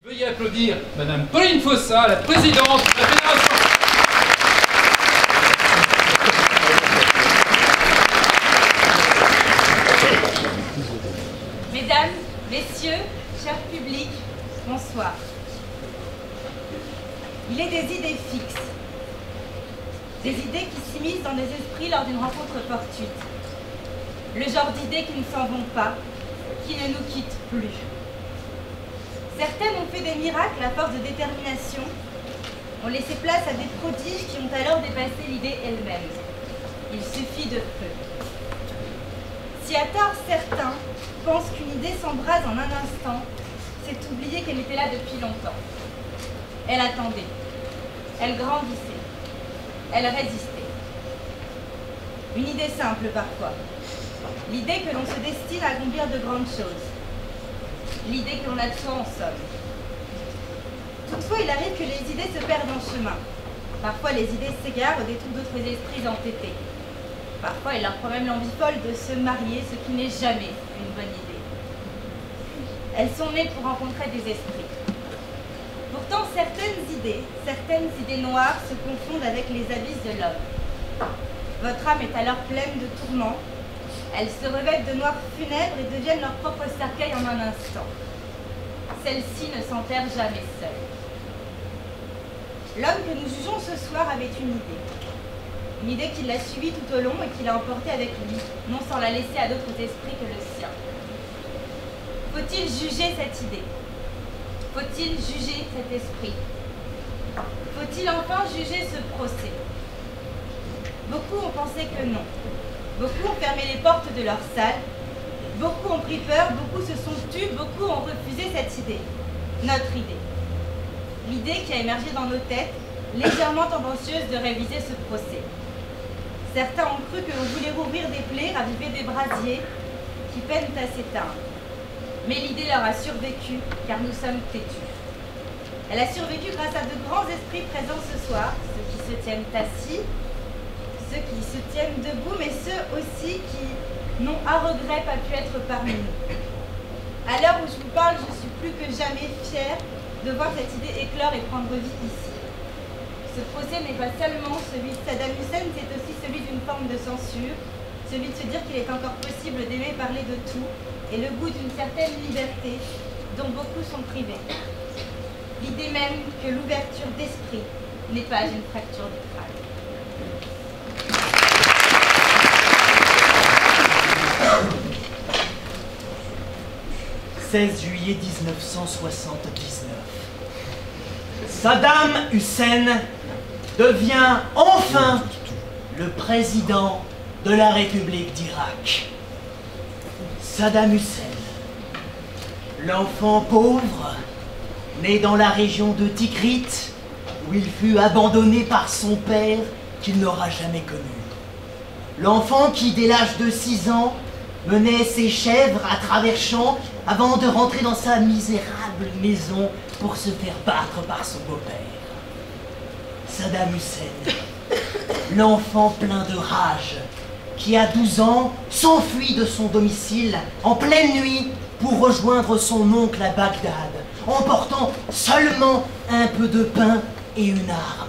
Veuillez applaudir Madame Pauline Fossa, la présidente de la Fédération. Mesdames, Messieurs, cher public, bonsoir. Il est des idées fixes, des idées qui s'immiscent dans des esprits lors d'une rencontre fortuite. Le genre d'idées qui ne s'en vont pas, qui ne nous quittent plus. Certaines ont fait des miracles à force de détermination, ont laissé place à des prodiges qui ont alors dépassé l'idée elle-même. Il suffit de peu. Si à tort certains pensent qu'une idée s'embrase en un instant, c'est oublier qu'elle était là depuis longtemps. Elle attendait, elle grandissait, elle résistait. Une idée simple parfois, l'idée que l'on se destine à accomplir de grandes choses. L'idée que l'on a de soi en somme. Toutefois, il arrive que les idées se perdent en chemin. Parfois, les idées s'égarent au détour d'autres esprits entêtés. Parfois, il leur prend même l'envie folle de se marier, ce qui n'est jamais une bonne idée. Elles sont nées pour rencontrer des esprits. Pourtant, certaines idées noires se confondent avec les abysses de l'homme. Votre âme est alors pleine de tourments. Elles se revêtent de noir funèbres et deviennent leur propre cercueil en un instant. Celles-ci ne s'enterrent jamais seules. L'homme que nous jugeons ce soir avait une idée. Une idée qui l'a suivi tout au long et qui l'a emporté avec lui, non sans la laisser à d'autres esprits que le sien. Faut-il juger cette idée? Faut-il juger cet esprit? Faut-il enfin juger ce procès? Beaucoup ont pensé que non. Beaucoup ont fermé les portes de leur salle, beaucoup ont pris peur, beaucoup se sont tus, beaucoup ont refusé cette idée, notre idée. L'idée qui a émergé dans nos têtes, légèrement tendancieuse de réviser ce procès. Certains ont cru que l'on voulait rouvrir des plaies, raviver des brasiers qui peinent à s'éteindre. Mais l'idée leur a survécu, car nous sommes têtus. Elle a survécu grâce à de grands esprits présents ce soir, ceux qui se tiennent assis, ceux qui se tiennent debout, mais ceux aussi qui n'ont à regret pas pu être parmi nous. À l'heure où je vous parle, je suis plus que jamais fière de voir cette idée éclore et prendre vie ici. Ce procès n'est pas seulement celui de Saddam Hussein, c'est aussi celui d'une forme de censure, celui de se dire qu'il est encore possible d'aimer parler de tout, et le goût d'une certaine liberté dont beaucoup sont privés. L'idée même que l'ouverture d'esprit n'est pas une fracture de crâne. 16 juillet 1979. Saddam Hussein devient enfin le président de la République d'Irak. Saddam Hussein, l'enfant pauvre, né dans la région de Tikrit, où il fut abandonné par son père qu'il n'aura jamais connu. L'enfant qui, dès l'âge de 6 ans, menait ses chèvres à travers champs avant de rentrer dans sa misérable maison pour se faire battre par son beau-père. Saddam Hussein, l'enfant plein de rage, qui à 12 ans s'enfuit de son domicile en pleine nuit pour rejoindre son oncle à Bagdad, emportant seulement un peu de pain et une arme.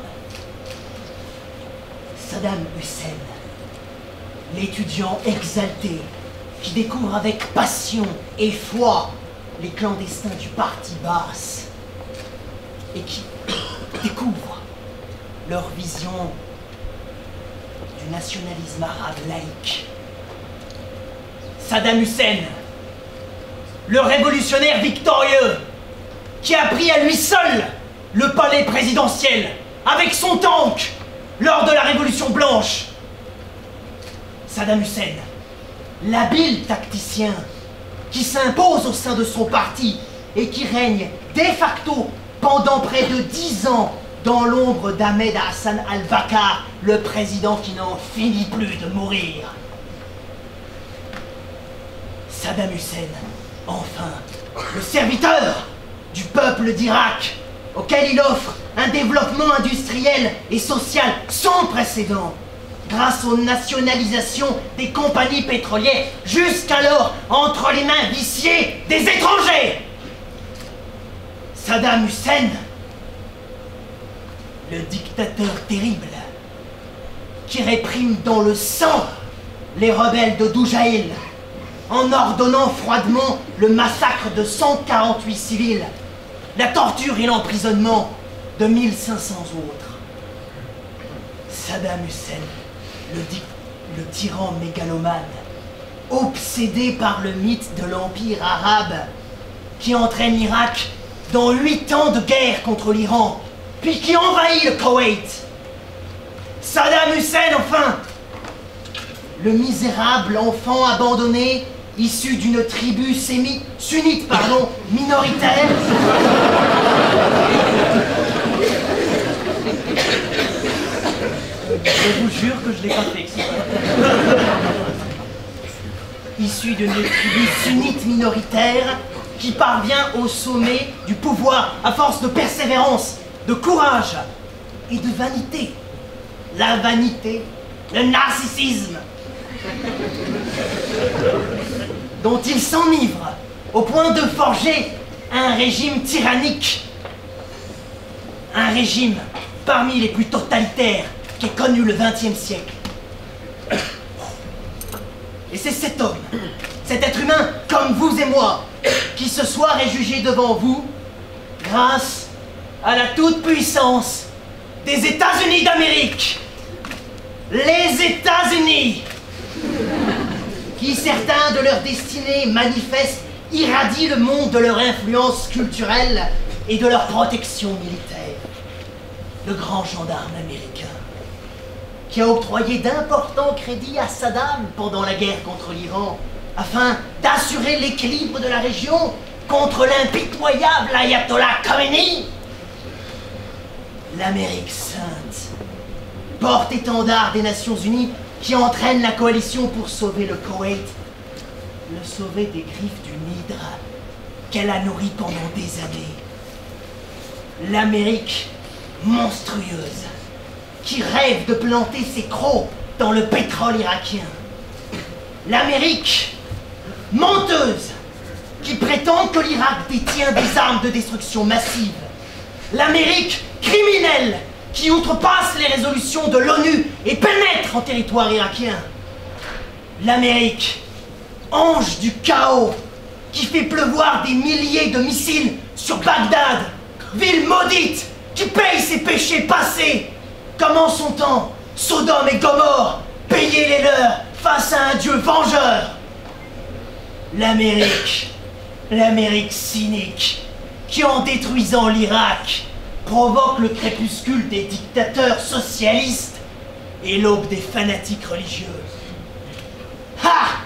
Saddam Hussein, l'étudiant exalté, qui découvre avec passion et foi les clandestins du parti Baas et qui découvre leur vision du nationalisme arabe laïque. Saddam Hussein, le révolutionnaire victorieux qui a pris à lui seul le palais présidentiel avec son tank lors de la Révolution blanche. Saddam Hussein, l'habile tacticien qui s'impose au sein de son parti et qui règne de facto pendant près de 10 ans dans l'ombre d'Ahmed Hassan al-Bakr, le président qui n'en finit plus de mourir. Saddam Hussein, enfin, le serviteur du peuple d'Irak, auquel il offre un développement industriel et social sans précédent, grâce aux nationalisations des compagnies pétrolières, jusqu'alors entre les mains viciées des étrangers. Saddam Hussein, le dictateur terrible, qui réprime dans le sang les rebelles de Doujaïl, en ordonnant froidement le massacre de 148 civils, la torture et l'emprisonnement de 1500 autres. Saddam Hussein, le tyran mégalomane, obsédé par le mythe de l'Empire arabe, qui entraîne l'Irak dans 8 ans de guerre contre l'Iran, puis qui envahit le Koweït. Saddam Hussein, enfin, le misérable enfant abandonné, issu d'une tribu sunnite, minoritaire. Je vous jure que je l'ai pas fait exprès. Issu d'une tribu sunnite minoritaire qui parvient au sommet du pouvoir à force de persévérance, de courage et de vanité. La vanité, le narcissisme, dont il s'enivre au point de forger un régime tyrannique. Un régime parmi les plus totalitaires qu'ait connu le XXe siècle. Et c'est cet homme, cet être humain comme vous et moi, qui ce soir est jugé devant vous grâce à la toute-puissance des États-Unis d'Amérique. Les États-Unis, qui certains de leur destinée manifestent, irradient le monde de leur influence culturelle et de leur protection militaire. Le grand gendarme américain, qui a octroyé d'importants crédits à Saddam pendant la guerre contre l'Iran, afin d'assurer l'équilibre de la région contre l'impitoyable ayatollah Khomeini. L'Amérique sainte, porte-étendard des Nations Unies, qui entraîne la coalition pour sauver le Koweït, le sauver des griffes d'une hydre qu'elle a nourrie pendant des années. L'Amérique monstrueuse, qui rêve de planter ses crocs dans le pétrole irakien. L'Amérique menteuse, qui prétend que l'Irak détient des armes de destruction massive. L'Amérique criminelle, qui outrepasse les résolutions de l'ONU et pénètre en territoire irakien. L'Amérique, ange du chaos, qui fait pleuvoir des milliers de missiles sur Bagdad, ville maudite, qui paye ses péchés passés, comme en son temps, Sodome et Gomorrhe payaient les leurs face à un Dieu vengeur. L'Amérique cynique, qui en détruisant l'Irak, provoque le crépuscule des dictateurs socialistes et l'aube des fanatiques religieux. Ha!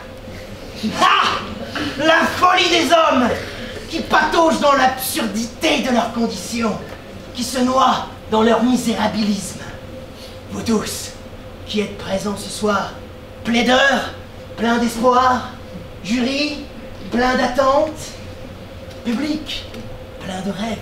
Ha! La folie des hommes qui pataugent dans l'absurdité de leurs conditions, qui se noient dans leur misérabilisme. Vous tous, qui êtes présents ce soir, plaideurs, pleins d'espoir, jury, plein d'attentes, public, plein de rêves.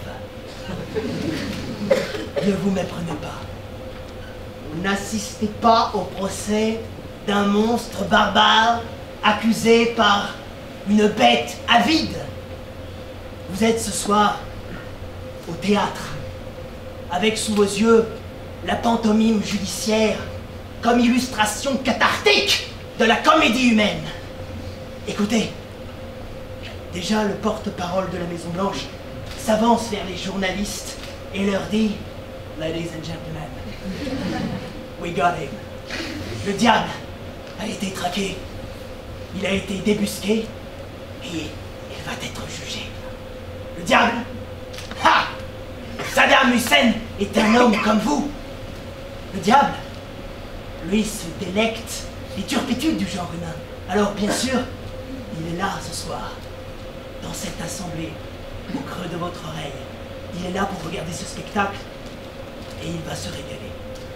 Ne vous méprenez pas. N'assistez pas au procès d'un monstre barbare accusé par une bête avide. Vous êtes ce soir au théâtre, avec sous vos yeux la pantomime judiciaire comme illustration cathartique de la comédie humaine. Écoutez, déjà le porte-parole de la Maison-Blanche s'avance vers les journalistes et leur dit « Ladies and gentlemen, we got him. Le diable a été traqué, il a été débusqué et il va être jugé. Le diable, ha! Saddam Hussein est un homme comme vous. Le diable, lui, se délecte des turpitudes du genre humain. Alors bien sûr, il est là ce soir, dans cette assemblée, au creux de votre oreille. Il est là pour regarder ce spectacle et il va se régaler.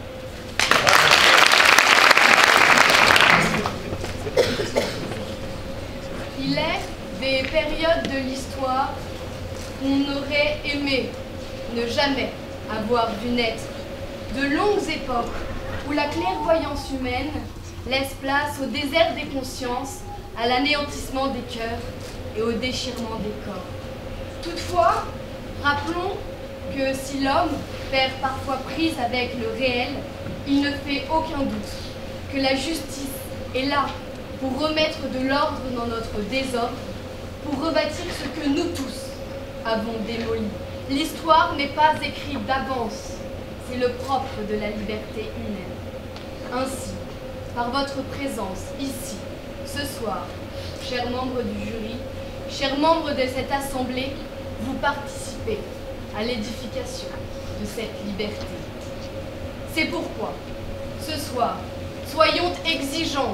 Il est des périodes de l'histoire qu'on aurait aimé ne jamais avoir vu naître, de longues époques où la clairvoyance humaine laisse place au désert des consciences, à l'anéantissement des cœurs et au déchirement des corps. Toutefois, Rappelons que si l'homme perd parfois prise avec le réel, il ne fait aucun doute que la justice est là pour remettre de l'ordre dans notre désordre, pour rebâtir ce que nous tous avons démoli. L'histoire n'est pas écrite d'avance, c'est le propre de la liberté humaine. Ainsi, par votre présence ici, ce soir, chers membres du jury, chers membres de cette assemblée, vous participez à l'édification de cette liberté. C'est pourquoi, ce soir, soyons exigeons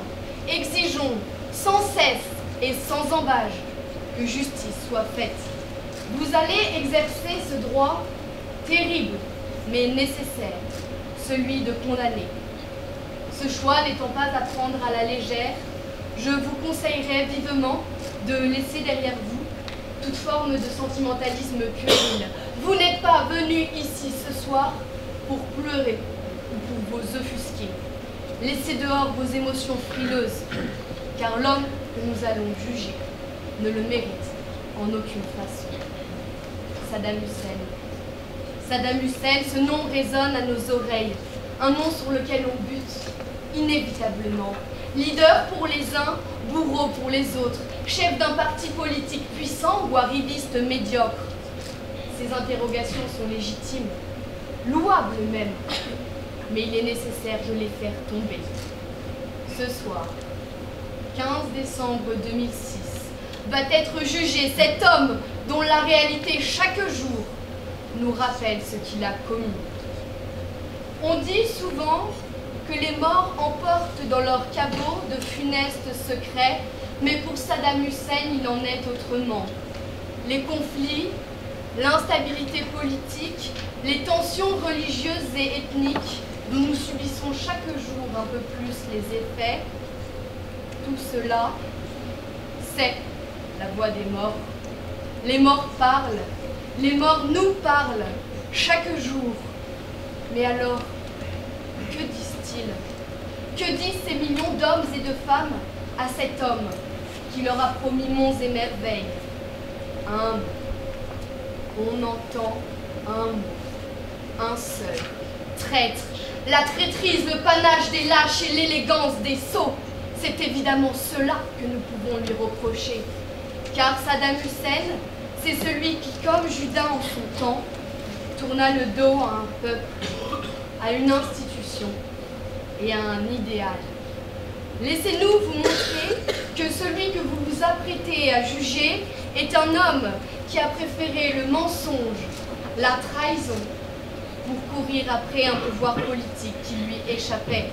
sans cesse et sans embâge que justice soit faite. Vous allez exercer ce droit terrible mais nécessaire, celui de condamner. Ce choix n'étant pas à prendre à la légère, je vous conseillerais vivement de laisser derrière vous toute forme de sentimentalisme puéril. Vous n'êtes pas venus ici ce soir pour pleurer ou pour vous offusquer. Laissez dehors vos émotions frileuses, car l'homme que nous allons juger ne le mérite en aucune façon. Saddam Hussein. Saddam Hussein, ce nom résonne à nos oreilles, un nom sur lequel on bute inévitablement. Leader pour les uns, bourreau pour les autres, chef d'un parti politique puissant ou arriviste médiocre. Ces interrogations sont légitimes, louables même, mais il est nécessaire de les faire tomber. Ce soir, 15 décembre 2006, va être jugé cet homme dont la réalité chaque jour nous rappelle ce qu'il a commis. On dit souvent que les morts emportent dans leurs cabots de funestes secrets, mais pour Saddam Hussein, il en est autrement. Les conflits, l'instabilité politique, les tensions religieuses et ethniques dont nous subissons chaque jour un peu plus les effets, tout cela, c'est la voix des morts. Les morts parlent, les morts nous parlent chaque jour. Mais alors, que disent-ils? Que disent ces millions d'hommes et de femmes à cet homme qui leur a promis monts et merveilles? Un mot. On entend un mot. Un seul. Traître. La traîtrise, le panache des lâches et l'élégance des sots. C'est évidemment cela que nous pouvons lui reprocher. Car Saddam Hussein, c'est celui qui, comme Judas en son temps, tourna le dos à un peuple, à une institution et à un idéal. Laissez-nous vous montrer que celui que vous vous apprêtez à juger est un homme qui a préféré le mensonge, la trahison, pour courir après un pouvoir politique qui lui échappait.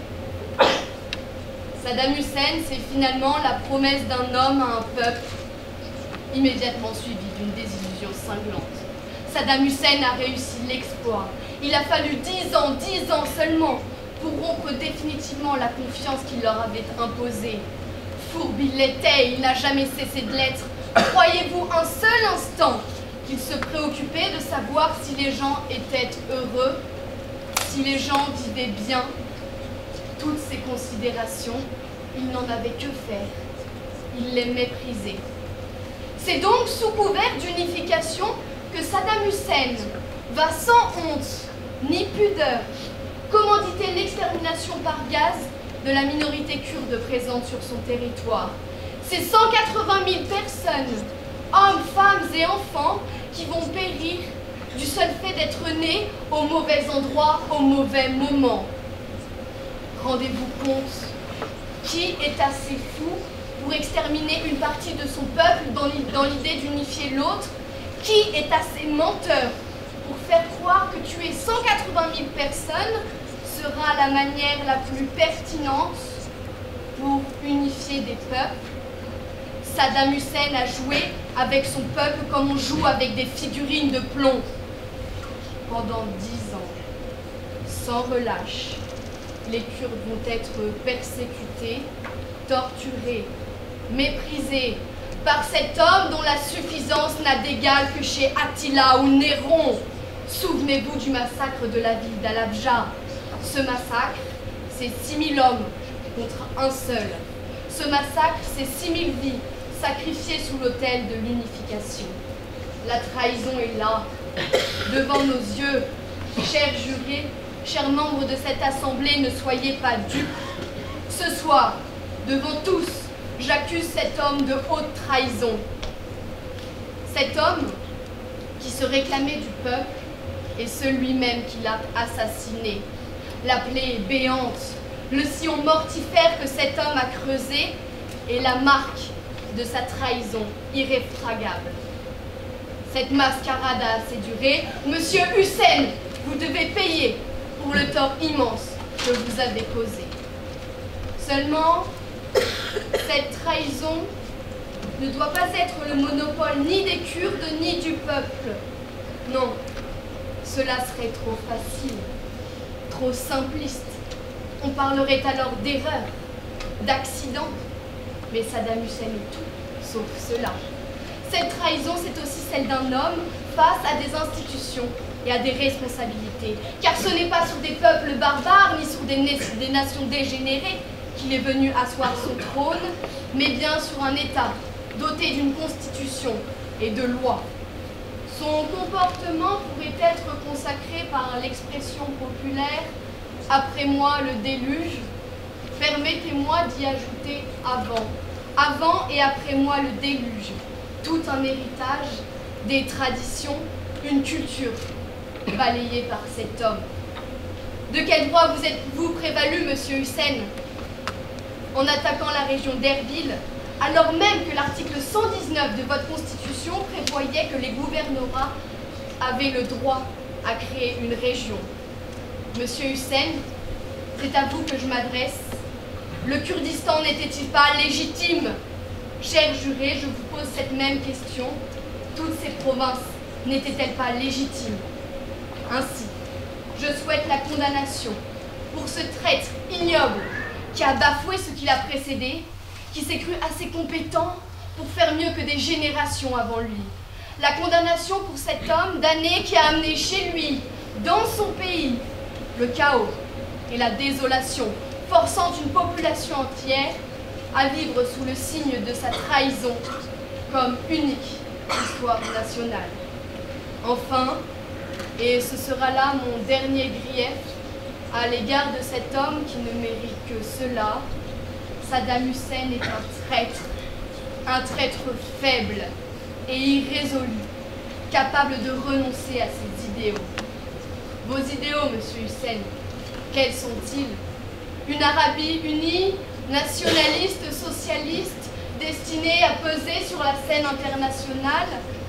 Saddam Hussein, c'est finalement la promesse d'un homme à un peuple, immédiatement suivi d'une désillusion cinglante. Saddam Hussein a réussi l'exploit. Il a fallu 10 ans seulement, pour rompre définitivement la confiance qu'il leur avait imposée. Fourbe il l'était, il n'a jamais cessé de l'être. Croyez-vous un seul instant qu'il se préoccupait de savoir si les gens étaient heureux, si les gens vivaient bien? Toutes ces considérations, il n'en avait que faire. Il les méprisait. C'est donc sous couvert d'unification que Saddam Hussein va sans honte ni pudeur commanditer l'extermination par gaz de la minorité kurde présente sur son territoire. C'est 180 000 personnes, hommes, femmes et enfants, qui vont périr du seul fait d'être nés au mauvais endroit, au mauvais moment. Rendez-vous compte, qui est assez fou pour exterminer une partie de son peuple dans l'idée d'unifier l'autre? Qui est assez menteur pour faire croire que tuer 180 000 personnes sera la manière la plus pertinente pour unifier des peuples? Saddam Hussein a joué avec son peuple comme on joue avec des figurines de plomb. Pendant 10 ans, sans relâche, les Kurdes vont être persécutés, torturés, méprisés par cet homme dont la suffisance n'a d'égal que chez Attila ou Néron. Souvenez-vous du massacre de la ville d'Al-Abja. Ce massacre, c'est 6 000 hommes contre un seul. Ce massacre, c'est 6 000 vies sacrifiées sous l'autel de l'unification. La trahison est là, devant nos yeux, chers jurés, chers membres de cette assemblée, ne soyez pas dupes. Ce soir, devant tous, j'accuse cet homme de haute trahison. Cet homme qui se réclamait du peuple est celui-même qui l'a assassiné. La plaie béante, le sillon mortifère que cet homme a creusé est la marque de sa trahison irréfragable. Cette mascarade a assez duré. Monsieur Hussein, vous devez payer pour le tort immense que vous avez causé. Seulement, cette trahison ne doit pas être le monopole ni des Kurdes ni du peuple. Non, cela serait trop facile, trop simpliste. On parlerait alors d'erreur, d'accident. Mais Saddam Hussein est tout, sauf cela. Cette trahison, c'est aussi celle d'un homme face à des institutions et à des responsabilités. Car ce n'est pas sur des peuples barbares ni sur des nations dégénérées qu'il est venu asseoir son trône, mais bien sur un État doté d'une constitution et de lois. Son comportement pourrait être consacré par l'expression populaire « après moi le déluge ». Permettez-moi d'y ajouter « avant et après moi le déluge ». Tout un héritage, des traditions, une culture balayée par cet homme. De quel droit vous êtes-vous prévalu, monsieur Hussein, en attaquant la région d'Erbil, alors même que l'article 119 de votre constitution prévoyait que les gouvernorats avaient le droit à créer une région? Monsieur Hussein, c'est à vous que je m'adresse. Le Kurdistan n'était-il pas légitime? Chers jurés, je vous pose cette même question. Toutes ces provinces n'étaient-elles pas légitimes? Ainsi, je souhaite la condamnation pour ce traître ignoble qui a bafoué ce qui l'a précédé, qui s'est cru assez compétent pour faire mieux que des générations avant lui. La condamnation pour cet homme damné qui a amené chez lui, dans son pays, le chaos et la désolation, forçant une population entière à vivre sous le signe de sa trahison comme unique histoire nationale. Enfin, et ce sera là mon dernier grief à l'égard de cet homme qui ne mérite que cela, Saddam Hussein est un traître faible et irrésolu, capable de renoncer à ses idéaux. Vos idéaux, monsieur Hussein, quels sont-ils? Une Arabie unie, nationaliste, socialiste, destinée à peser sur la scène internationale?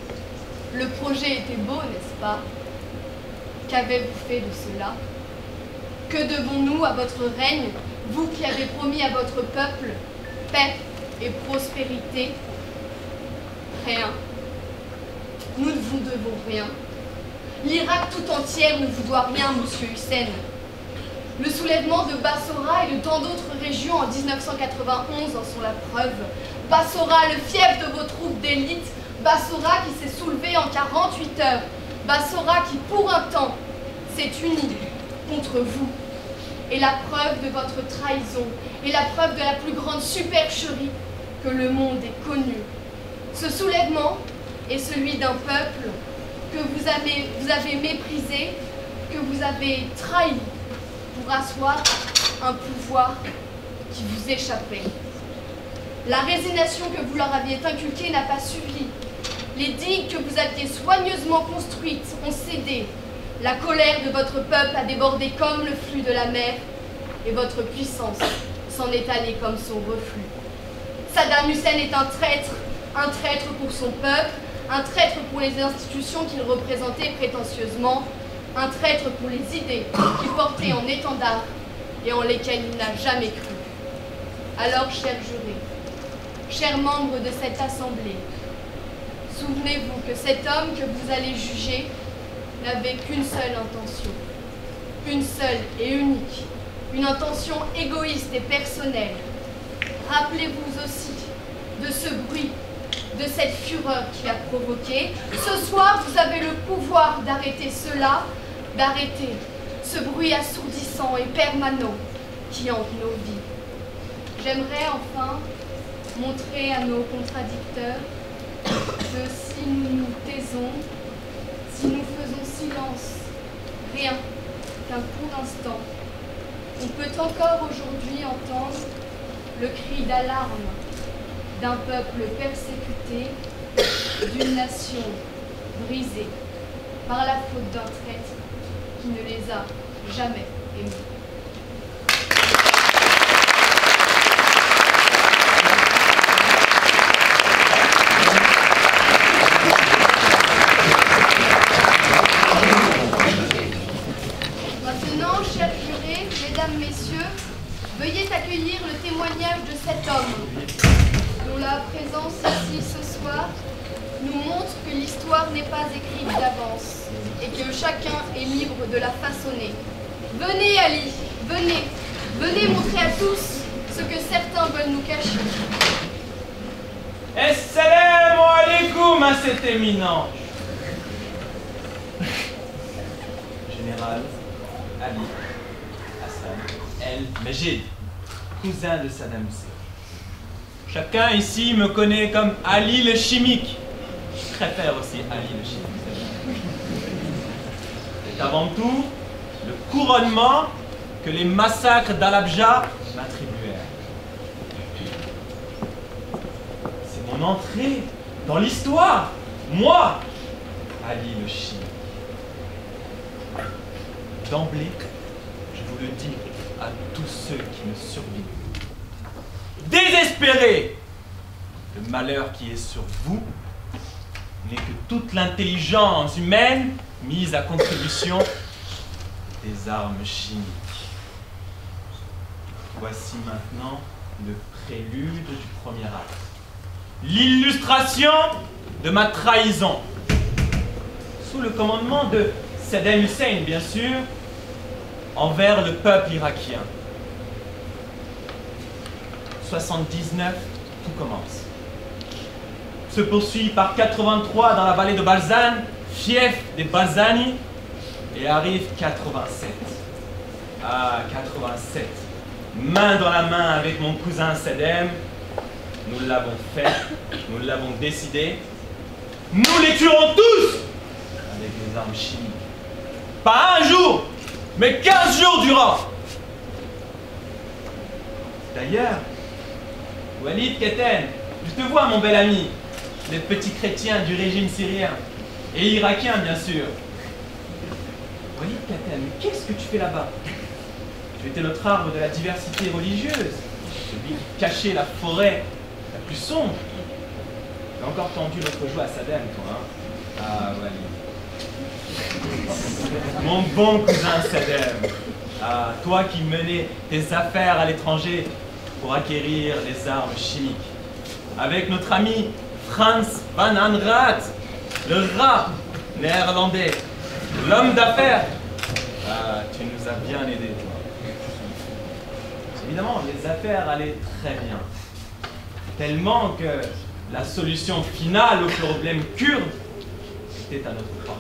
Le projet était beau, n'est-ce pas? Qu'avez-vous fait de cela? Que devons-nous à votre règne, vous qui avez promis à votre peuple paix et prospérité? Rien. Nous ne vous devons rien. L'Irak tout entière ne vous doit rien, monsieur Hussein. Le soulèvement de Bassora et de tant d'autres régions en 1991 en sont la preuve. Bassora, le fief de vos troupes d'élite, Bassora qui s'est soulevé en 48 heures, Bassora qui, pour un temps, s'est uni contre vous. Et la preuve de votre trahison, et la preuve de la plus grande supercherie que le monde ait connue. Ce soulèvement est celui d'un peuple que vous avez méprisé, que vous avez trahi pour asseoir un pouvoir qui vous échappait. La résignation que vous leur aviez inculquée n'a pas suffi. Les digues que vous aviez soigneusement construites ont cédé. La colère de votre peuple a débordé comme le flux de la mer, et votre puissance s'en est allée comme son reflux. Saddam Hussein est un traître pour son peuple, un traître pour les institutions qu'il représentait prétentieusement, un traître pour les idées qu'il portait en étendard et en lesquelles il n'a jamais cru. Alors, chers jurés, chers membres de cette assemblée, souvenez-vous que cet homme que vous allez juger n'avait qu'une seule intention, une seule et unique, une intention égoïste et personnelle. Rappelez-vous aussi de ce bruit, de cette fureur qu'il a provoqué. Ce soir, vous avez le pouvoir d'arrêter cela, d'arrêter ce bruit assourdissant et permanent qui hante nos vies. J'aimerais enfin montrer à nos contradicteurs que si nous nous taisons, si nous faisons qu'un court instant, on peut encore aujourd'hui entendre le cri d'alarme d'un peuple persécuté, d'une nation brisée par la faute d'un traître qui ne les a jamais aimés. Maintenant, chers jurés, mesdames, messieurs, veuillez accueillir le témoignage de cet homme, dont la présence ici ce soir nous montre que l'histoire n'est pas écrite d'avance et que chacun est libre de la façonner. Venez, Ali, venez, venez montrer à tous ce que certains veulent nous cacher. Assalamu alaikum à cet éminent général Ali Hassan El-Mejid, cousin de Saddam Hussein. Chacun ici me connaît comme Ali le chimique. Je préfère aussi Ali le chimique. C'est avant tout le couronnement que les massacres d'Al-Abja m'attribuèrent. C'est mon entrée dans l'histoire. Moi, Ali le chimique. D'emblée, je vous le dis à tous ceux qui me survivent. Désespérez! Le malheur qui est sur vous n'est que toute l'intelligence humaine mise à contribution des armes chimiques. Voici maintenant le prélude du premier acte. L'illustration de ma trahison. Sous le commandement de Saddam Hussein, bien sûr, envers le peuple irakien. 79, tout commence. Se poursuit par 83 dans la vallée de Balzan, fief des Balzani, et arrive 87. Ah, 87. Main dans la main avec mon cousin Saddam, nous l'avons fait, nous l'avons décidé. Nous les tuerons tous avec des armes chimiques. Pas un jour, mais 15 jours durant. D'ailleurs, Walid Keten, je te vois mon bel ami, les petits chrétiens du régime syrien, et irakien bien sûr. Walid Keten, mais qu'est-ce que tu fais là-bas? Tu étais notre arbre de la diversité religieuse, celui qui cachait la forêt la plus sombre. Tu as encore tendu notre joie à Saddam, toi, hein? Ah, Walid. Mon bon cousin Saddam, ah, toi qui menais tes affaires à l'étranger pour acquérir les armes chimiques, avec notre ami Frans van Anraat, le rat néerlandais, l'homme d'affaires. Ah, tu nous as bien aidés, toi. Évidemment, les affaires allaient très bien, tellement que la solution finale au problème kurde était à notre portée.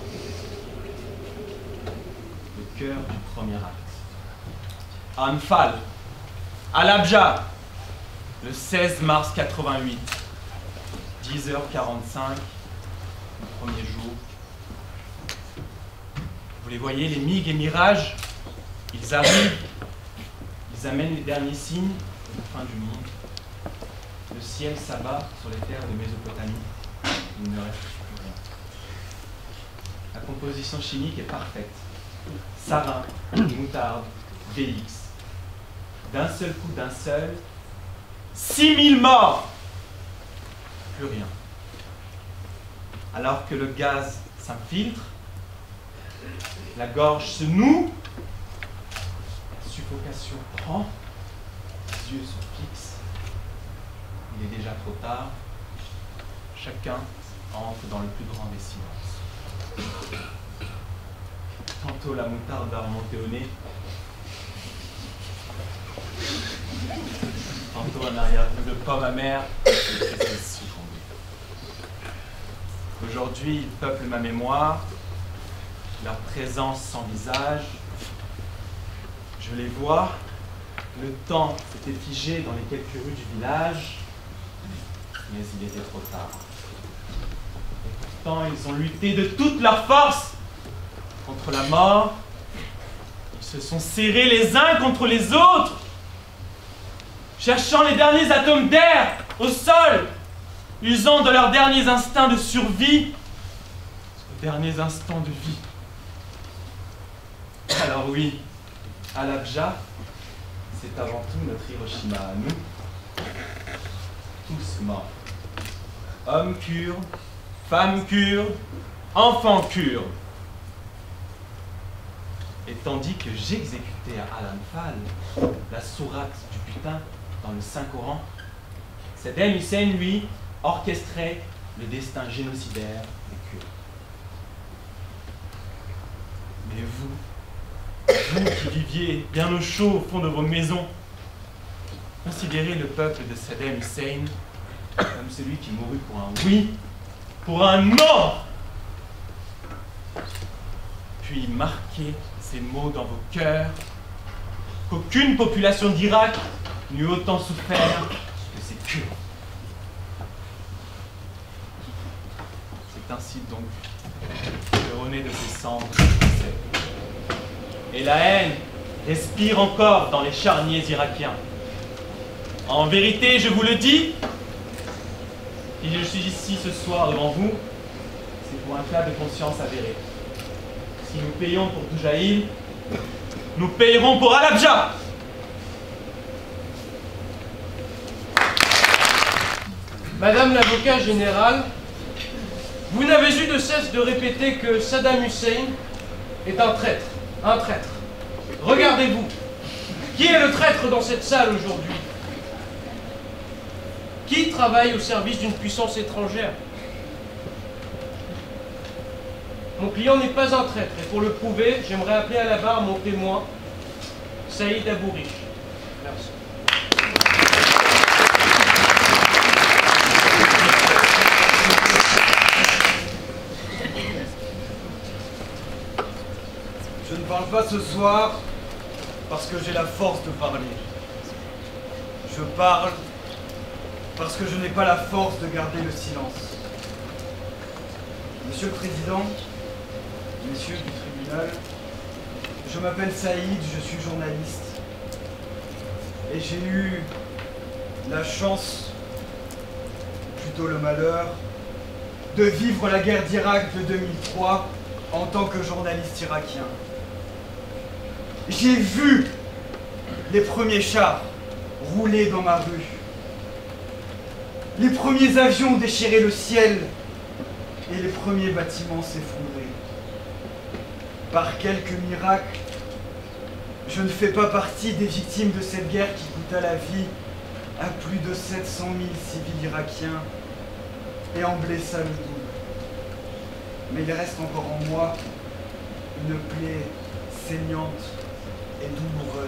Le cœur du premier acte. Anfal, Al-Abja, le 16 mars 88, 10h45, le premier jour. Vous les voyez, les MiG et Mirage, ils arrivent, ils amènent les derniers signes de la fin du monde. Le ciel s'abat sur les terres de Mésopotamie, il ne reste plus rien. La composition chimique est parfaite. Sarin, moutarde, DX. D'un seul coup, d'un seul, 6000 morts. Plus rien. Alors que le gaz s'infiltre, la gorge se noue, la suffocation prend, les yeux se fixent. Il est déjà trop tard. Chacun entre dans le plus grand des silences. Tantôt la moutarde va remonter au nez, tantôt un arrière-goût de pomme amère, et c'est succomber. Aujourd'hui, ils peuplent ma mémoire, leur présence sans visage. Je les vois, le temps s'était figé dans les quelques rues du village, mais il était trop tard. Et pourtant, ils ont lutté de toute leur force contre la mort. Ils se sont serrés les uns contre les autres, cherchant les derniers atomes d'air au sol, usant de leurs derniers instincts de survie, aux derniers instants de vie. Alors oui, Halabja, c'est avant tout notre Hiroshima à nous, tous morts. Hommes kurdes, femmes kurdes, enfants kurdes. Et tandis que j'exécutais à Al-Anfal la sourate du butin dans le Saint-Coran, Saddam Hussein, lui, orchestrait le destin génocidaire des Kurdes. Mais vous qui viviez bien au chaud au fond de vos maisons, considérez le peuple de Saddam Hussein comme celui qui mourut pour un oui, pour un non, puis marquez ces mots dans vos cœurs, qu'aucune population d'Irak n'eut autant souffert que ces Kurdes. C'est ainsi donc que le rené de ces cendres s'est. Et la haine respire encore dans les charniers irakiens. En vérité, je vous le dis, si je suis ici ce soir devant vous, c'est pour un cas de conscience avéré. Si nous payons pour Doujaïl, nous payerons pour Halabja. Madame l'avocat général, vous n'avez eu de cesse de répéter que Saddam Hussein est un traître. Un traître. Regardez-vous. Qui est le traître dans cette salle aujourd'hui? Qui travaille au service d'une puissance étrangère? Mon client n'est pas un traître, et pour le prouver, j'aimerais appeler à la barre mon témoin, Saïd Abourich. Merci. Je ne parle pas ce soir parce que j'ai la force de parler. Je parle parce que je n'ai pas la force de garder le silence. Monsieur le Président, messieurs du tribunal, je m'appelle Saïd, je suis journaliste. Et j'ai eu la chance, plutôt le malheur, de vivre la guerre d'Irak de 2003 en tant que journaliste irakien. J'ai vu les premiers chars rouler dans ma rue. Les premiers avions déchirer le ciel et les premiers bâtiments s'effondrer. Par quelques miracles, je ne fais pas partie des victimes de cette guerre qui coûta la vie à plus de 700 000 civils irakiens et en blessa le double. Mais il reste encore en moi une plaie saignante et douloureuse.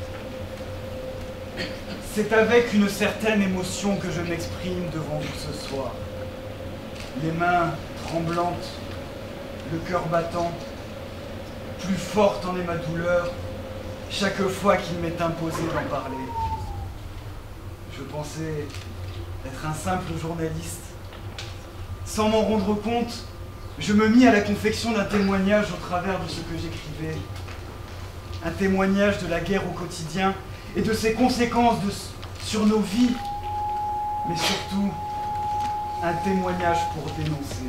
C'est avec une certaine émotion que je m'exprime devant vous ce soir. Les mains tremblantes, le cœur battant, plus forte en est ma douleur chaque fois qu'il m'est imposé d'en parler. Je pensais être un simple journaliste. Sans m'en rendre compte, je me mis à la confection d'un témoignage au travers de ce que j'écrivais. Un témoignage de la guerre au quotidien et de ses conséquences sur nos vies, mais surtout un témoignage pour dénoncer.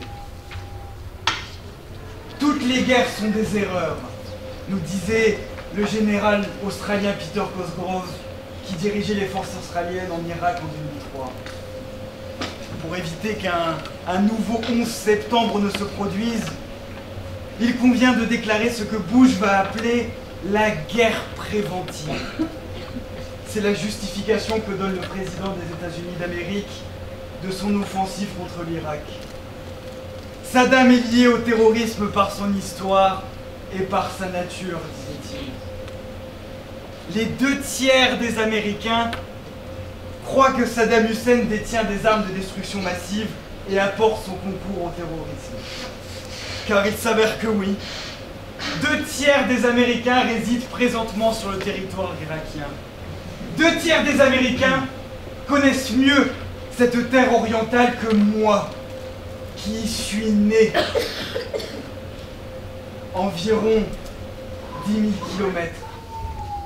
Toutes les guerres sont des erreurs, nous disait le général australien Peter Cosgrove, qui dirigeait les forces australiennes en Irak en 2003. Pour éviter qu'un nouveau 11 septembre ne se produise, il convient de déclarer ce que Bush va appeler la guerre préventive. C'est la justification que donne le président des États-Unis d'Amérique de son offensive contre l'Irak. Saddam est lié au terrorisme par son histoire et par sa nature, disait-il. Les 2/3 des Américains croient que Saddam Hussein détient des armes de destruction massive et apporte son concours au terrorisme. Car il s'avère que oui, 2/3 des Américains résident présentement sur le territoire irakien. 2/3 des Américains connaissent mieux cette terre orientale que moi, qui y suis né. Environ 10 000 kilomètres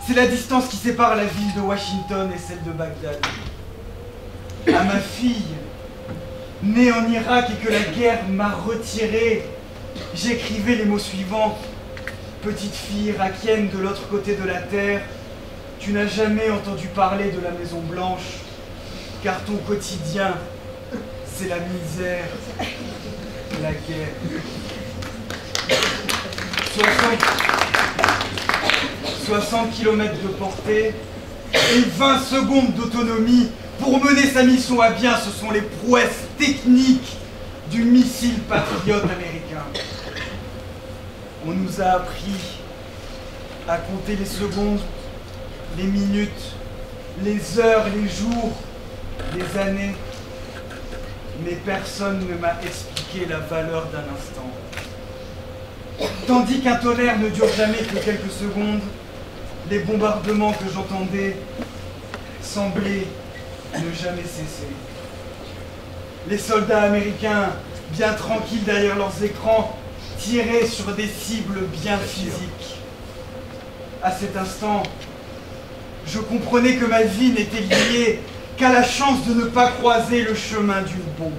C'est la distance qui sépare la ville de Washington et celle de Bagdad. À ma fille, née en Irak et que la guerre m'a retirée, j'écrivais les mots suivants. Petite fille irakienne de l'autre côté de la terre, tu n'as jamais entendu parler de la Maison Blanche, car ton quotidien, c'est la misère, la guerre. 60 km de portée et 20 secondes d'autonomie pour mener sa mission à bien, ce sont les prouesses techniques du missile patriote américain. On nous a appris à compter les secondes, les minutes, les heures, les jours, les années, mais personne ne m'a expliqué la valeur d'un instant. Tandis qu'un tonnerre ne dure jamais que quelques secondes, les bombardements que j'entendais semblaient ne jamais cesser. Les soldats américains, bien tranquilles derrière leurs écrans, tiraient sur des cibles bien physiques. À cet instant, je comprenais que ma vie n'était liée qu'à la chance de ne pas croiser le chemin d'une bombe.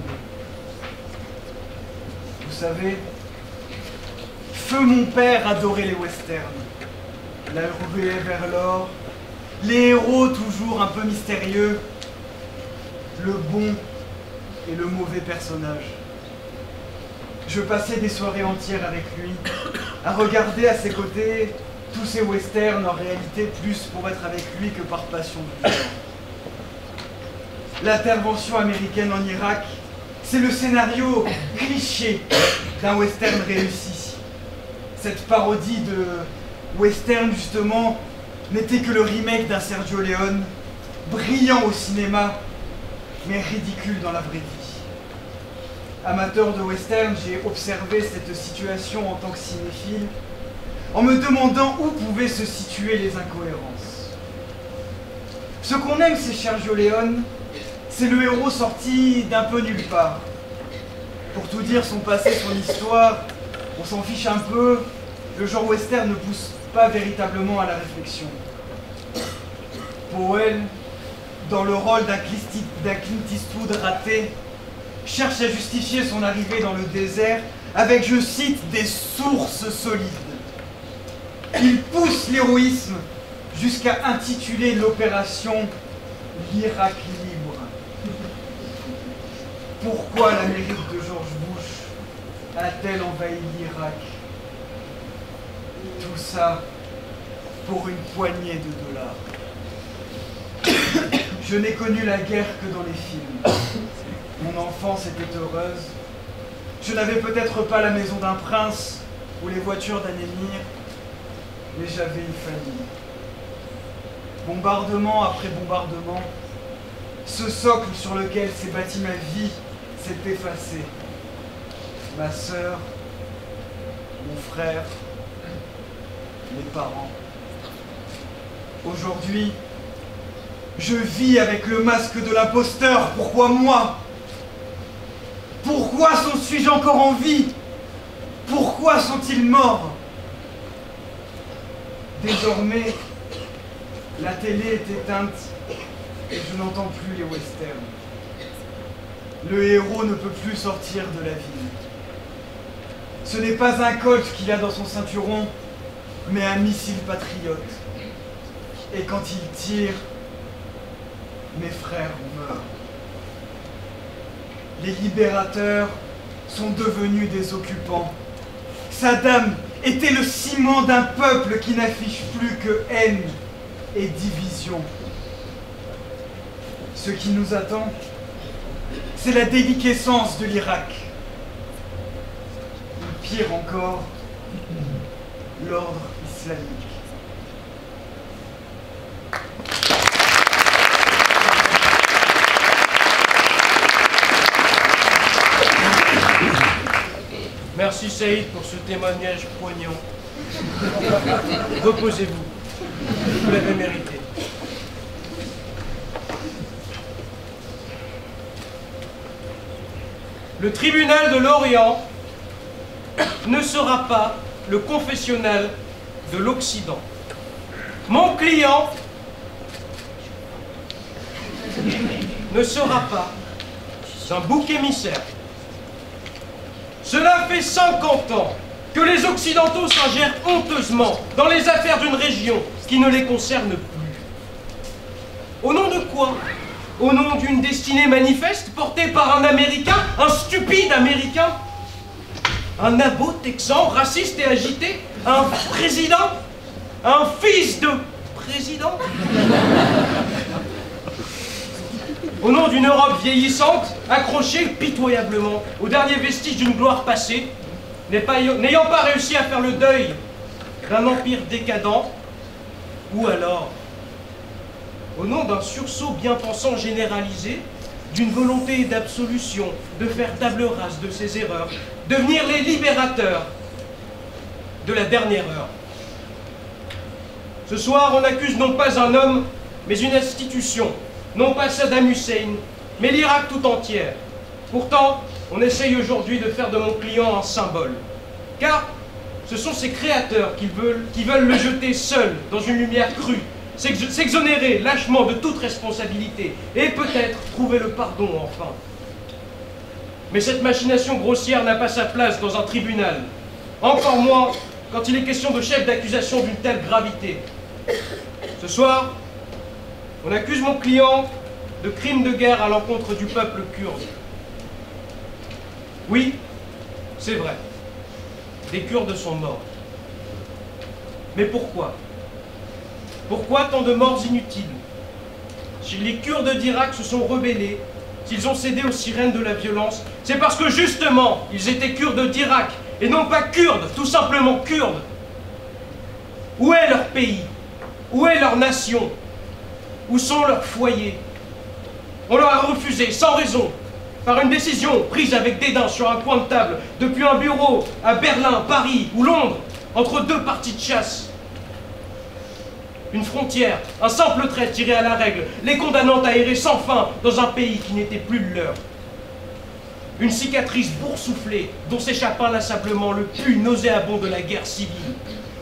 Vous savez, feu mon père adorait les westerns. La ruée vers l'or, les héros toujours un peu mystérieux, le bon et le mauvais personnage. Je passais des soirées entières avec lui, à regarder à ses côtés tous ces westerns, en réalité plus pour être avec lui que par passion du genre. L'intervention américaine en Irak, c'est le scénario cliché d'un western réussi. Cette parodie de western, justement, n'était que le remake d'un Sergio Leone, brillant au cinéma, mais ridicule dans la vraie vie. Amateur de western, j'ai observé cette situation en tant que cinéphile, en me demandant où pouvaient se situer les incohérences. Ce qu'on aime, c'est Sergio Leone, c'est le héros sorti d'un peu nulle part. Pour tout dire, son passé, son histoire, on s'en fiche un peu, le genre western ne pousse pas véritablement à la réflexion. Powell, dans le rôle d'un Clint Eastwood raté, cherche à justifier son arrivée dans le désert avec, je cite, des sources solides. Il pousse l'héroïsme jusqu'à intituler l'opération l'Irak libre. Pourquoi l'Amérique de George Bush a-t-elle envahi l'Irak? Tout ça pour une poignée de dollars. Je n'ai connu la guerre que dans les films. Mon enfance était heureuse. Je n'avais peut-être pas la maison d'un prince ou les voitures d'un émir, mais j'avais une famille. Bombardement après bombardement, ce socle sur lequel s'est bâtie ma vie s'est effacé. Ma sœur, mon frère, mes parents. Aujourd'hui, je vis avec le masque de l'imposteur. Pourquoi moi? Pourquoi suis-je encore en vie? Pourquoi sont-ils morts? Désormais, la télé est éteinte et je n'entends plus les westerns. Le héros ne peut plus sortir de la ville. Ce n'est pas un Colt qu'il a dans son ceinturon, mais un missile patriote. Et quand il tire, mes frères meurent. Les libérateurs sont devenus des occupants. Saddam était le ciment d'un peuple qui n'affiche plus que haine et division. Ce qui nous attend, c'est la déliquescence de l'Irak. Ou pire encore, l'ordre islamique. Merci Saïd pour ce témoignage poignant. Reposez-vous. Vous l'avez mérité. Le tribunal de l'Orient ne sera pas le confessionnal de l'Occident. mon client ne sera pas un bouc émissaire. Cela fait 50 ans que les Occidentaux s'ingèrent honteusement dans les affaires d'une région qui ne les concerne plus. Au nom de quoi? Au nom d'une destinée manifeste portée par un Américain, un stupide Américain? Un abo texan, raciste et agité? Un président? Un fils de président? Au nom d'une Europe vieillissante, accrochée pitoyablement aux derniers vestiges d'une gloire passée, n'ayant pas réussi à faire le deuil d'un empire décadent, ou alors, au nom d'un sursaut bien-pensant généralisé, d'une volonté d'absolution, de faire table rase de ses erreurs, devenir les libérateurs de la dernière heure. Ce soir, on accuse non pas un homme, mais une institution, non pas Saddam Hussein, mais l'Irak tout entière. Pourtant, on essaye aujourd'hui de faire de mon client un symbole. Car ce sont ses créateurs qui veulent le jeter seul dans une lumière crue, s'exonérer lâchement de toute responsabilité et peut-être trouver le pardon enfin. Mais cette machination grossière n'a pas sa place dans un tribunal, encore moins quand il est question de chef d'accusation d'une telle gravité. Ce soir, on accuse mon client de crimes de guerre à l'encontre du peuple kurde. Oui, c'est vrai, des Kurdes sont morts. Mais pourquoi? Pourquoi tant de morts inutiles? Si les Kurdes d'Irak se sont rebellés, s'ils ont cédé aux sirènes de la violence, c'est parce que justement, ils étaient Kurdes d'Irak, et non pas Kurdes, tout simplement Kurdes. Où est leur pays? Où est leur nation? Où sont leurs foyers? On leur a refusé, sans raison, par une décision prise avec dédain sur un coin de table, depuis un bureau à Berlin, Paris ou Londres, entre deux parties de chasse. Une frontière, un simple trait tiré à la règle, les condamnant à errer sans fin dans un pays qui n'était plus le leur. Une cicatrice boursouflée dont s'échappe inlassablement le plus nauséabond de la guerre civile.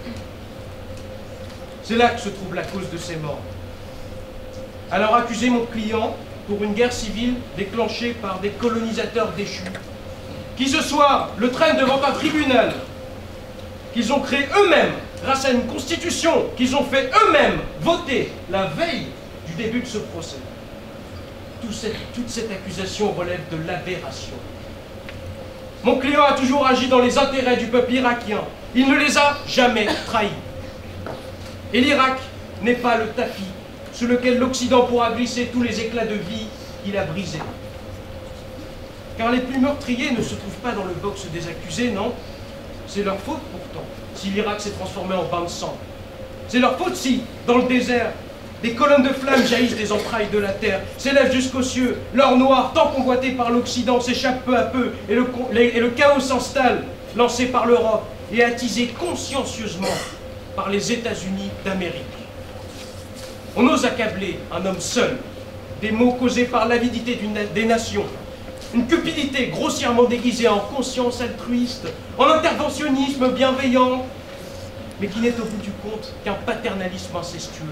C'est là que se trouve la cause de ces morts. Alors accuser mon client pour une guerre civile déclenchée par des colonisateurs déchus, qui ce soir le traînent devant un tribunal, qu'ils ont créé eux-mêmes grâce à une constitution qu'ils ont fait eux-mêmes voter la veille du début de ce procès. Toute cette accusation relève de l'aberration. Mon client a toujours agi dans les intérêts du peuple irakien. Il ne les a jamais trahis. Et l'Irak n'est pas le tapis sous lequel l'Occident pourra glisser tous les éclats de vie qu'il a brisés. Car les plus meurtriers ne se trouvent pas dans le box des accusés, non. C'est leur faute pourtant, si l'Irak s'est transformé en bain de sang. C'est leur faute si, dans le désert, des colonnes de flammes jaillissent des entrailles de la terre, s'élèvent jusqu'aux cieux, l'or noir, tant convoité par l'Occident, s'échappe peu à peu, et le chaos s'installe, lancé par l'Europe, et attisé consciencieusement par les États-Unis d'Amérique. On ose accabler un homme seul, des maux causés par l'avidité des nations, une cupidité grossièrement déguisée en conscience altruiste, en interventionnisme bienveillant, mais qui n'est au bout du compte qu'un paternalisme incestueux.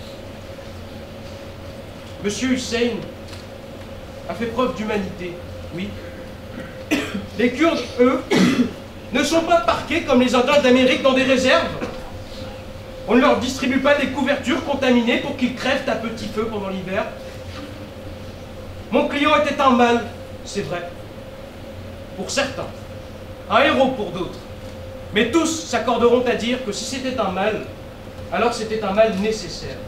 Monsieur Hussein a fait preuve d'humanité, oui. Les Kurdes, eux, ne sont pas parqués comme les Indiens d'Amérique dans des réserves. On ne leur distribue pas des couvertures contaminées pour qu'ils crèvent à petit feu pendant l'hiver. Mon client était un mâle, c'est vrai, pour certains, un héros pour d'autres. Mais tous s'accorderont à dire que si c'était un mal, alors c'était un mal nécessaire.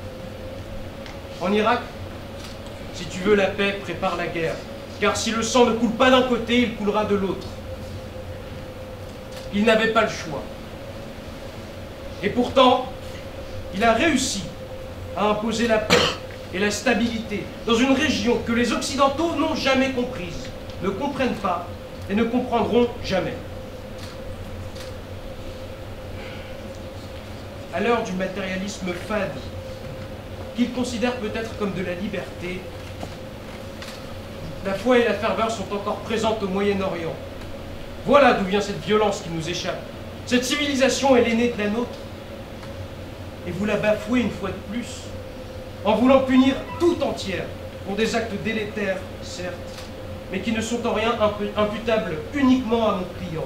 En Irak, si tu veux la paix, prépare la guerre. Car si le sang ne coule pas d'un côté, il coulera de l'autre. Il n'avait pas le choix. Et pourtant, il a réussi à imposer la paix et la stabilité dans une région que les Occidentaux n'ont jamais comprise, ne comprennent pas et ne comprendront jamais. À l'heure du matérialisme fade, qu'ils considèrent peut-être comme de la liberté, la foi et la ferveur sont encore présentes au Moyen-Orient. Voilà d'où vient cette violence qui nous échappe. Cette civilisation est l'aînée de la nôtre. et vous la bafouez une fois de plus, en voulant punir tout entière pour des actes délétères, certes, mais qui ne sont en rien imputables uniquement à mon client.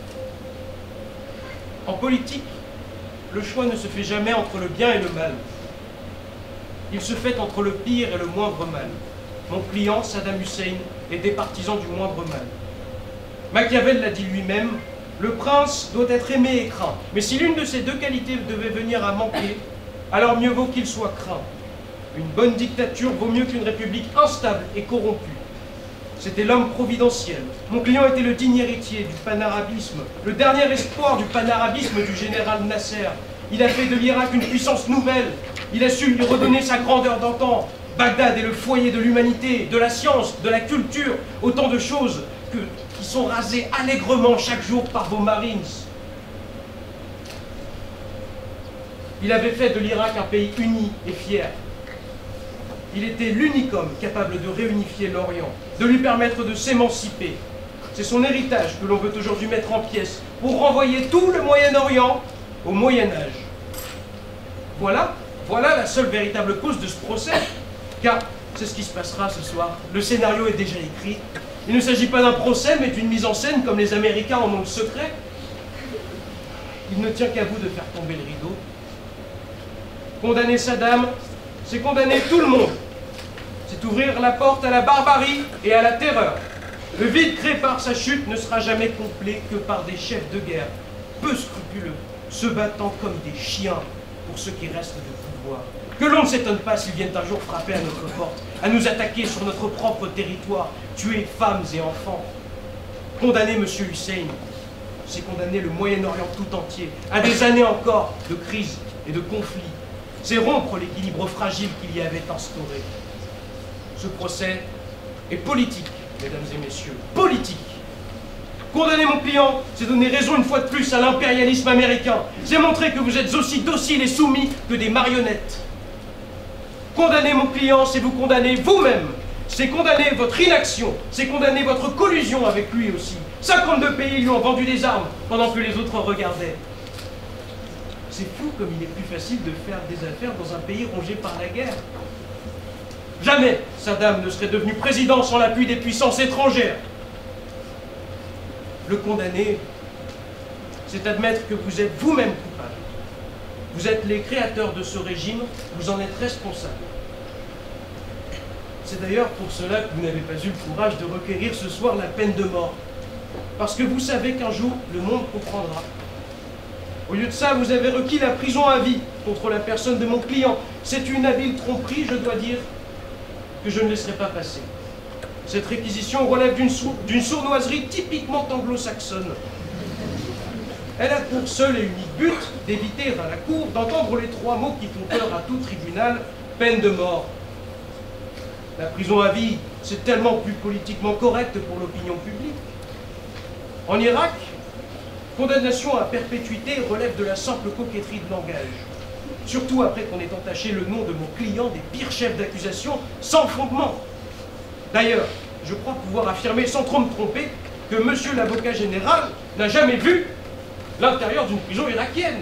En politique, le choix ne se fait jamais entre le bien et le mal. Il se fait entre le pire et le moindre mal. Mon client, Saddam Hussein, est des partisans du moindre mal. Machiavel l'a dit lui-même, le prince doit être aimé et craint. Mais si l'une de ces deux qualités devait venir à manquer, alors mieux vaut qu'il soit craint. Une bonne dictature vaut mieux qu'une république instable et corrompue. C'était l'homme providentiel. Mon client était le digne héritier du panarabisme, le dernier espoir du panarabisme du général Nasser. Il a fait de l'Irak une puissance nouvelle. Il a su lui redonner sa grandeur d'antan. Bagdad est le foyer de l'humanité, de la science, de la culture, autant de choses qui sont rasées allègrement chaque jour par vos Marines. Il avait fait de l'Irak un pays uni et fier. Il était l'unique homme capable de réunifier l'Orient, de lui permettre de s'émanciper. C'est son héritage que l'on veut aujourd'hui mettre en pièces pour renvoyer tout le Moyen-Orient au Moyen-Âge. Voilà la seule véritable cause de ce procès, car c'est ce qui se passera ce soir. Le scénario est déjà écrit. Il ne s'agit pas d'un procès, mais d'une mise en scène comme les Américains en ont le secret. Il ne tient qu'à vous de faire tomber le rideau. Condamner Saddam, c'est condamner tout le monde. C'est ouvrir la porte à la barbarie et à la terreur. Le vide créé par sa chute ne sera jamais complet que par des chefs de guerre, peu scrupuleux, se battant comme des chiens pour ce qui reste de pouvoir. Que l'on ne s'étonne pas s'ils viennent un jour frapper à notre porte, à nous attaquer sur notre propre territoire, tuer femmes et enfants. Condamner M. Hussein, c'est condamner le Moyen-Orient tout entier, à des années encore de crise et de conflits. C'est rompre l'équilibre fragile qu'il y avait instauré. Ce procès est politique, mesdames et messieurs, politique. Condamner mon client, c'est donner raison une fois de plus à l'impérialisme américain. C'est montrer que vous êtes aussi dociles et soumis que des marionnettes. Condamner mon client, c'est vous condamner vous-même. C'est condamner votre inaction. C'est condamner votre collusion avec lui aussi. 52 pays lui ont vendu des armes pendant que les autres regardaient. C'est fou comme il est plus facile de faire des affaires dans un pays rongé par la guerre. Jamais Saddam ne serait devenu président sans l'appui des puissances étrangères. Le condamner, c'est admettre que vous êtes vous-même coupable. Vous êtes les créateurs de ce régime, vous en êtes responsables. C'est d'ailleurs pour cela que vous n'avez pas eu le courage de requérir ce soir la peine de mort. Parce que vous savez qu'un jour, le monde comprendra. Au lieu de ça, vous avez requis la prison à vie contre la personne de mon client. C'est une habile tromperie, je dois dire, que je ne laisserai pas passer. Cette réquisition relève d'une sournoiserie typiquement anglo-saxonne. Elle a pour seul et unique but d'éviter à la cour d'entendre les 3 mots qui font peur à tout tribunal, peine de mort. La prison à vie, c'est tellement plus politiquement correct pour l'opinion publique. En Irak, condamnation à perpétuité relève de la simple coquetterie de langage. Surtout après qu'on ait entaché le nom de mon client des pires chefs d'accusation sans fondement. D'ailleurs, je crois pouvoir affirmer sans trop me tromper que monsieur l'avocat général n'a jamais vu l'intérieur d'une prison irakienne.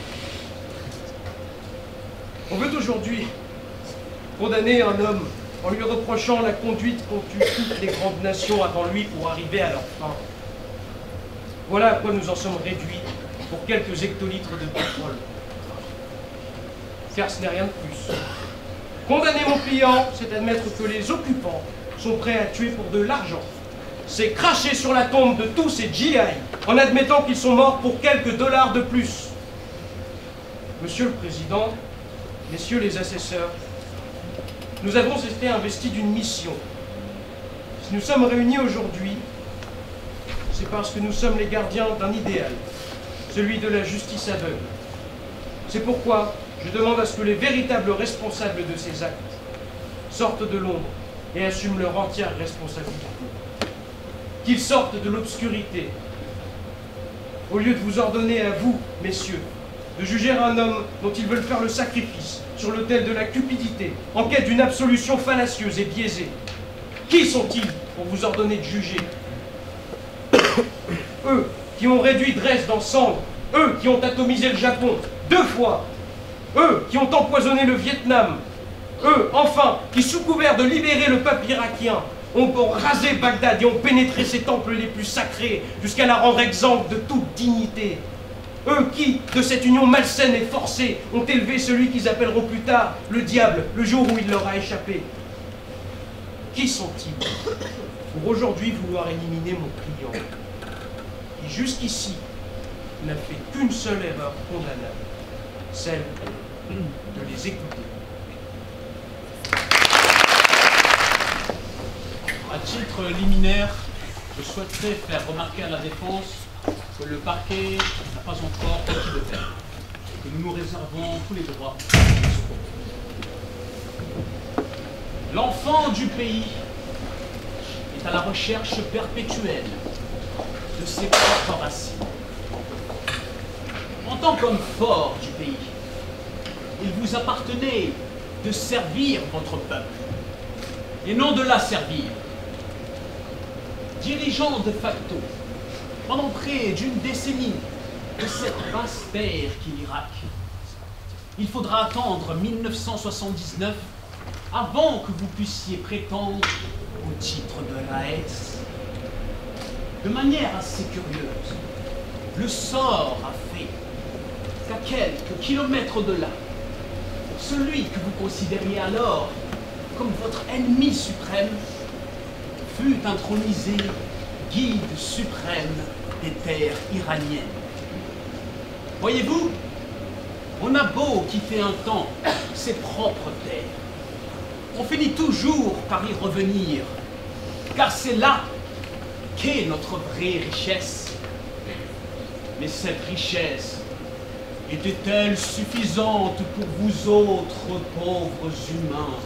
On veut aujourd'hui condamner un homme en lui reprochant la conduite qu'ont eue toutes les grandes nations avant lui pour arriver à leur fin. Voilà à quoi nous en sommes réduits pour quelques hectolitres de pétrole. Car ce n'est rien de plus. Condamner mon client, c'est admettre que les occupants sont prêts à tuer pour de l'argent. C'est cracher sur la tombe de tous ces GI en admettant qu'ils sont morts pour quelques dollars de plus. Monsieur le Président, messieurs les assesseurs, nous avons été investis d'une mission. Si nous sommes réunis aujourd'hui, c'est parce que nous sommes les gardiens d'un idéal, celui de la justice aveugle. C'est pourquoi je demande à ce que les véritables responsables de ces actes sortent de l'ombre et assument leur entière responsabilité. Qu'ils sortent de l'obscurité. Au lieu de vous ordonner à vous, messieurs, de juger un homme dont ils veulent faire le sacrifice sur l'autel de la cupidité, en quête d'une absolution fallacieuse et biaisée. Qui sont-ils pour vous ordonner de juger? Eux qui ont réduit Dresde en cendres, eux qui ont atomisé le Japon 2 fois, Eux qui ont empoisonné le Vietnam. Eux, enfin, qui sous couvert de libérer le peuple irakien, ont rasé Bagdad et ont pénétré ses temples les plus sacrés jusqu'à la rendre exempte de toute dignité. Eux qui, de cette union malsaine et forcée, ont élevé celui qu'ils appelleront plus tard le diable, le jour où il leur a échappé. Qui sont-ils pour aujourd'hui vouloir éliminer mon client, qui jusqu'ici n'a fait qu'une seule erreur condamnable, celle de les écouter. À titre liminaire, je souhaiterais faire remarquer à la défense que le parquet n'a pas encore requis de fait et que nous nous réservons tous les droits. L'enfant du pays est à la recherche perpétuelle de ses propres racines. En tant qu'homme fort du pays, il vous appartenait de servir votre peuple et non de l'asservir. Dirigeant de facto, pendant près d'une décennie de cette vaste terre qu'est l'Irak, il faudra attendre 1979 avant que vous puissiez prétendre au titre de l'AS. De manière assez curieuse, le sort a fait qu'à quelques kilomètres de là, celui que vous considériez alors comme votre ennemi suprême fut intronisé guide suprême des terres iraniennes. Voyez-vous, on a beau quitter un temps ses propres terres, on finit toujours par y revenir, car c'est là qu'est notre vraie richesse. Mais cette richesse était-elle suffisante pour vous autres pauvres humains?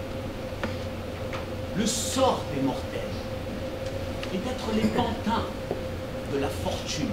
Le sort des mortels est d'être les pantins de la fortune.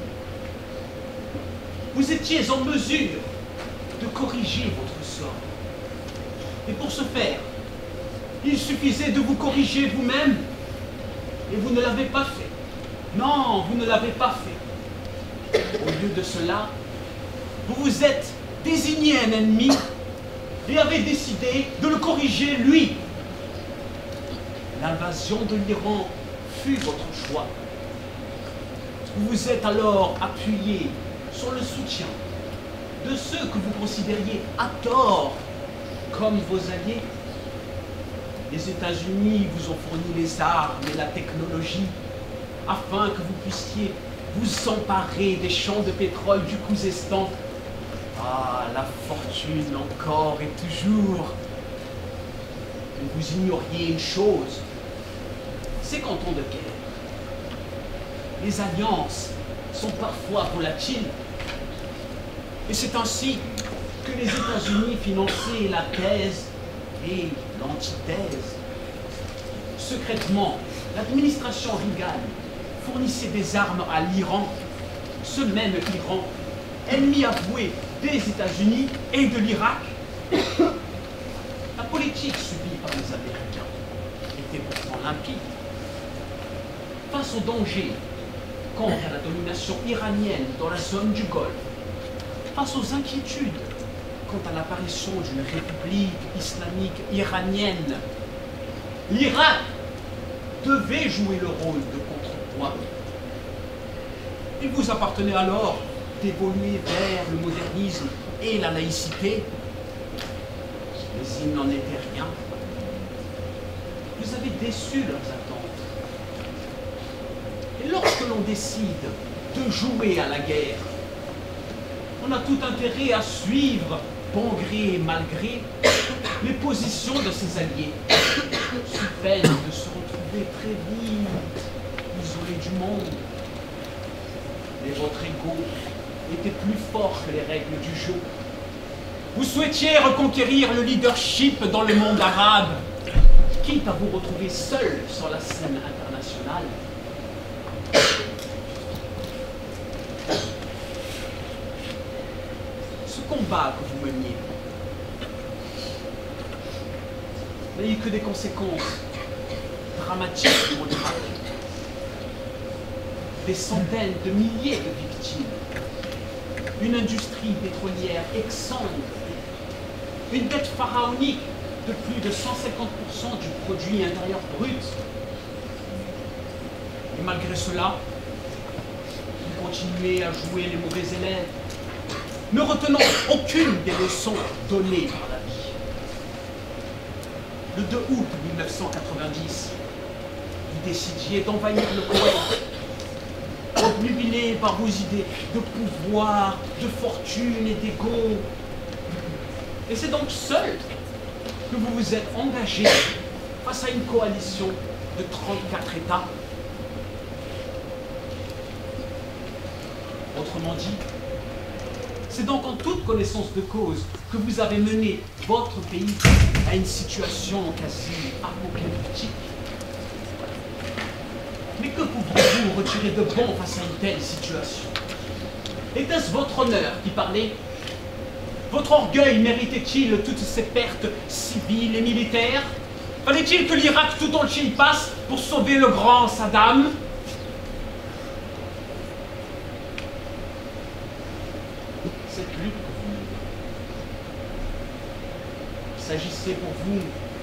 Vous étiez en mesure de corriger votre sort. Et pour ce faire, il suffisait de vous corriger vous-même. Et vous ne l'avez pas fait. Non, vous ne l'avez pas fait. Au lieu de cela, vous vous êtes désigné un ennemi et avez décidé de le corriger lui. L'invasion de l'Iran fut votre choix. Vous vous êtes alors appuyé sur le soutien de ceux que vous considériez à tort comme vos alliés. Les États-Unis vous ont fourni les armes et la technologie afin que vous puissiez vous emparer des champs de pétrole du Khouzestan. Ah, la fortune encore et toujours. Mais vous ignoriez une chose, c'est qu'en temps de guerre, les alliances sont parfois volatiles. Et c'est ainsi que les États-Unis finançaient la thèse et l'antithèse. Secrètement, l'administration Reagan fournissait des armes à l'Iran, ce même Iran, ennemi avoué des États-Unis et de l'Irak. La politique subie par les Américains était pourtant limpide. Face au danger quant à la domination iranienne dans la zone du Golfe, face aux inquiétudes quant à l'apparition d'une république islamique iranienne, l'Irak devait jouer le rôle de contrepoids. Il vous appartenait alors d'évoluer vers le modernisme et la laïcité, mais il n'en était rien. Vous avez déçu leurs attentes. Et lorsque l'on décide de jouer à la guerre, on a tout intérêt à suivre, bon gré et mal gré, les positions de ses alliés, sous peine de se retrouver très vite isolé du monde. Mais votre ego était plus fort que les règles du jeu. Vous souhaitiez reconquérir le leadership dans le monde arabe, quitte à vous retrouver seul sur la scène internationale. Ce combat que vous meniez n'a eu que des conséquences dramatiques pour l'Irak. Des centaines de milliers de victimes, une industrie pétrolière exsangue une dette pharaonique de plus de 150% du produit intérieur brut. Et malgré cela, vous continuez à jouer les mauvais élèves, ne retenant aucune des leçons données par la vie. Le 2 août 1990, vous décidiez d'envahir le Koweït, obnubilé par vos idées de pouvoir, de fortune et d'ego. Et c'est donc seul que vous vous êtes engagé face à une coalition de 34 États. Autrement dit, c'est donc en toute connaissance de cause que vous avez mené votre pays à une situation quasi apocalyptique. Mais que pouviez-vous retirer de bon face à une telle situation? Était-ce votre honneur qui parlait? Votre orgueil méritait-il toutes ces pertes civiles et militaires? Fallait-il que l'Irak tout entier y passe pour sauver le grand Saddam? Cette lutte que vous menez, il s'agissait pour vous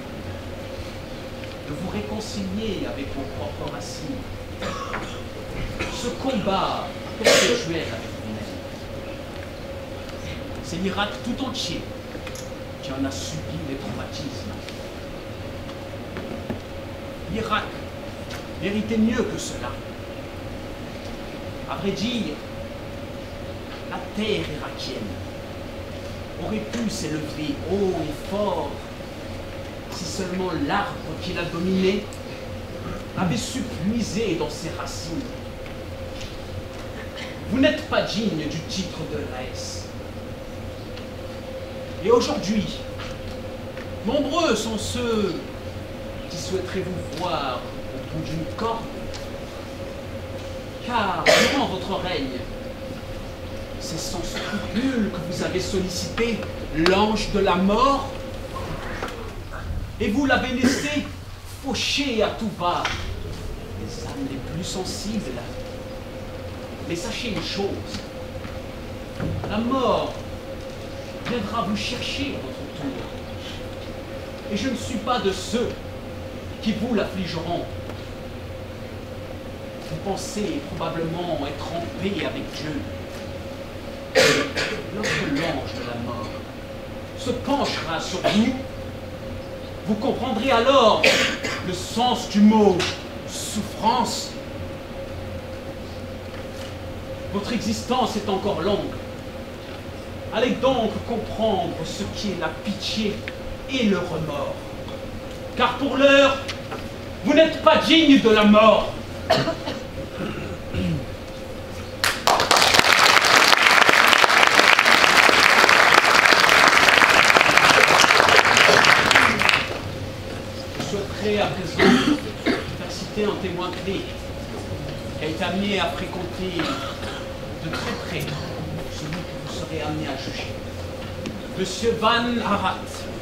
de vous réconcilier avec vos propres racines. Ce combat perpétuel avec vous-même. C'est l'Irak tout entier qui en a subi les traumatismes. L'Irak méritait mieux que cela. À vrai dire, la terre irakienne aurait pu s'élever haut et fort si seulement l'arbre qui l'a dominé avait su puiser dans ses racines. Vous n'êtes pas digne du titre de Raïs. Et aujourd'hui, nombreux sont ceux qui souhaiteraient vous voir au bout d'une corde, car durant votre règne, c'est sans scrupule que vous avez sollicité l'ange de la mort, et vous l'avez laissé faucher à tout va les âmes les plus sensibles. Mais sachez une chose, la mort viendra vous chercher à votre tour. Et je ne suis pas de ceux qui vous l'affligeront. Vous pensez probablement être en paix avec Dieu. Lorsque l'ange de la mort se penchera sur vous, vous comprendrez alors le sens du mot souffrance. Votre existence est encore longue. Allez donc comprendre ce qu'est la pitié et le remords. Car pour l'heure, vous n'êtes pas digne de la mort. Je souhaiterais à présent faire citer un témoin clé qui a été amené à fréquenter de très près celui que vous serez amené à juger. Monsieur Van Arat.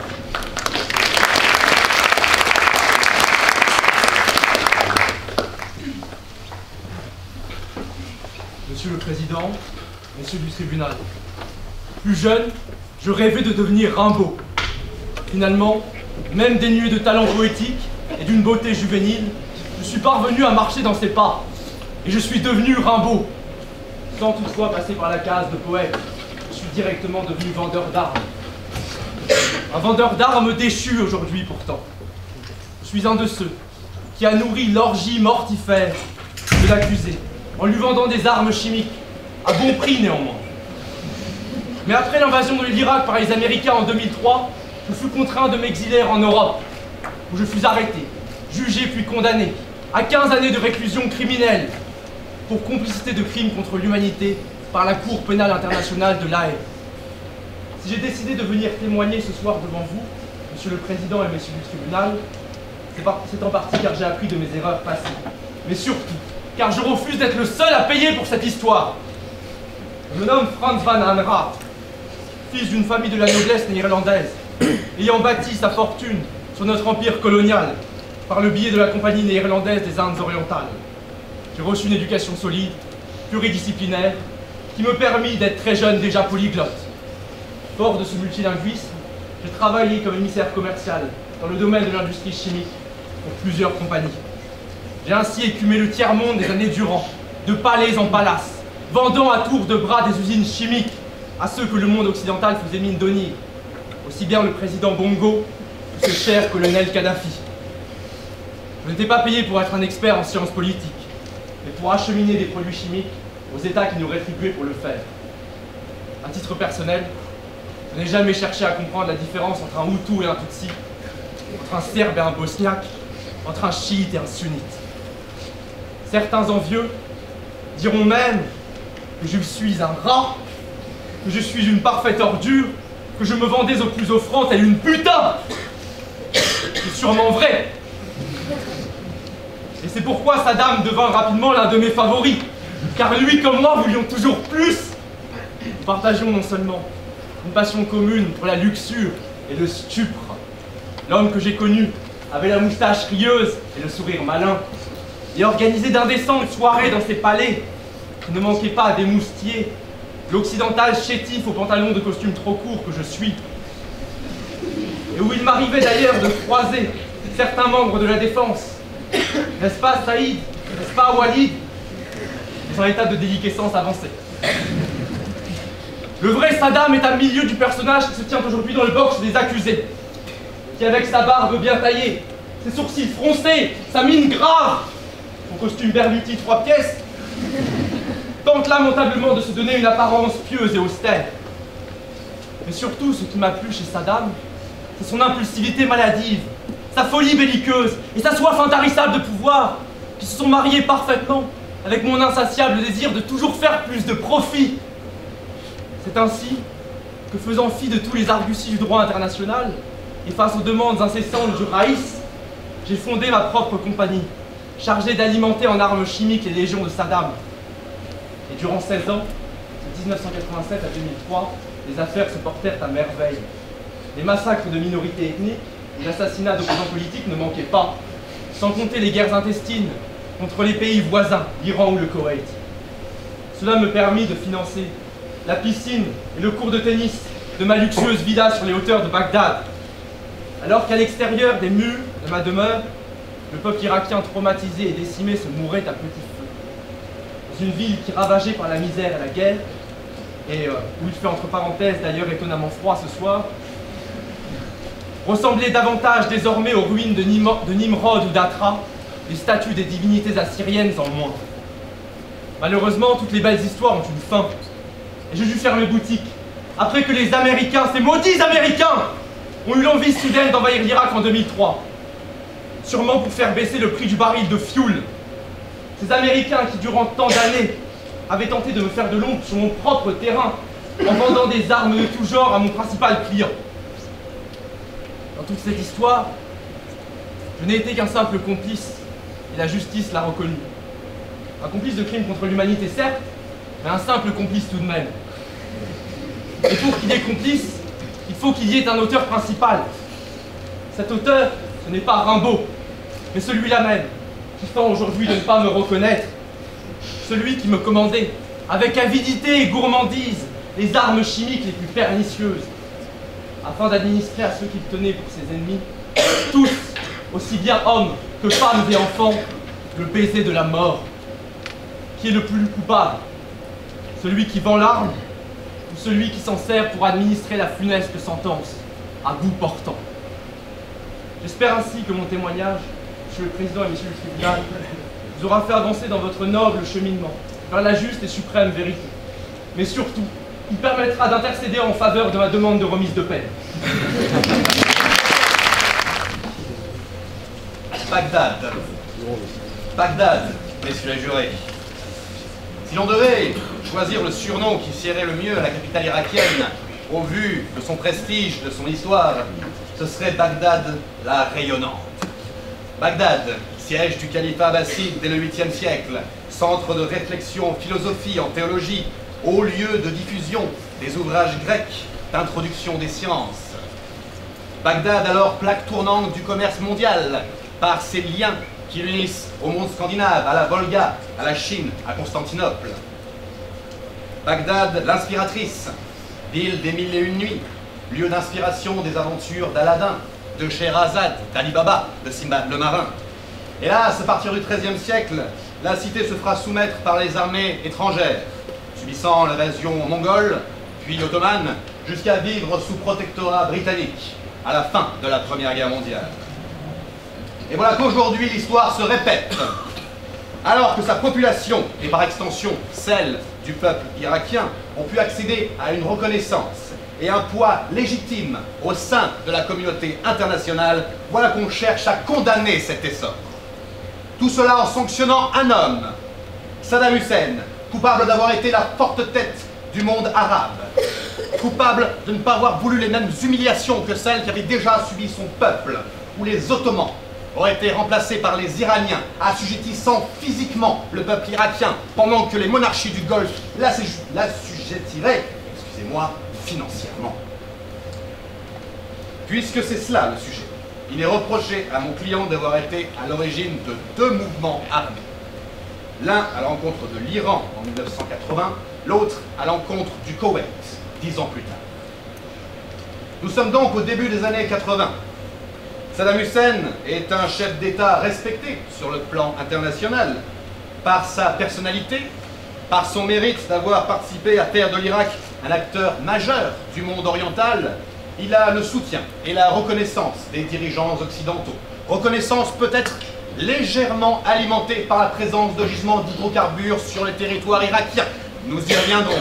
Monsieur le Président, Messieurs du tribunal, plus jeune, je rêvais de devenir Rimbaud. Finalement, même dénué de talent poétique et d'une beauté juvénile, je suis parvenu à marcher dans ses pas. Et je suis devenu Rimbaud. Sans toutefois passer par la case de poète, je suis directement devenu vendeur d'armes. Un vendeur d'armes déchu aujourd'hui pourtant. Je suis un de ceux qui a nourri l'orgie mortifère de l'accusé, en lui vendant des armes chimiques, à bon prix néanmoins. Mais après l'invasion de l'Irak par les Américains en 2003, je fus contraint de m'exiler en Europe, où je fus arrêté, jugé puis condamné à 15 années de réclusion criminelle pour complicité de crimes contre l'humanité par la Cour pénale internationale de l'A.E. Si j'ai décidé de venir témoigner ce soir devant vous, Monsieur le Président et Messieurs du tribunal, c'est en partie car j'ai appris de mes erreurs passées, mais surtout car je refuse d'être le seul à payer pour cette histoire. Je me nomme Frans Van Anraat, fils d'une famille de la noblesse néerlandaise, ayant bâti sa fortune sur notre empire colonial par le biais de la Compagnie néerlandaise des Indes orientales. J'ai reçu une éducation solide, pluridisciplinaire, qui me permit d'être très jeune déjà polyglotte. Fort de ce multilinguisme, J'ai travaillé comme émissaire commercial dans le domaine de l'industrie chimique pour plusieurs compagnies. J'ai ainsi écumé le tiers-monde des années durant, de palais en palace, vendant à tour de bras des usines chimiques à ceux que le monde occidental faisait mine d'honnir, aussi bien le président Bongo que ce cher colonel Kadhafi. Je n'étais pas payé pour être un expert en sciences politiques, mais pour acheminer des produits chimiques aux États qui nous rétribuaient pour le faire. À titre personnel, je n'ai jamais cherché à comprendre la différence entre un Hutu et un Tutsi, entre un Serbe et un Bosniaque, entre un chiite et un sunnite. Certains envieux diront même que je suis un rat, que je suis une parfaite ordure, que je me vendais au plus offrant telle une putain. C'est sûrement vrai. Et c'est pourquoi Saddam devint rapidement l'un de mes favoris, car lui comme moi voulions toujours plus. Nous partagions non seulement une passion commune pour la luxure et le stupre. L'homme que j'ai connu avait la moustache rieuse et le sourire malin, et organisait d'indécentes soirées dans ses palais, qui ne manquaient pas à des moustiers, l'occidental chétif au pantalon de costume trop court que je suis, et où il m'arrivait d'ailleurs de croiser certains membres de la défense. N'est-ce pas Saïd? N'est-ce pas Walid? Ils sont en état de déliquescence avancée. Le vrai Saddam est un milieu du personnage qui se tient aujourd'hui dans le box des accusés, qui avec sa barbe bien taillée, ses sourcils froncés, sa mine grave, son costume Berluti 3 pièces, tente lamentablement de se donner une apparence pieuse et austère. Mais surtout, ce qui m'a plu chez Saddam, c'est son impulsivité maladive, sa folie belliqueuse et sa soif intarissable de pouvoir, qui se sont mariés parfaitement avec mon insatiable désir de toujours faire plus de profit. C'est ainsi que, faisant fi de tous les arguties du droit international et face aux demandes incessantes du Raïs, j'ai fondé ma propre compagnie, chargée d'alimenter en armes chimiques les légions de Saddam. Et durant 16 ans, de 1987 à 2003, les affaires se portèrent à merveille. Les massacres de minorités ethniques et l'assassinat d'opposants politiques ne manquaient pas, sans compter les guerres intestines contre les pays voisins, l'Iran ou le Koweït. Cela me permit de financer la piscine et le cours de tennis de ma luxueuse villa sur les hauteurs de Bagdad. Alors qu'à l'extérieur des murs de ma demeure, le peuple irakien traumatisé et décimé se mourait à petit feu. Dans une ville qui, ravagée par la misère et la guerre, et où il fait entre parenthèses d'ailleurs étonnamment froid ce soir, ressemblait davantage désormais aux ruines de Nimrod ou d'Atra, les statues des divinités assyriennes en moins. Malheureusement, toutes les belles histoires ont une fin. Et je dû fermer boutique, après que les Américains, ces maudits Américains, ont eu l'envie soudaine d'envahir l'Irak en 2003. Sûrement pour faire baisser le prix du baril de fioul. Ces Américains qui, durant tant d'années, avaient tenté de me faire de l'ombre sur mon propre terrain, en vendant des armes de tout genre à mon principal client. Dans toute cette histoire, je n'ai été qu'un simple complice, et la justice l'a reconnu. Un complice de crime contre l'humanité, certes, mais un simple complice tout de même. Et pour qu'il y ait complice, il faut qu'il y ait un auteur principal. Cet auteur, ce n'est pas Rimbaud, mais celui-là même, qui tend aujourd'hui de ne pas me reconnaître. Celui qui me commandait, avec avidité et gourmandise, les armes chimiques les plus pernicieuses, afin d'administrer à ceux qu'il tenait pour ses ennemis, tous, aussi bien hommes que femmes et enfants, le baiser de la mort. Qui est le plus coupable? Celui qui vend l'arme ou celui qui s'en sert pour administrer la funeste sentence à bout portant? J'espère ainsi que mon témoignage, Monsieur le Président et Monsieur le Tribunal, vous aura fait avancer dans votre noble cheminement vers la juste et suprême vérité. Mais surtout, il permettra d'intercéder en faveur de ma demande de remise de peine. Bagdad. Bagdad, messieurs les jurés. Si l'on devait choisir le surnom qui siérait le mieux à la capitale irakienne, au vu de son prestige, de son histoire, ce serait Bagdad la rayonnante. Bagdad, siège du califat abbasside dès le 8e siècle, centre de réflexion en philosophie, en théologie, haut lieu de diffusion des ouvrages grecs d'introduction des sciences. Bagdad, alors plaque tournante du commerce mondial, par ses liens qui l'unissent au monde scandinave, à la Volga, à la Chine, à Constantinople. Bagdad, l'inspiratrice, ville des mille et une nuits, lieu d'inspiration des aventures d'Aladin, de Scheherazade, d'Ali Baba, de Simbad le marin. Hélas, à partir du XIIIe siècle, la cité se fera soumettre par les armées étrangères, subissant l'invasion mongole, puis ottomane, jusqu'à vivre sous protectorat britannique à la fin de la Première Guerre mondiale. Et voilà qu'aujourd'hui l'histoire se répète. Alors que sa population, et par extension celle du peuple irakien, ont pu accéder à une reconnaissance et un poids légitime au sein de la communauté internationale, voilà qu'on cherche à condamner cet essor. Tout cela en sanctionnant un homme, Saddam Hussein, coupable d'avoir été la forte tête du monde arabe, coupable de ne pas avoir voulu les mêmes humiliations que celles qu'avait déjà subies son peuple, où les Ottomans auraient été remplacés par les Iraniens, assujettissant physiquement le peuple irakien, pendant que les monarchies du Golfe l'assujettiraient, excusez-moi, financièrement. Puisque c'est cela le sujet, il est reproché à mon client d'avoir été à l'origine de 2 mouvements armés. L'un à l'encontre de l'Iran en 1980, l'autre à l'encontre du Koweït, 10 ans plus tard. Nous sommes donc au début des années 80. Saddam Hussein est un chef d'État respecté sur le plan international par sa personnalité, par son mérite d'avoir participé à faire de l'Irak un acteur majeur du monde oriental. Il a le soutien et la reconnaissance des dirigeants occidentaux. Reconnaissance peut-être légèrement alimentée par la présence de gisements d'hydrocarbures sur le territoire irakien. Nous y reviendrons.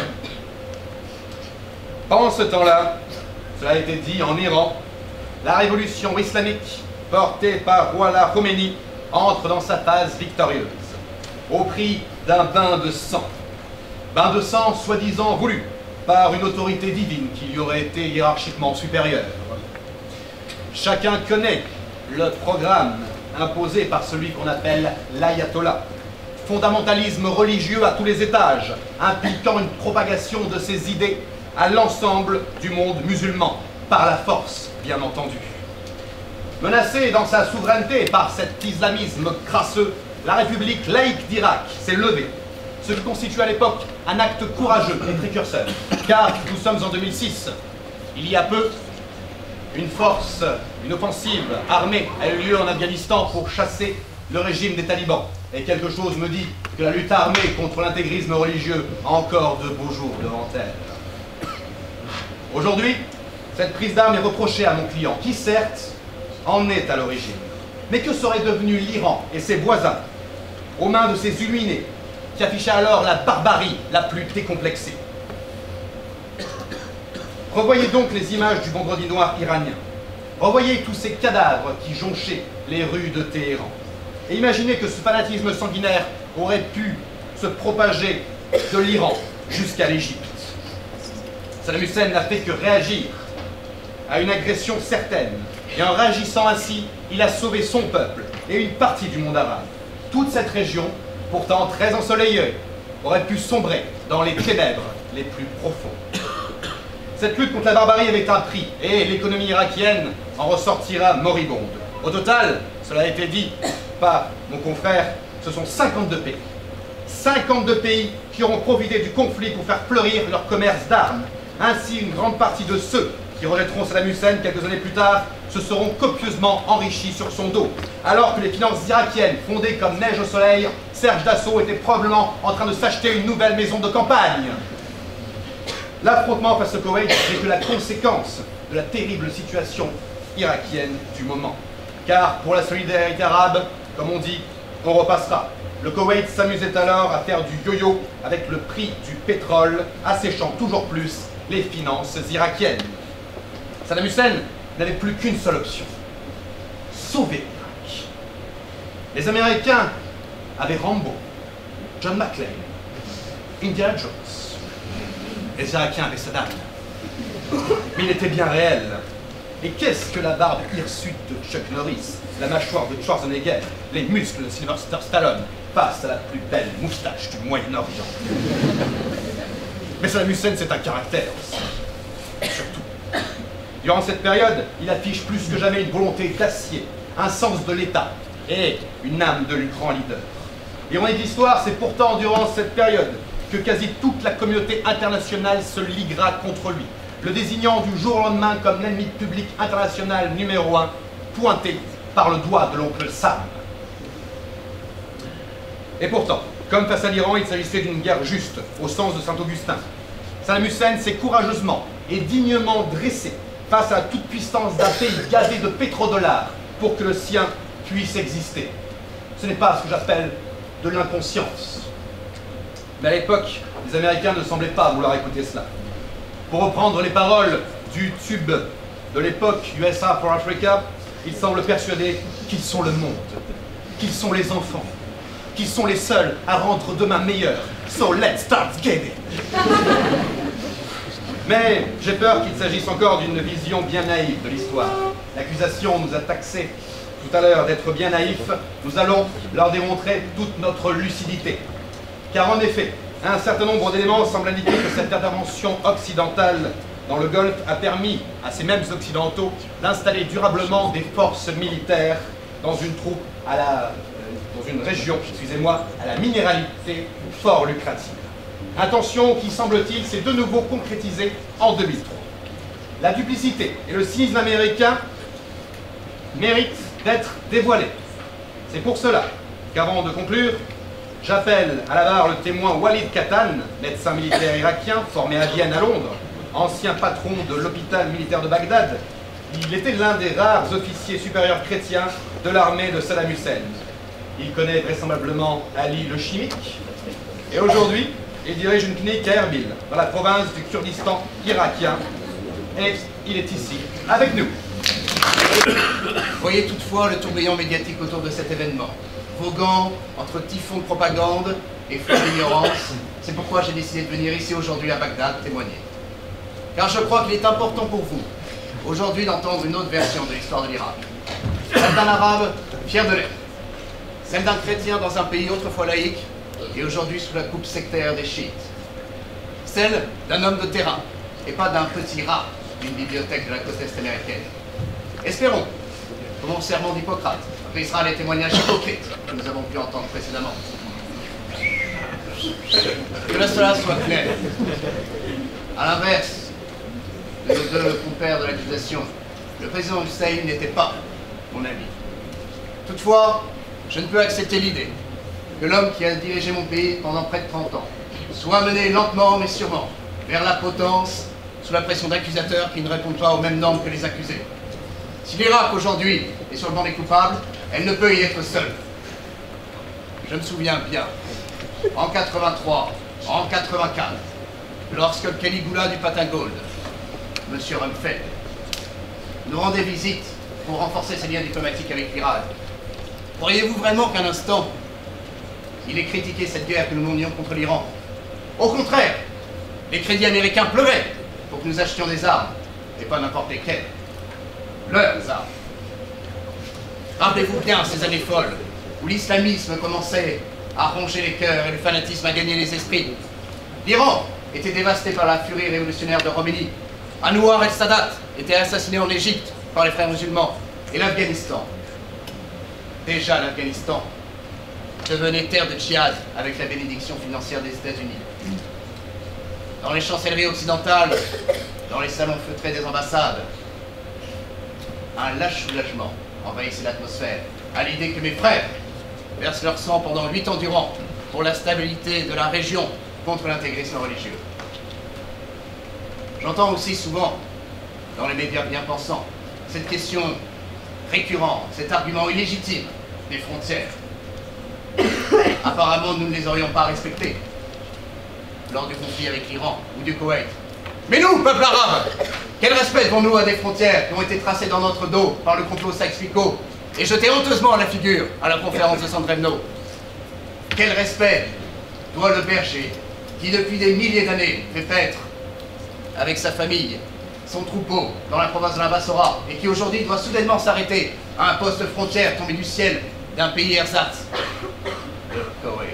Pendant ce temps-là, cela a été dit en Iran, la révolution islamique, portée par Ruhollah Khomeini, entre dans sa phase victorieuse, au prix d'un bain de sang. Bain de sang soi-disant voulu par une autorité divine qui lui aurait été hiérarchiquement supérieure. Chacun connaît le programme imposé par celui qu'on appelle l'ayatollah. Fondamentalisme religieux à tous les étages, impliquant une propagation de ses idées à l'ensemble du monde musulman, par la force, bien entendu. Menacée dans sa souveraineté par cet islamisme crasseux, la République laïque d'Irak s'est levée, ce qui constitue à l'époque un acte courageux et précurseur, car nous sommes en 2006. Il y a peu, une offensive armée a eu lieu en Afghanistan pour chasser le régime des talibans. Et quelque chose me dit que la lutte armée contre l'intégrisme religieux a encore de beaux jours devant elle. Aujourd'hui, cette prise d'armes est reprochée à mon client, qui certes en est à l'origine. Mais que serait devenu l'Iran et ses voisins aux mains de ces illuminés qui affichaient alors la barbarie la plus décomplexée? Revoyez donc les images du vendredi noir iranien. Revoyez tous ces cadavres qui jonchaient les rues de Téhéran. Et imaginez que ce fanatisme sanguinaire aurait pu se propager de l'Iran jusqu'à l'Égypte. Saddam Hussein n'a fait que réagir à une agression certaine. Et en réagissant ainsi, il a sauvé son peuple et une partie du monde arabe. Toute cette région, pourtant très ensoleillée, aurait pu sombrer dans les ténèbres les plus profondes. Cette lutte contre la barbarie avait un prix, et l'économie irakienne en ressortira moribonde. Au total, cela a été dit par mon confrère, ce sont 52 pays. 52 pays qui auront profité du conflit pour faire fleurir leur commerce d'armes. Ainsi, une grande partie de ceux qui rejetteront Saddam Hussein quelques années plus tard se seront copieusement enrichis sur son dos. Alors que les finances irakiennes, fondées comme neige au soleil, Serge Dassault était probablement en train de s'acheter une nouvelle maison de campagne. L'affrontement face au Koweït n'est que la conséquence de la terrible situation irakienne du moment. Car pour la solidarité arabe, comme on dit, on repassera. Le Koweït s'amusait alors à faire du yo-yo avec le prix du pétrole, asséchant toujours plus les finances irakiennes. Saddam Hussein n'avait plus qu'une seule option: sauver l'Irak. Les Américains avaient Rambo, John McClane, Indiana Jones. Les Irakiens avaient Saddam. Mais il était bien réel. Et qu'est-ce que la barbe hirsute de Chuck Norris, la mâchoire de Schwarzenegger, les muscles de Sylvester Stallone face à la plus belle moustache du Moyen-Orient? Mais Saddam Hussein, c'est un caractère aussi. Surtout. Durant cette période, il affiche plus que jamais une volonté d'acier, un sens de l'État et une âme de grand leader. Ironie de l'histoire, c'est pourtant durant cette période que quasi toute la communauté internationale se liguera contre lui, le désignant du jour au lendemain comme l'ennemi public international numéro 1, pointé par le doigt de l'oncle Sam. Et pourtant, comme face à l'Iran, il s'agissait d'une guerre juste, au sens de Saint-Augustin. Saddam Hussein s'est courageusement et dignement dressé face à la toute-puissance d'un pays gavé de pétrodollars pour que le sien puisse exister. Ce n'est pas ce que j'appelle de l'inconscience. Mais à l'époque, les Américains ne semblaient pas vouloir écouter cela. Pour reprendre les paroles du tube de l'époque, USA for Africa, ils semblent persuadés qu'ils sont le monde, qu'ils sont les enfants, qu'ils sont les seuls à rendre demain meilleur. So let's start gaming. Mais j'ai peur qu'il s'agisse encore d'une vision bien naïve de l'histoire. L'accusation nous a taxés tout à l'heure d'être bien naïfs. Nous allons leur démontrer toute notre lucidité. Car en effet, un certain nombre d'éléments semblent indiquer que cette intervention occidentale dans le Golfe a permis à ces mêmes Occidentaux d'installer durablement des forces militaires dans une troupe dans une région, excusez-moi, à la minéralité fort lucrative. Intention qui, semble-t-il, s'est de nouveau concrétisée en 2003. La duplicité et le cynisme américain méritent d'être dévoilés. C'est pour cela qu'avant de conclure, j'appelle à la barre le témoin Walid Katan, médecin militaire irakien formé à Vienne à Londres, ancien patron de l'hôpital militaire de Bagdad. Il était l'un des rares officiers supérieurs chrétiens de l'armée de Saddam Hussein. Il connaît vraisemblablement Ali le chimique. Et aujourd'hui, il dirige une clinique à Erbil, dans la province du Kurdistan irakien. Et il est ici, avec nous. Voyez toutefois le tourbillon médiatique autour de cet événement. Voguant entre typhon de propagande et flot d'ignorance, c'est pourquoi j'ai décidé de venir ici aujourd'hui à Bagdad témoigner. Car je crois qu'il est important pour vous, aujourd'hui, d'entendre une autre version de l'histoire de l'Irak. Celle d'un arabe fier de l'être. Celle d'un chrétien dans un pays autrefois laïque et aujourd'hui sous la coupe sectaire des chiites. Celle d'un homme de terrain et pas d'un petit rat d'une bibliothèque de la côte est américaine. Espérons, comme mon serment d'Hippocrate, brisera les témoignages hypocrites que nous avons pu entendre précédemment. Que cela soit clair. À l'inverse de nos deux compères de l'accusation, le président Hussein n'était pas mon ami. Toutefois, je ne peux accepter l'idée que l'homme qui a dirigé mon pays pendant près de 30 ans soit mené lentement mais sûrement vers la potence sous la pression d'accusateurs qui ne répondent pas aux mêmes normes que les accusés. Si l'Irak aujourd'hui est sur le banc des coupables, elle ne peut y être seule. Je me souviens bien, en 83, en 84, lorsque le Caligula du Patin Gold, M. Rumfeld, nous rendait visite pour renforcer ses liens diplomatiques avec l'Irak, croyez-vous vraiment qu'un instant, il ait critiqué cette guerre que nous menions contre l'Iran? Au contraire, les crédits américains pleuraient pour que nous achetions des armes, et pas n'importe lesquelles. Leurs armes. Rappelez-vous bien ces années folles, où l'islamisme commençait à ronger les cœurs et le fanatisme à gagner les esprits. L'Iran était dévasté par la furie révolutionnaire de Khomeini. Anwar el-Sadat était assassiné en Égypte par les frères musulmans. Et l'Afghanistan, déjà l'Afghanistan, devenait terre de djihad avec la bénédiction financière des États-Unis. Dans les chancelleries occidentales, dans les salons feutrés des ambassades, un lâche soulagement envahissait l'atmosphère à l'idée que mes frères versent leur sang pendant 8 ans durant pour la stabilité de la région contre l'intégrisme religieux. J'entends aussi souvent, dans les médias bien pensants, cette question récurrente, cet argument illégitime des frontières. Apparemment, nous ne les aurions pas respectées lors du conflit avec l'Iran ou du Koweït. Mais nous, peuple arabe, quel respect devons-nous à des frontières qui ont été tracées dans notre dos par le complot Sykes-Picot et jetées honteusement à la figure à la conférence de Sandremno? Quel respect doit le berger qui, depuis des milliers d'années, fait paître avec sa famille, son troupeau dans la province de la Bassora et qui aujourd'hui doit soudainement s'arrêter à un poste frontière tombé du ciel d'un pays ersatz, le Koweït?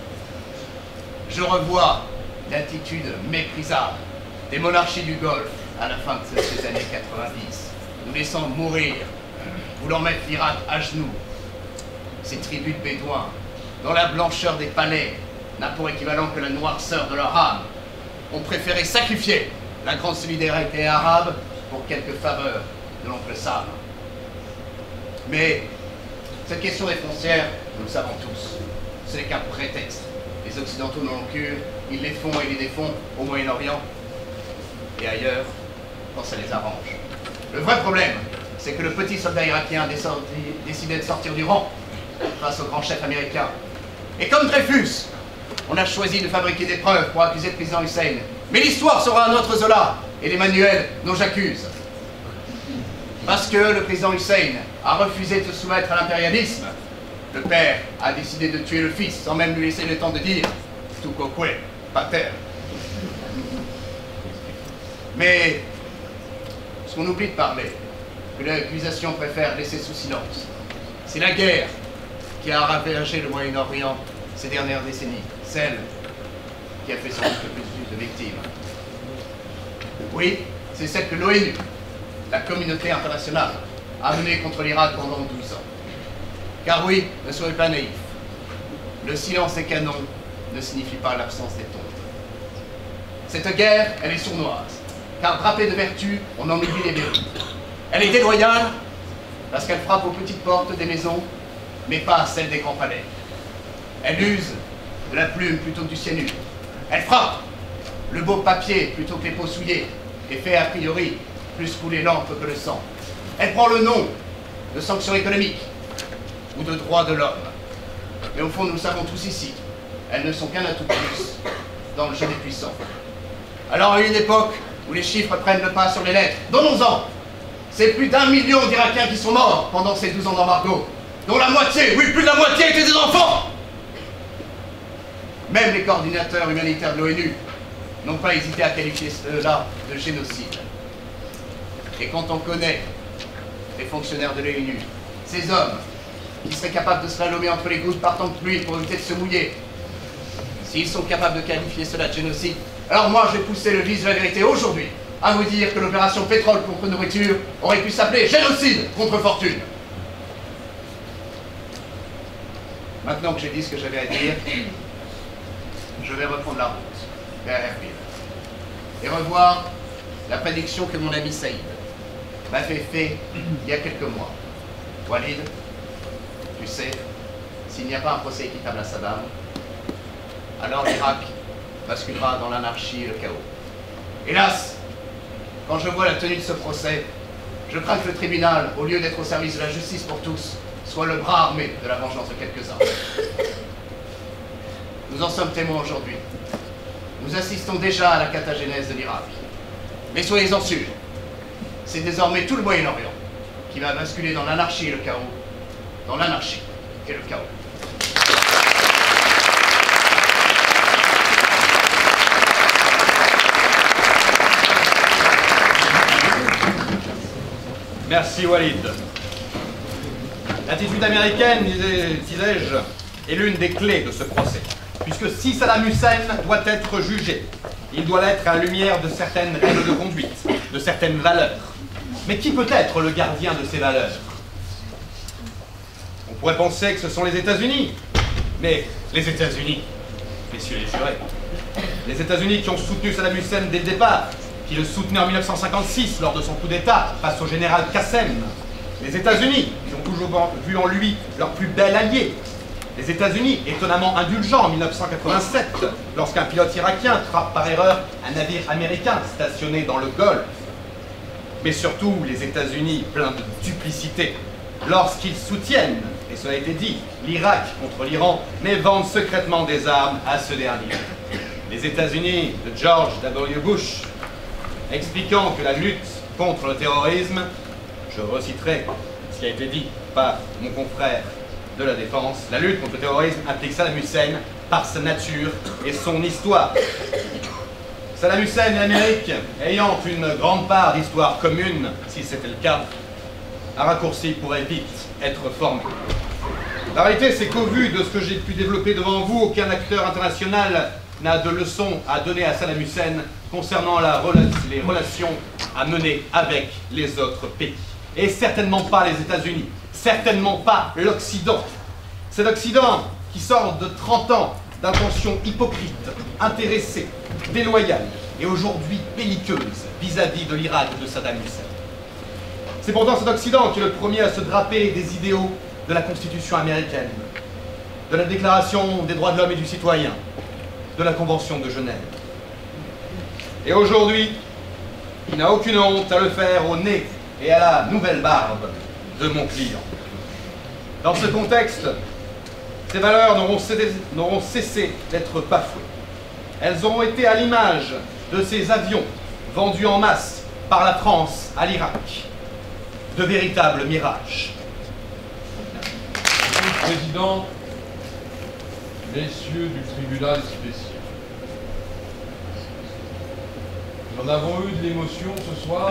Je revois l'attitude méprisable des monarchies du Golfe à la fin de ces années 90, nous laissant mourir, voulant mettre l'Irak à genoux. Ces tribus de bédouins, dont la blancheur des palais n'a pour équivalent que la noirceur de leur âme, ont préféré sacrifier la grande solidarité arabe pour quelques faveurs de l'oncle Sam. Mais cette question des frontières, nous le savons tous, ce n'est qu'un prétexte. Les Occidentaux n'ont le cul, ils les font et les défont au Moyen-Orient et ailleurs quand ça les arrange. Le vrai problème, c'est que le petit soldat irakien décidait de sortir du rang face au grand chef américain. Et comme Dreyfus, on a choisi de fabriquer des preuves pour accuser le président Hussein. Mais l'histoire sera un autre Zola, et les manuels dont j'accuse. Parce que le président Hussein a refusé de se soumettre à l'impérialisme, le père a décidé de tuer le fils sans même lui laisser le temps de dire « tout coquet, pas terre ». Mais ce qu'on oublie de parler, que l'accusation préfère laisser sous silence, c'est la guerre qui a ravagé le Moyen-Orient ces dernières décennies, celle qui a fait sans doute le plus de victimes. Oui, c'est celle que l'ONU, la communauté internationale, a menée contre l'Irak pendant 12 ans. Car oui, ne soyez pas naïfs, le silence des canons ne signifie pas l'absence des tombes. Cette guerre, elle est sournoise, car drapée de vertu, on en oublie les verrous. Elle est déloyale, parce qu'elle frappe aux petites portes des maisons, mais pas à celles des grands palais. Elle use de la plume plutôt que du cyanure. Elle frappe le beau papier plutôt que les peaux souillées, et fait a priori plus couler l'encre que le sang. Elle prend le nom de sanctions économiques ou de droits de l'homme. Mais au fond, nous le savons tous ici, elles ne sont qu'un atout de plus dans le jeu des puissants. Alors à une époque où les chiffres prennent le pas sur les lettres, donnons-en, c'est plus d'1 million d'Irakiens qui sont morts pendant ces 12 ans d'embargo, dont la moitié, oui plus de la moitié, étaient des enfants. Même les coordinateurs humanitaires de l'ONU n'ont pas hésité à qualifier cela de génocide. Et quand on connaît les fonctionnaires de l'ONU, ces hommes qui seraient capables de se slalomer entre les gouttes par temps de pluie pour éviter de se mouiller, s'ils sont capables de qualifier cela de génocide, alors moi je vais pousser le vice de la vérité aujourd'hui à vous dire que l'opération pétrole contre nourriture aurait pu s'appeler génocide contre fortune. Maintenant que j'ai dit ce que j'avais à dire, je vais reprendre la route vers Erbil et revoir la prédiction que mon ami Saïd m'avait faite il y a quelques mois. Walid, tu sais, s'il n'y a pas un procès équitable à Saddam, alors l'Irak basculera dans l'anarchie et le chaos. Hélas, quand je vois la tenue de ce procès, je crains que le tribunal, au lieu d'être au service de la justice pour tous, soit le bras armé de la vengeance de quelques-uns. Nous en sommes témoins aujourd'hui. Nous assistons déjà à la catagénèse de l'Irak. Mais soyez-en sûrs, c'est désormais tout le Moyen-Orient qui va basculer dans l'anarchie et le chaos. Dans l'anarchie et le chaos. Merci Walid. L'attitude américaine, disais-je, est l'une des clés de ce procès. Puisque si Saddam Hussein doit être jugé, il doit l'être à la lumière de certaines règles de conduite, de certaines valeurs. Mais qui peut être le gardien de ces valeurs? On pourrait penser que ce sont les États-Unis. Mais les États-Unis, messieurs les jurés, les États-Unis qui ont soutenu Saddam Hussein dès le départ, qui le soutenaient en 1956 lors de son coup d'État face au général Qassem, les États-Unis qui ont toujours vu en lui leur plus bel allié, les États-Unis étonnamment indulgents en 1987 lorsqu'un pilote irakien frappe par erreur un navire américain stationné dans le Golfe, mais surtout les États-Unis pleins de duplicité lorsqu'ils soutiennent, et cela a été dit, l'Irak contre l'Iran, mais vendent secrètement des armes à ce dernier. Les États-Unis de George W. Bush expliquant que la lutte contre le terrorisme, je reciterai ce qui a été dit par mon confrère de la Défense, la lutte contre le terrorisme implique Saddam Hussein par sa nature et son histoire. Saddam Hussein et l'Amérique, ayant une grande part d'histoire commune, si c'était le cas, un raccourci pourrait vite être formé. La réalité, c'est qu'au vu de ce que j'ai pu développer devant vous, aucun acteur international n'a de leçons à donner à Saddam Hussein concernant les relations à mener avec les autres pays. Et certainement pas les États-Unis, certainement pas l'Occident. C'est l'Occident qui sort de 30 ans d'intentions hypocrites, intéressées, déloyales, et aujourd'hui belliqueuse vis-à-vis de l'Irak de Saddam Hussein. C'est pourtant cet Occident qui est le premier à se draper des idéaux de la Constitution américaine, de la Déclaration des droits de l'homme et du citoyen, de la Convention de Genève. Et aujourd'hui, il n'a aucune honte à le faire au nez et à la nouvelle barbe de mon client. Dans ce contexte, ces valeurs n'auront cessé d'être bafouées. Elles auront été à l'image de ces avions vendus en masse par la France à l'Irak, de véritables mirages. Monsieur le Président, messieurs du tribunal spécial, nous en avons eu de l'émotion ce soir.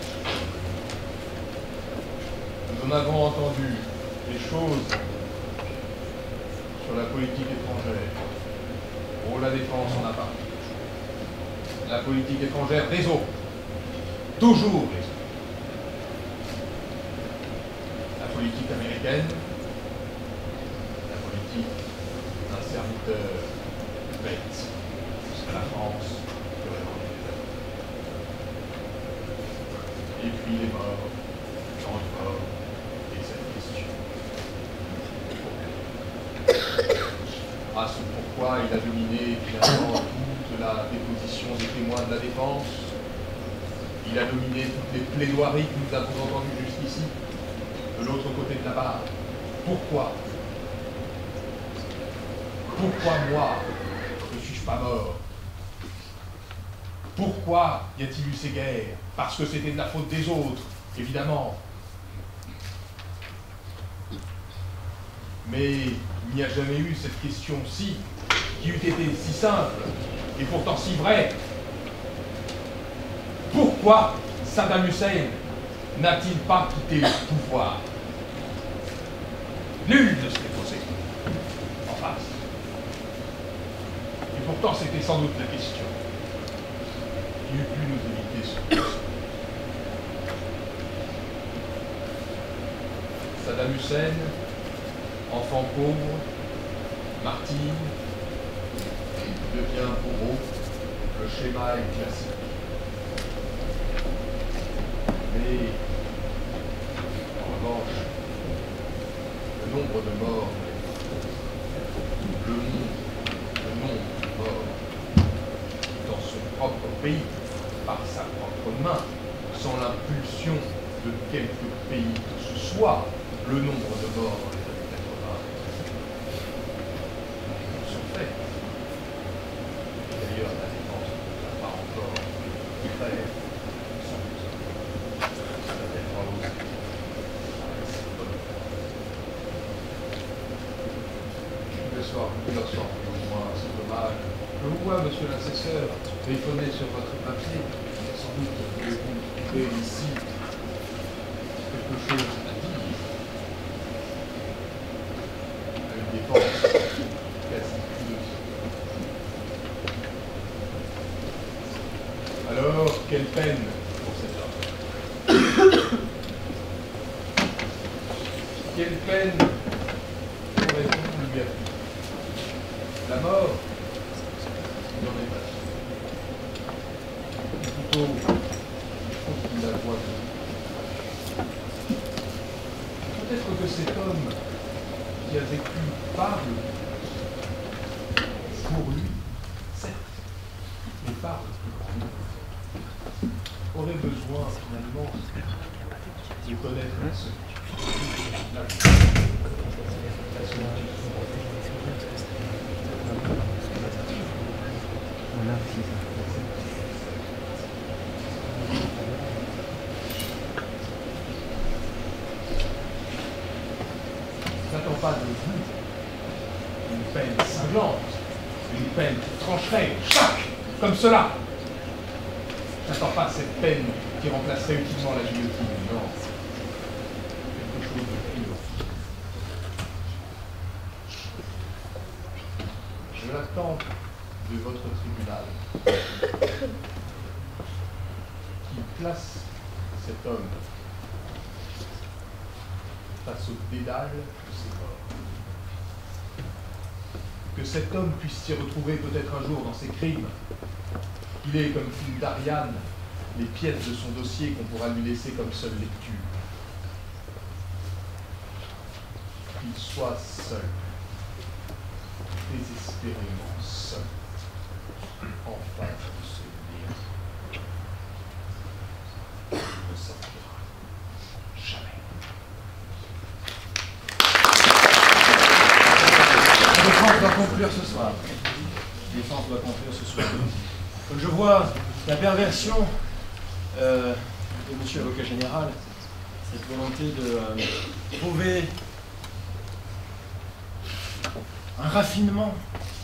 Nous en avons entendu des choses sur la politique étrangère. Pour la défense en a parlé. La politique étrangère réseau. Toujours réseau. La politique américaine, la politique d'un serviteur bête. C'est la France qui aurait vendu des avions. Et puis les morts, tant de morts, et cette question. Ah, c'est pourquoi il a dominé finalement toute la déposition des témoins de la défense. Il a dominé toutes les plaidoiries que nous avons entendues jusqu'ici, de l'autre côté de la barre. Pourquoi? Pourquoi moi ne suis-je pas mort? Pourquoi y a-t-il eu ces guerres? Parce que c'était de la faute des autres, évidemment. Mais il n'y a jamais eu cette question-ci, qui eût été si simple, et pourtant si vraie. Pourquoi Saddam Hussein n'a-t-il pas quitté le pouvoir? Nul ne serait posé en face. Et pourtant c'était sans doute la question qui eût pu nous éviter ce procès. Saddam Hussein, enfant pauvre, martyr, devient bourreau, le schéma est classique. Mais, en revanche, le nombre de morts, le nombre de morts dans son propre pays, par sa propre main, sans l'impulsion de quelque pays que ce soit, le nombre de morts dans les années 80 sont faits. Et d'ailleurs, la défense n'a pas encore fait son Bonsoir, c'est dommage. Je vous vois, monsieur l'assesseur, téléphoner sur votre papier. Sans doute que vous trouvez ici quelque chose à dire. Une défense quasi pieuse. Alors, quelle peine pour cet homme? Quelle peine aurait-on lui appliquer? La mort, il n'en est pas sûr. Plutôt, il faut qu'il la voie de peut-être que cet homme qui a vécu par lui, pour lui, certes, mais par lui, aurait besoin finalement de connaître la solitude. La solitude. N'attends pas de vous une peine cinglante, une peine qui trancherait, chac, comme cela. N'attends pas cette peine qui remplacerait utilement la guillotine, non. Quelque chose de plus haut. Je l'attends de votre tribunal qui place cet homme face au dédale de ses morts. Que cet homme puisse s'y retrouver peut-être un jour dans ses crimes, qu'il ait comme fil d'Ariane les pièces de son dossier qu'on pourra lui laisser comme seule lecture. Qu'il soit seul, désespérément seul, en face de ce néant. Il ne sortira jamais. La défense doit conclure ce soir. La défense doit conclure ce soir. Comme je vois la perversion de monsieur l'avocat général, cette volonté de trouver un raffinement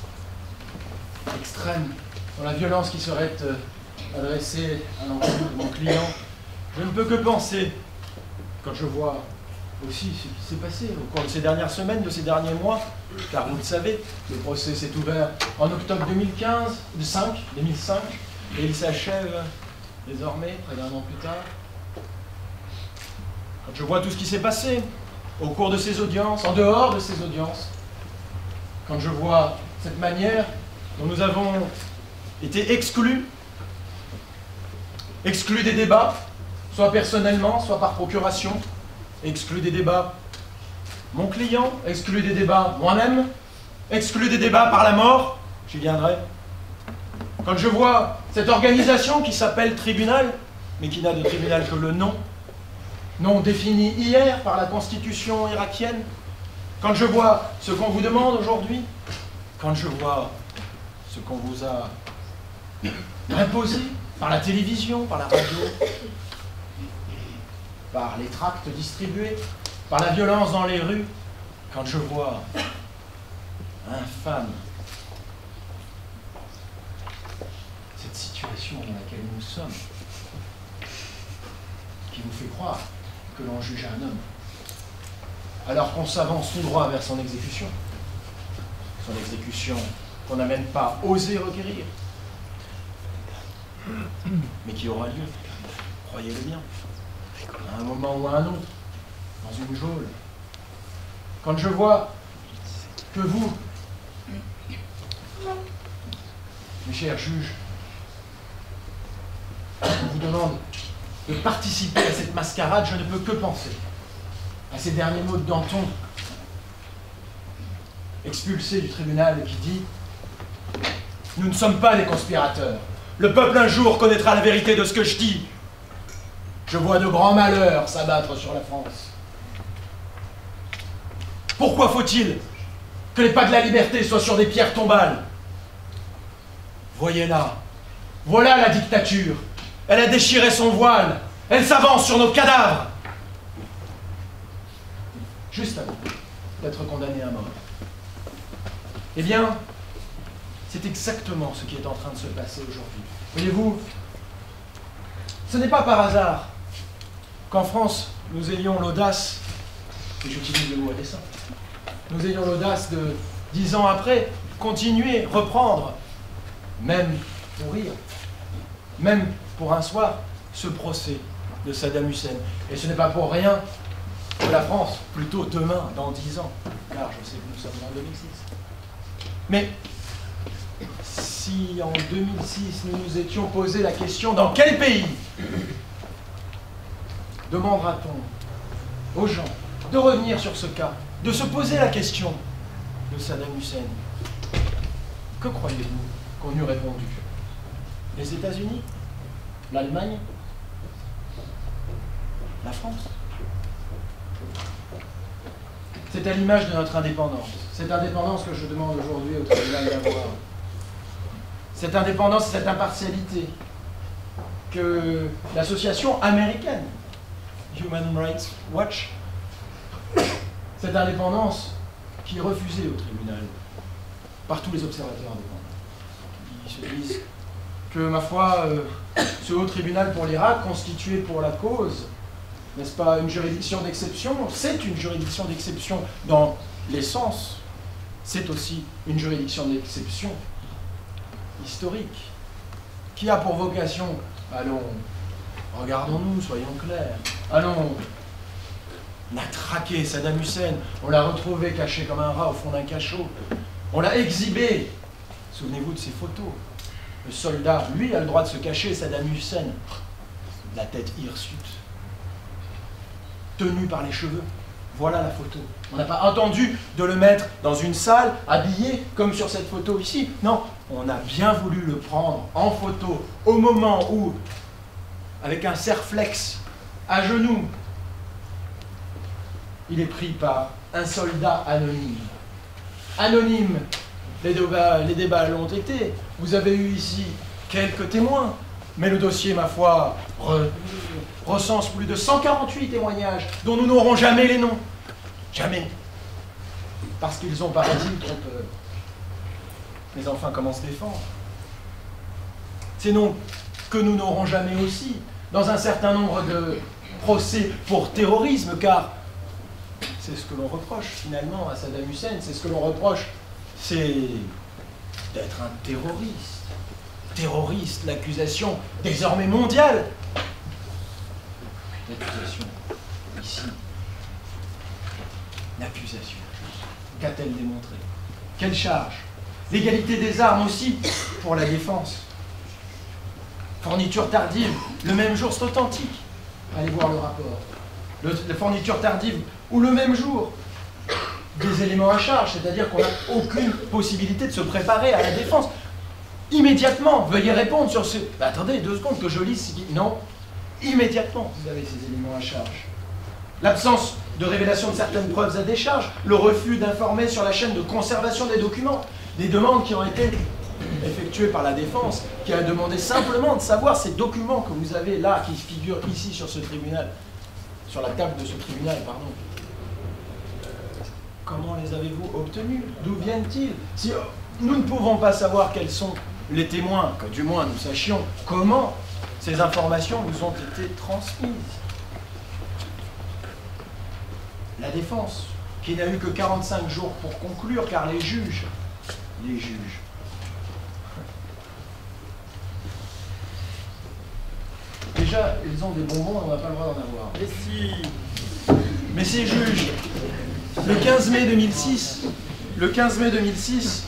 extrême dans la violence qui serait adressée à l'encontre de mon client, je ne peux que penser, quand je vois aussi ce qui s'est passé au cours de ces dernières semaines, de ces derniers mois, car vous le savez, le procès s'est ouvert en octobre 2005, et il s'achève désormais, près d'un an plus tard. Quand je vois tout ce qui s'est passé au cours de ces audiences, en dehors de ces audiences, quand je vois cette manière dont nous avons été exclus des débats, soit personnellement, soit par procuration, exclus des débats mon client, exclu des débats moi-même, exclu des débats par la mort, j'y viendrai. Quand je vois cette organisation qui s'appelle tribunal, mais qui n'a de tribunal que le nom défini hier par la constitution irakienne, quand je vois ce qu'on vous demande aujourd'hui, quand je vois ce qu'on vous a imposé par la télévision, par la radio, par les tracts distribués, par la violence dans les rues, quand je vois infâme cette situation dans laquelle nous sommes, qui vous fait croire que l'on juge un homme, alors qu'on s'avance tout droit vers son exécution qu'on n'a même pas osé requérir, mais qui aura lieu, croyez-le bien, à un moment ou à un autre, dans une geôle. Quand je vois que vous, mes chers juges, on vous demande de participer à cette mascarade, je ne peux que penser à ces derniers mots de Danton, expulsé du tribunal, qui dit « Nous ne sommes pas des conspirateurs. Le peuple un jour connaîtra la vérité de ce que je dis. Je vois de grands malheurs s'abattre sur la France. Pourquoi faut-il que les pas de la liberté soient sur des pierres tombales? Voyez-la. Voilà la dictature. Elle a déchiré son voile. Elle s'avance sur nos cadavres. Juste avant d'être condamné à mort. Eh bien, c'est exactement ce qui est en train de se passer aujourd'hui. Voyez-vous, ce n'est pas par hasard qu'en France, nous ayons l'audace, et j'utilise le mot à dessein, nous ayons l'audace de, 10 ans après, continuer, reprendre, même pour rire, même pour un soir, ce procès de Saddam Hussein. Et ce n'est pas pour rien que la France, plutôt demain, dans 10 ans, car je sais que nous sommes en 2006. Mais si en 2006, nous nous étions posé la question dans quel pays demandera-t-on aux gens de revenir sur ce cas, de se poser la question de Saddam Hussein, que croyez-vous qu'on eût répondu? Les États-Unis? L'Allemagne? La France? C'est à l'image de notre indépendance. Cette indépendance que je demande aujourd'hui au tribunal d'avoir. Cette indépendance et cette impartialité que l'association américaine Human Rights Watch, cette indépendance qui est refusée au tribunal par tous les observateurs indépendants, qui se disent que, ma foi, ce haut tribunal pour l'Irak, constitué pour la cause, n'est-ce pas une juridiction d'exception? C'est une juridiction d'exception dans l'essence. C'est aussi une juridiction d'exception historique, qui a pour vocation, allons, regardons-nous, soyons clairs, allons, on a traqué Saddam Hussein, on l'a retrouvé caché comme un rat au fond d'un cachot, on l'a exhibé, souvenez-vous de ces photos, Le soldat, lui, a le droit de se cacher, Saddam Hussein, la tête hirsute, tenue par les cheveux. Voilà la photo. On n'a pas entendu de le mettre dans une salle, habillé, comme sur cette photo ici. Non, on a bien voulu le prendre en photo au moment où, avec un serflex, à genoux, il est pris par un soldat anonyme. Anonyme, les débats l'ont été. Vous avez eu ici quelques témoins, mais le dossier, ma foi, recense plus de 148 témoignages dont nous n'aurons jamais les noms. Jamais. Parce qu'ils ont, paraît-il, trop peur. Mais enfin, comment se défendre? Ces noms que nous n'aurons jamais aussi dans un certain nombre de procès pour terrorisme, car c'est ce que l'on reproche finalement à Saddam Hussein, c'est ce que l'on reproche, c'est d'être un terroriste. Terroriste, l'accusation désormais mondiale. L'accusation, ici. L'accusation. Qu'a-t-elle démontré? Quelle charge? L'égalité des armes aussi pour la défense. Fourniture tardive, le même jour, c'est authentique. Allez voir le rapport. La fourniture tardive, ou le même jour, des éléments à charge, c'est-à-dire qu'on n'a aucune possibilité de se préparer à la défense. Immédiatement, veuillez répondre sur ce... Bah, attendez 2 secondes que je lise. Non, immédiatement, vous avez ces éléments à charge. L'absence de révélation de certaines preuves à décharge, le refus d'informer sur la chaîne de conservation des documents, des demandes qui ont été effectuées par la défense, qui a demandé simplement de savoir ces documents que vous avez là, qui figurent ici sur ce tribunal, sur la table de ce tribunal, pardon. Comment les avez-vous obtenus? D'où viennent-ils? Si nous ne pouvons pas savoir quels sont les témoins, que du moins nous sachions comment ces informations nous ont été transmises. La défense, qui n'a eu que 45 jours pour conclure, car les juges, déjà, ils ont des bonbons et on n'a pas le droit d'en avoir. Mais si. Mais ces juges, le 15 mai 2006,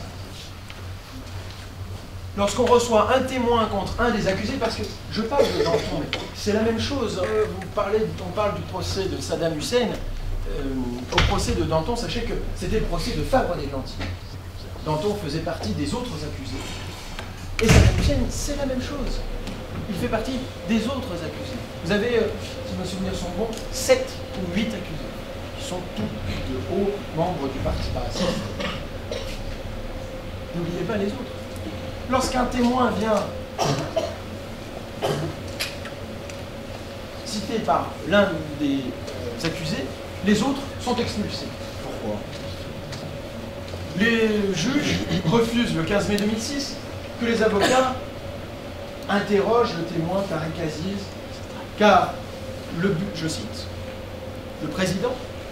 lorsqu'on reçoit un témoin contre un des accusés, parce que je parle de Danton, mais c'est la même chose, on parle du procès de Saddam Hussein, au procès de Danton, sachez que c'était le procès de Fabre-des-Landes. Danton faisait partie des autres accusés. Et Saddam Hussein, c'est la même chose. Il fait partie des autres accusés. Vous avez, si mes souvenirs sont bons, 7 ou 8 accusés, qui sont tous de hauts membres du parti paraciste. N'oubliez pas les autres. Lorsqu'un témoin vient cité par l'un des accusés, les autres sont expulsés. Pourquoi? Les juges refusent le 15 mai 2006 que les avocats interrogent le témoin Tariq Aziz, car le but, je cite le président,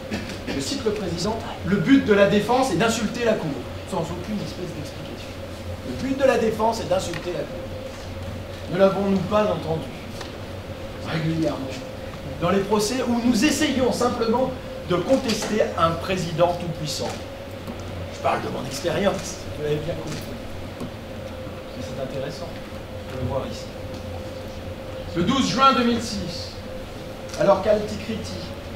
le but de la défense est d'insulter la Cour, sans aucune espèce d'explication. Le but de la défense est d'insulter la Cour. Ne l'avons-nous pas entendu régulièrement dans les procès où nous essayons simplement de contester un président tout-puissant? Je parle de mon expérience, vous l'avez bien compris. Mais c'est intéressant de le voir ici. Le 12 juin 2006, alors qu'Al-Tikriti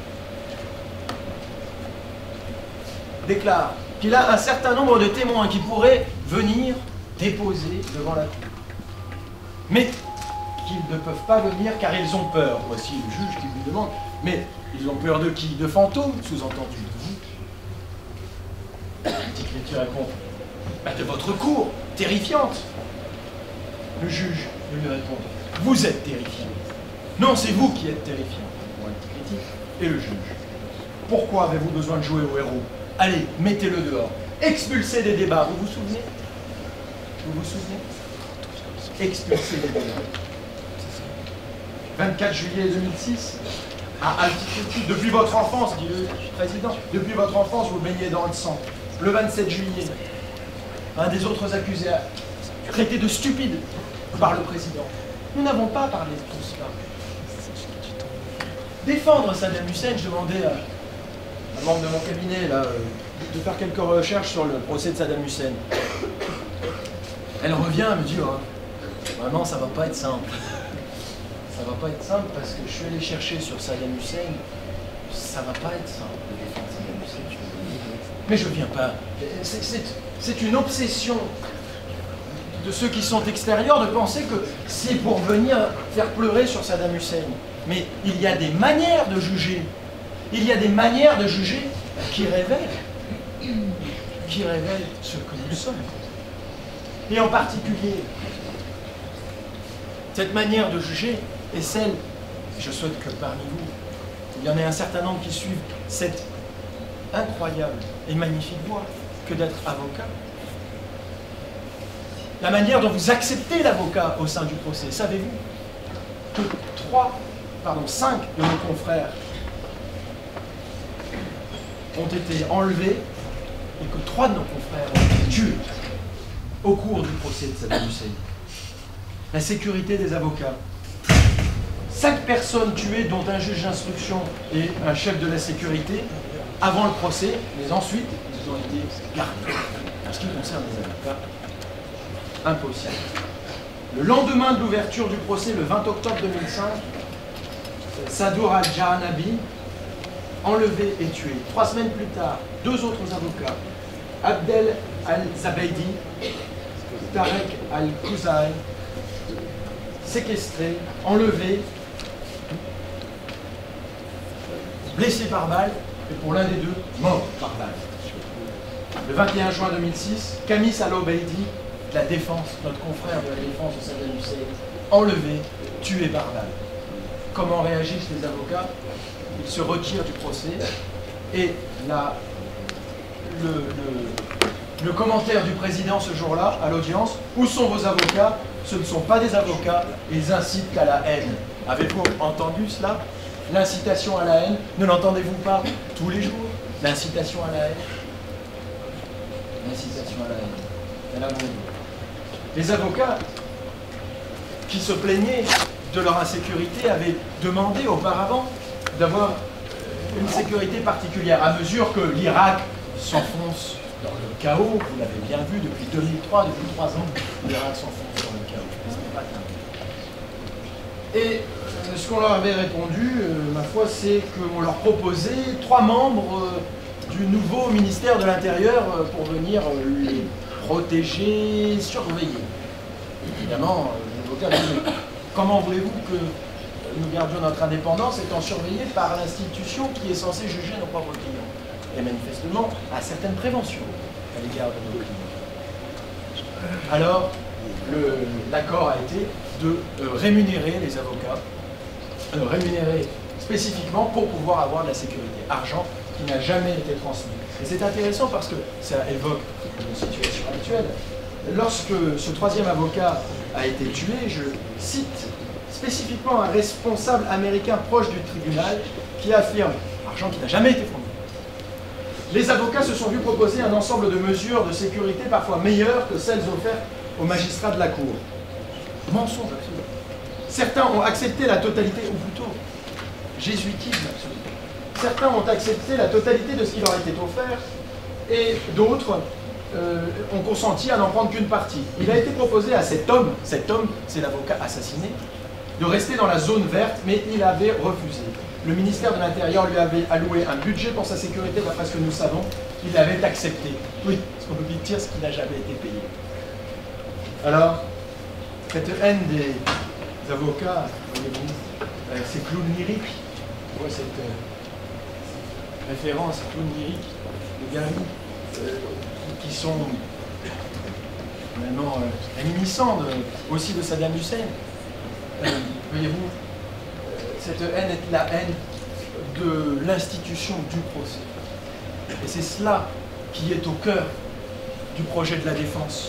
déclare qu'il a un certain nombre de témoins qui pourraient venir déposer devant la Cour, mais qu'ils ne peuvent pas venir car ils ont peur. Voici le juge qui lui demande, mais ils ont peur de qui? De fantômes, sous-entendu de vous. Tikriti répond, bah de votre cour, terrifiante. Le juge lui répond, vous êtes terrifiant. Non, c'est vous qui êtes terrifiant. Et le juge, pourquoi avez-vous besoin de jouer au héros? Allez, mettez-le dehors. Expulsez des débats. Vous vous souvenez? Vous vous souvenez? Expulsez des débats. 24 juillet 2006, à Al-Tikriti, depuis votre enfance, dit le président, depuis votre enfance, vous baignez dans le sang. Le 27 juillet, un des autres accusés a traité de stupide par le président. Nous n'avons pas parlé de tout cela. Défendre Saddam Hussein, je demandais à un membre de mon cabinet là, de faire quelques recherches sur le procès de Saddam Hussein. Elle revient, elle me dit, oh, Vraiment, ça va pas être simple. Ça va pas être simple parce que je suis allé chercher sur Saddam Hussein. Ça va pas être simple de défendre Saddam Hussein. Mais je viens pas. C'est une obsession de ceux qui sont extérieurs de penser que c'est pour venir faire pleurer sur Saddam Hussein. Mais il y a des manières de juger. Il y a des manières de juger qui révèlent ce que nous sommes. Et en particulier, cette manière de juger est celle, je souhaite que parmi vous, il y en ait un certain nombre qui suivent cette incroyable et magnifique voie que d'être avocat. La manière dont vous acceptez l'avocat au sein du procès. Savez-vous que 5 de nos confrères ont été enlevés et que 3 de nos confrères ont été tués au cours du procès de Saddam Hussein. La sécurité des avocats. 5 personnes tuées, dont un juge d'instruction et un chef de la sécurité, avant le procès, mais ensuite, ils ont été gardés. En ce qui concerne les avocats, impossible. Le lendemain de l'ouverture du procès, le 20 octobre 2005, Sadour al-Jahanabi, enlevé et tué. 3 semaines plus tard, 2 autres avocats, Abdel al-Zabaidi, Tarek al-Kouzaï, séquestrés, enlevés, blessés par balle, et pour l'un des deux, mort par balle. Le 21 juin 2006, Kamis al-Obeidi, de la défense, notre confrère de la défense de Saddam Hussein, enlevé, tué par balle. Comment réagissent les avocats? Ils se retirent du procès et le commentaire du président ce jour-là, à l'audience, où sont vos avocats? Ce ne sont pas des avocats, ils incitent à la haine. Avez-vous entendu cela? L'incitation à la haine, ne l'entendez-vous pas tous les jours? L'incitation à la haine. L'incitation à la haine. Elle a bon goût. Les avocats qui se plaignaient de leur insécurité avaient demandé auparavant d'avoir une sécurité particulière à mesure que l'Irak s'enfonce dans le chaos. Vous l'avez bien vu depuis 2003, depuis 3 ans, l'Irak s'enfonce dans le chaos. Et ce qu'on leur avait répondu, ma foi, c'est qu'on leur proposait 3 membres du nouveau ministère de l'Intérieur pour venir les protéger, surveiller. Évidemment, l'avocat dit, comment voulez-vous que nous gardions notre indépendance étant surveillés par l'institution qui est censée juger nos propres clients? Et manifestement, à certaines préventions à l'égard de nos clients. Alors, l'accord a été de rémunérer les avocats, rémunérer spécifiquement pour pouvoir avoir de la sécurité. Argent qui n'a jamais été transmis. Et c'est intéressant parce que ça évoque une situation actuelle. Lorsque ce 3e avocat a été tué, je cite spécifiquement un responsable américain proche du tribunal qui affirme, argent qui n'a jamais été fourni, les avocats se sont vus proposer un ensemble de mesures de sécurité parfois meilleures que celles offertes aux magistrats de la Cour. Mensonge absolu. Certains ont accepté la totalité, ou plutôt, jésuitisme absolu. Certains ont accepté la totalité de ce qui leur était offert, et d'autres ont consenti à n'en prendre qu'une partie. Il a été proposé à cet homme, c'est l'avocat assassiné, de rester dans la zone verte, mais il avait refusé. Le ministère de l'Intérieur lui avait alloué un budget pour sa sécurité, d'après ce que nous savons, il avait accepté. Oui, parce qu'on peut plus dire ce qui n'a jamais été payé. Alors, cette haine des avocats, voyez-vous, ces clowns lyriques, on voit cette référence à clowns lyriques de Gary, qui sont vraiment réminiscents aussi de Saddam Hussein. Voyez-vous, cette haine est la haine de l'institution du procès. Et c'est cela qui est au cœur du projet de la défense.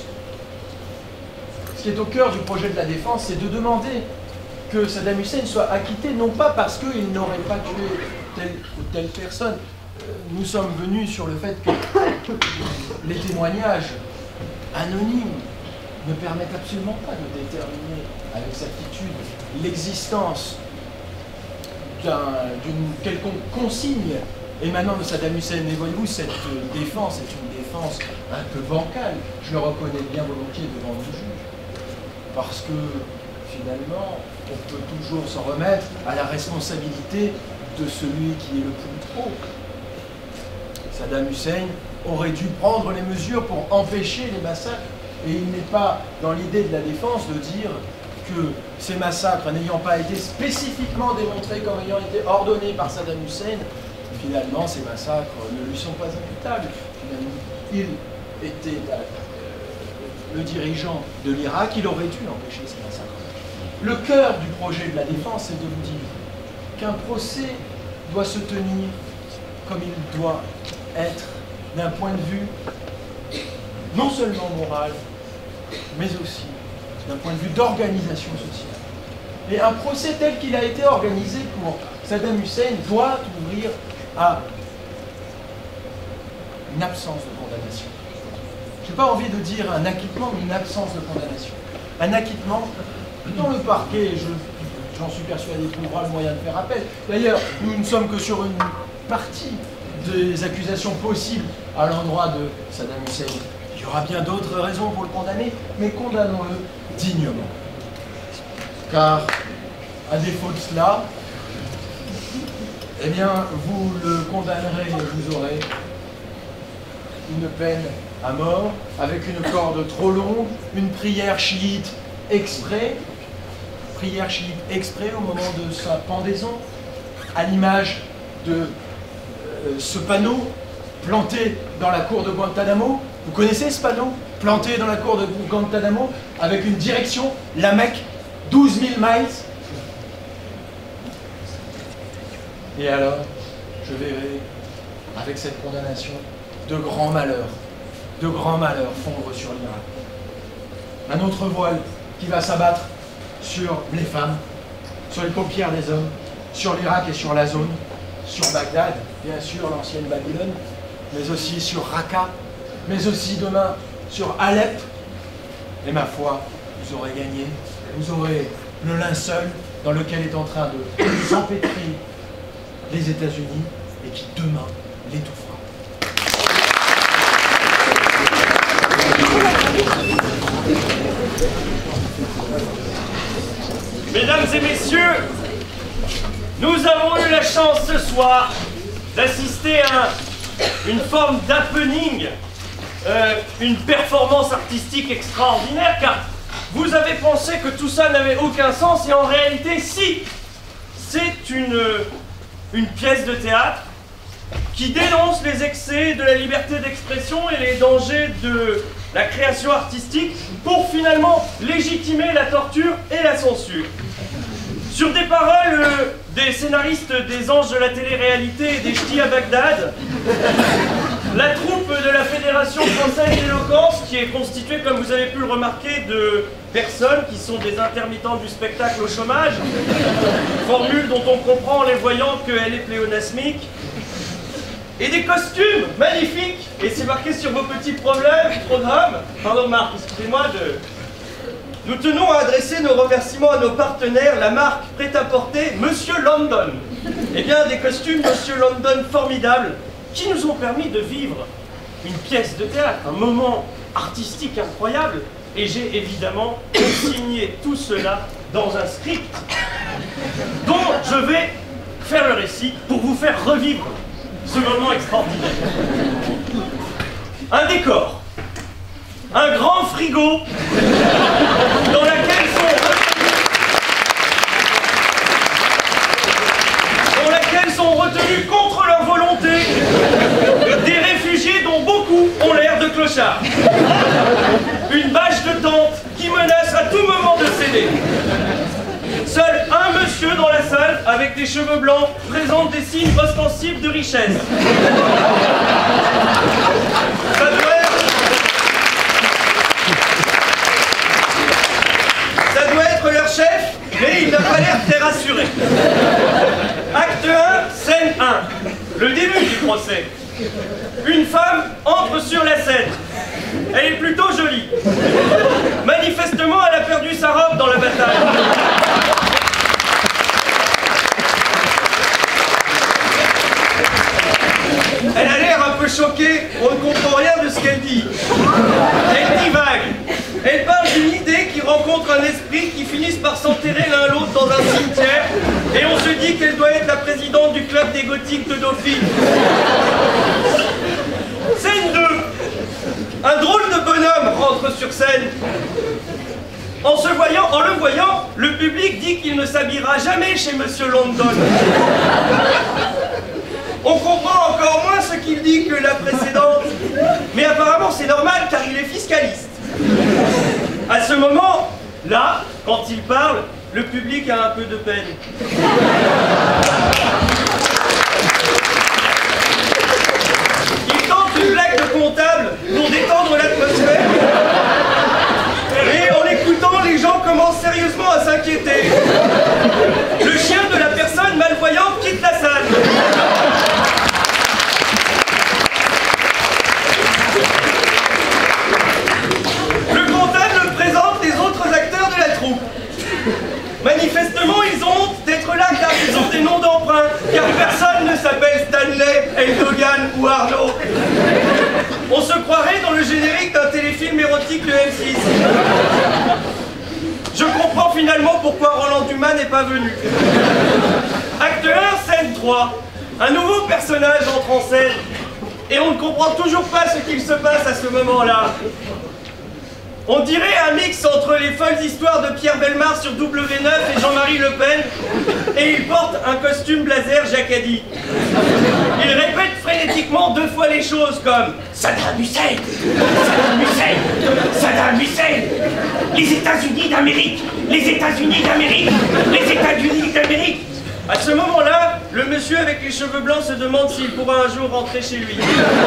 Ce qui est au cœur du projet de la défense, c'est de demander que Saddam Hussein soit acquitté, non pas parce qu'il n'aurait pas tué telle ou telle personne. Nous sommes venus sur le fait que les témoignages anonymes ne permettent absolument pas de déterminer avec certitude l'existence d'une quelconque consigne émanant de Saddam Hussein. Mais voyez-vous, cette défense est une défense un peu bancale. Je le reconnais bien volontiers devant le juge. parce que finalement, on peut toujours s'en remettre à la responsabilité de celui qui est le plus haut. Saddam Hussein aurait dû prendre les mesures pour empêcher les massacres, et il n'est pas dans l'idée de la défense de dire que ces massacres n'ayant pas été spécifiquement démontrés comme ayant été ordonnés par Saddam Hussein, finalement ces massacres ne lui sont pas imputables. Finalement, il était le dirigeant de l'Irak, il aurait dû empêcher ces massacres. Le cœur du projet de la défense, c'est de vous dire qu'un procès doit se tenir comme il doit être d'un point de vue non seulement moral, mais aussi d'un point de vue d'organisation sociale. Et un procès tel qu'il a été organisé pour Saddam Hussein doit ouvrir à une absence de condamnation. Je n'ai pas envie de dire un acquittement, mais une absence de condamnation. Un acquittement dont le parquet, j'en suis persuadé, trouvera le moyen de faire appel. D'ailleurs, nous ne sommes que sur une partie des accusations possibles à l'endroit de Saddam Hussein. Il y aura bien d'autres raisons pour le condamner, mais condamnons-le dignement. Car, à défaut de cela, eh bien, vous le condamnerez et vous aurez une peine à mort, avec une corde trop longue, une prière chiite exprès au moment de sa pendaison, à l'image de ce panneau planté dans la cour de Guantanamo. Vous connaissez ce panneau planté dans la cour de Guantanamo avec une direction, la Mecque, 12 000 miles. Et alors, je verrai, avec cette condamnation, de grands malheurs fondre sur l'Irak. Un autre voile qui va s'abattre sur les femmes, sur les paupières des hommes, sur l'Irak et sur la zone, sur Bagdad, bien sûr l'ancienne Babylone, mais aussi sur Raqqa, mais aussi demain sur Alep. Et ma foi, vous aurez gagné, vous aurez le linceul dans lequel est en train de s'empêtrer les États-Unis et qui demain l'étouffera. Mesdames et messieurs, nous avons eu la chance ce soir d'assister à une forme d'happening, une performance artistique extraordinaire, car vous avez pensé que tout ça n'avait aucun sens, et en réalité, si, c'est une pièce de théâtre qui dénonce les excès de la liberté d'expression et les dangers de la création artistique pour finalement légitimer la torture et la censure. Sur des paroles des scénaristes des Anges de la télé-réalité et des Ch'tis à Bagdad, la troupe de la Fédération française d'éloquence, qui est constituée, comme vous avez pu le remarquer, de personnes qui sont des intermittents du spectacle au chômage, formule dont on comprend en les voyant qu'elle est pléonasmique, et des costumes magnifiques, et c'est marqué sur vos petits programmes, pardon Marc, excusez-moi de... Nous tenons à adresser nos remerciements à nos partenaires, la marque prêt-à-porter Monsieur London. Eh bien, des costumes Monsieur London formidables qui nous ont permis de vivre une pièce de théâtre, un moment artistique incroyable. Et j'ai évidemment signé tout cela dans un script dont je vais faire le récit pour vous faire revivre ce moment extraordinaire. Un décor. Un grand frigo dans laquelle sont retenus contre leur volonté des réfugiés dont beaucoup ont l'air de clochards. Une bâche de tente qui menace à tout moment de céder. Seul un monsieur dans la salle, avec des cheveux blancs, présente des signes ostensibles de richesse. Ça doit être leur chef, mais il n'a pas l'air très rassuré. Acte 1, scène 1. Le début du procès. Une femme entre sur la scène. Elle est plutôt jolie. Manifestement, elle a perdu sa robe dans la bataille. Elle a l'air un peu choquée, on ne comprend rien de ce qu'elle dit. Elle divague. Elle parle d'une idée qui rencontre un esprit qui finissent par s'enterrer l'un l'autre dans un cimetière et on se dit qu'elle doit être la présidente du club des gothiques de Dauphine. Scène 2. Un drôle de bonhomme rentre sur scène. En le voyant, le public dit qu'il ne s'habillera jamais chez Monsieur London. On comprend encore moins ce qu'il dit que la précédente, mais apparemment c'est normal car il est fiscaliste. À ce moment, là, quand il parle, le public a un peu de peine. Il tente une blague de comptable pour détendre l'atmosphère. Et en l'écoutant, les gens commencent sérieusement à s'inquiéter. Le chien de la personne malvoyante quitte la salle. Le comptable présente les autres acteurs de la troupe. Manifestement, ils ont honte d'être là car ils ont des noms d'emprunt, car personne ne s'appelle Stanley, Eldogan ou Arnaud. On se croirait dans le générique d'un téléfilm érotique de M6. Je comprends finalement pourquoi Roland Dumas n'est pas venu. Acte 1, scène 3. Un nouveau personnage entre en scène. Et on ne comprend toujours pas ce qu'il se passe à ce moment-là. On dirait un mix entre les folles histoires de Pierre Bellemare sur W9 et Jean-Marie Le Pen, et il porte un costume blazer Jacadi. Il répète frénétiquement 2 fois les choses comme Saddam Hussein, Saddam Hussein, Saddam Hussein, les États-Unis d'Amérique, les États-Unis d'Amérique, les États-Unis d'Amérique. À ce moment-là, le monsieur avec les cheveux blancs se demande s'il pourra un jour rentrer chez lui.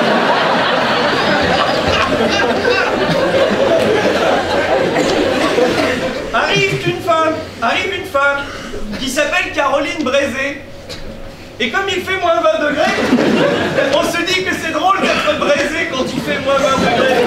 Arrive une femme qui s'appelle Caroline Brézé. Et comme il fait moins 20 degrés, on se dit que c'est drôle d'être braisé quand il fait moins 20 degrés.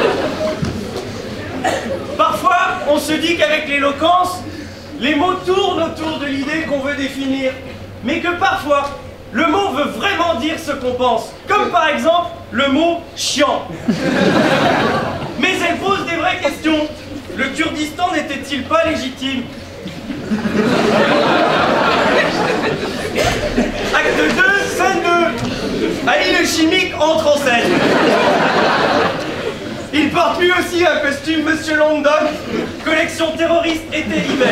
Parfois, on se dit qu'avec l'éloquence, les mots tournent autour de l'idée qu'on veut définir. Mais que parfois, le mot veut vraiment dire ce qu'on pense. Comme par exemple, le mot chiant. Mais elle pose des vraies questions. Le Kurdistan n'était-il pas légitime? Acte 2, scène 2. Ali le chimique entre en scène. Il porte lui aussi un costume Monsieur London, collection terroriste été-hiver.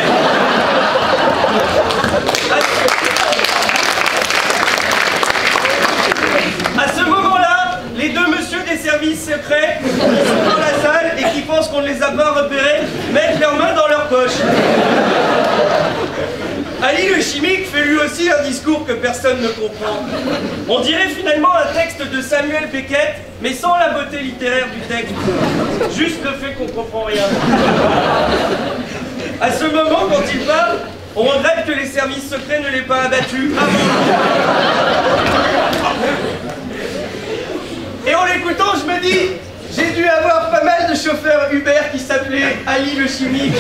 À ce moment-là, les 2 messieurs des services secrets qui sont dans la salle et qui pensent qu'on ne les a pas repérés mettent leurs mains dans leurs poches. Ali le chimique fait lui aussi un discours que personne ne comprend. On dirait finalement un texte de Samuel Beckett, mais sans la beauté littéraire du texte. Juste le fait qu'on comprend rien. À ce moment, quand il parle, on regrette que les services secrets ne l'aient pas abattu avant. Et en l'écoutant, je me dis, j'ai dû avoir pas mal de chauffeurs Uber qui s'appelaient Ali le chimique.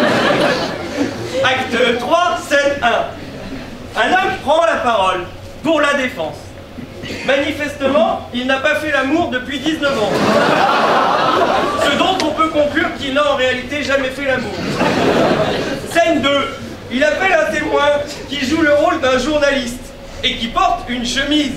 Acte 3, scène 1. Un homme prend la parole pour la défense. Manifestement, il n'a pas fait l'amour depuis 19 ans. Ce dont on peut conclure qu'il n'a en réalité jamais fait l'amour. Scène 2. Il appelle un témoin qui joue le rôle d'un journaliste et qui porte une chemise.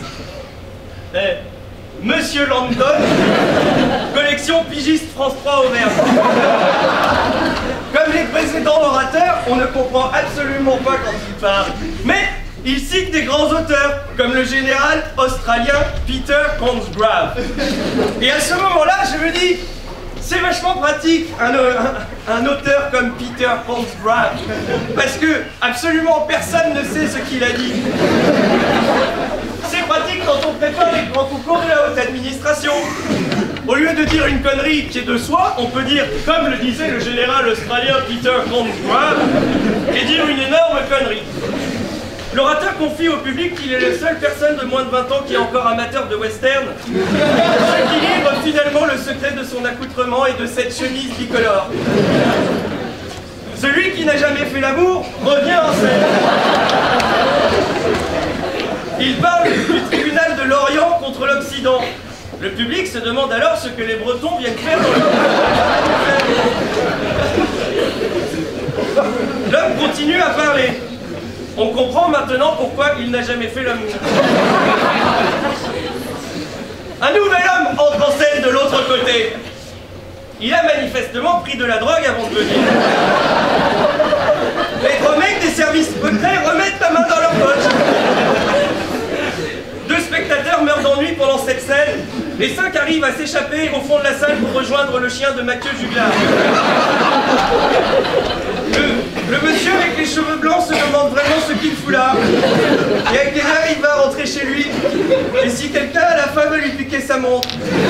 Monsieur London, collection pigiste France 3 Auvergne. Comme les précédents orateurs, on ne comprend absolument pas quand il parle. Mais il cite des grands auteurs, comme le général australien Peter Consgrave. Et à ce moment-là, je me dis, c'est vachement pratique, un auteur comme Peter Consgrave, parce que absolument personne ne sait ce qu'il a dit. C'est pratique quand on prépare les grands concours de la haute administration. Au lieu de dire une connerie qui est de soi, on peut dire, comme le disait le général australien Peter Consgrave, et dire une énorme connerie. L'orateur confie au public qu'il est la seule personne de moins de 20 ans qui est encore amateur de western, ce qui livre finalement le secret de son accoutrement et de cette chemise bicolore. Celui qui n'a jamais fait l'amour revient en scène. Il parle du tribunal de l'Orient contre l'Occident. Le public se demande alors ce que les Bretons viennent faire dans le L'homme continue à parler. On comprend maintenant pourquoi il n'a jamais fait l'amour. Un nouvel homme entre en scène de l'autre côté. Il a manifestement pris de la drogue avant de venir. Les trois mecs des services secrets remettent la main dans leur poche. Deux spectateurs meurent d'ennui pendant cette scène. Les 5 arrivent à s'échapper au fond de la salle pour rejoindre le chien de Mathieu Juglar. Le monsieur avec les cheveux blancs se demande vraiment ce qu'il fout là. Et avec des airs, il va rentrer chez lui. Et si quelqu'un à la fin veut lui piquer sa montre.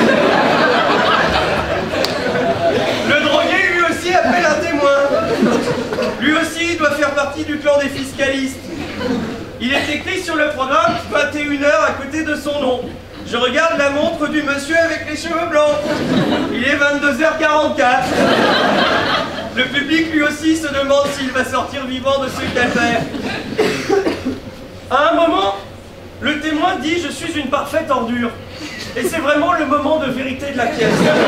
Le drogué lui aussi appelle un témoin. Lui aussi doit faire partie du clan des fiscalistes. Il est écrit sur le programme 21h à côté de son nom. Je regarde la montre du monsieur avec les cheveux blancs. Il est 22h44. Le public lui aussi se demande s'il va sortir vivant de ce calvaire. À un moment, le témoin dit « Je suis une parfaite ordure ». Et c'est vraiment le moment de vérité de la pièce.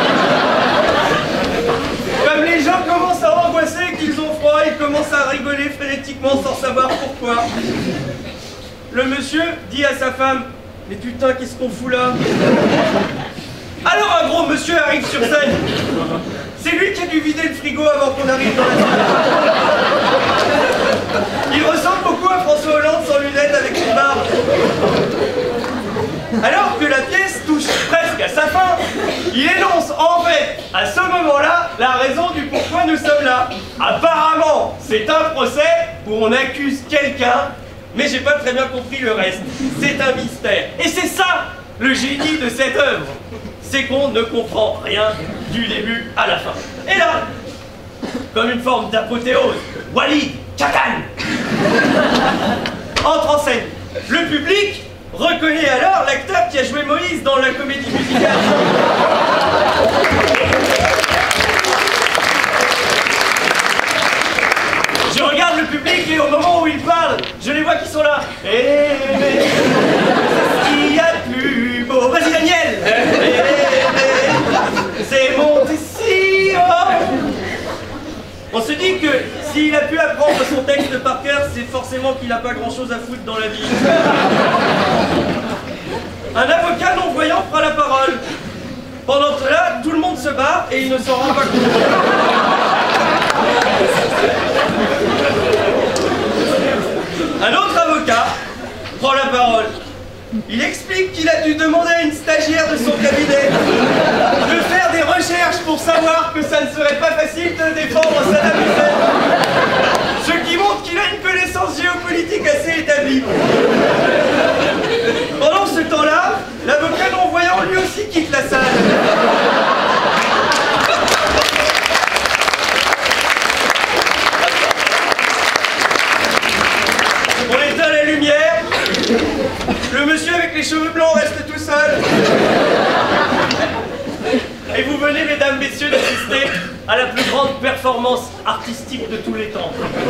Comme les gens commencent à angoisser, qu'ils ont froid, ils commencent à rigoler frénétiquement sans savoir pourquoi. Le monsieur dit à sa femme « Mais putain, qu'est-ce qu'on fout là ?» Alors un gros monsieur arrive sur scène. C'est lui qui a dû vider le frigo avant qu'on arrive dans la salle. Il ressemble beaucoup à François Hollande sans lunettes avec une barbe. Alors que la pièce touche presque à sa fin, il énonce en fait, à ce moment-là, la raison du pourquoi nous sommes là. Apparemment, c'est un procès où on accuse quelqu'un, mais j'ai pas très bien compris le reste. C'est un mystère. Et c'est ça, le génie de cette œuvre. C'est qu'on ne comprend rien du début à la fin. Et là, comme une forme d'apothéose, Walid Chakan entre en scène. Le public reconnaît alors l'acteur qui a joué Moïse dans la comédie musicale. Je regarde le public et au moment où il parle, je les vois qui sont là. Il y a plus beau. Vas-y Daniel. C'est Montession. On se dit que s'il a pu apprendre son texte par cœur, c'est forcément qu'il n'a pas grand-chose à foutre dans la vie. Un avocat non-voyant prend la parole. Pendant cela, tout le monde se bat et il ne s'en rend pas compte. Un autre avocat prend la parole. Il explique qu'il a dû demander à une stagiaire de son cabinet de faire des recherches pour savoir que ça ne serait pas facile de défendre Saddam Hussein. Ce qui montre qu'il a une connaissance géopolitique assez établie. Pendant ce temps-là, l'avocat non-voyant lui aussi quitte la salle. On éteint la lumière. Le monsieur avec les cheveux blancs reste tout seul. Et vous venez, mesdames, messieurs, d'assister à la plus grande performance artistique de tous les temps.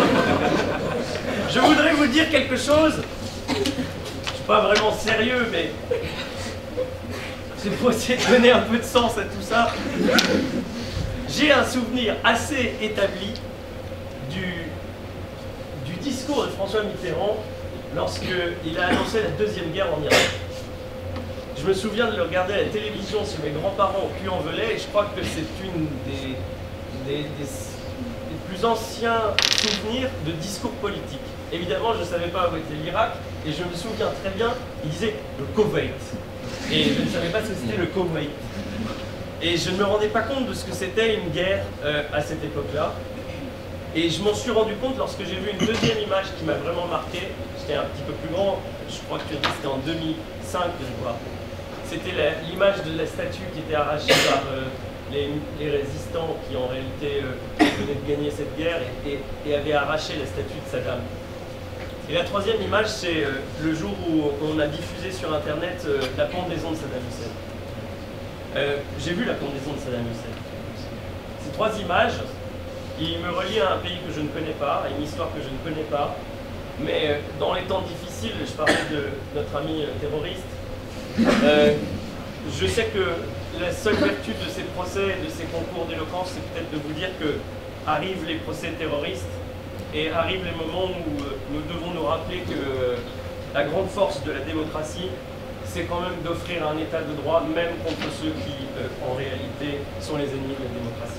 Je voudrais vous dire quelque chose. Je ne suis pas vraiment sérieux, mais c'est pour essayer de donner un peu de sens à tout ça. J'ai un souvenir assez établi du discours de François Mitterrand lorsqu'il a annoncé la Deuxième Guerre en Irak. Je me souviens de le regarder à la télévision si mes grands-parents puy-en-velay, et je crois que c'est une des plus anciens souvenirs de discours politique. Évidemment, je ne savais pas où était l'Irak, et je me souviens très bien, il disait le Koweït. Et je ne savais pas ce que c'était le Koweït. Et je ne me rendais pas compte de ce que c'était une guerre à cette époque-là. Et je m'en suis rendu compte lorsque j'ai vu une deuxième image qui m'a vraiment marqué. J'étais un petit peu plus grand, je crois que c'était en 2005 que je vois. C'était l'image de la statue qui était arrachée par les résistants qui en réalité venaient de gagner cette guerre et avaient arraché la statue de Saddam. Et la troisième image, c'est le jour où on a diffusé sur internet la pendaison de Saddam Hussein. J'ai vu la pendaison de Saddam Hussein. Ces trois images, ils me relient à un pays que je ne connais pas, à une histoire que je ne connais pas. Mais dans les temps difficiles, je parlais de notre ami terroriste, je sais que la seule vertu de ces procès, de ces concours d'éloquence, c'est peut-être de vous dire que arrivent les procès terroristes et arrivent les moments où nous devons nous rappeler que la grande force de la démocratie, c'est quand même d'offrir un état de droit, même contre ceux qui, en réalité, sont les ennemis de la démocratie.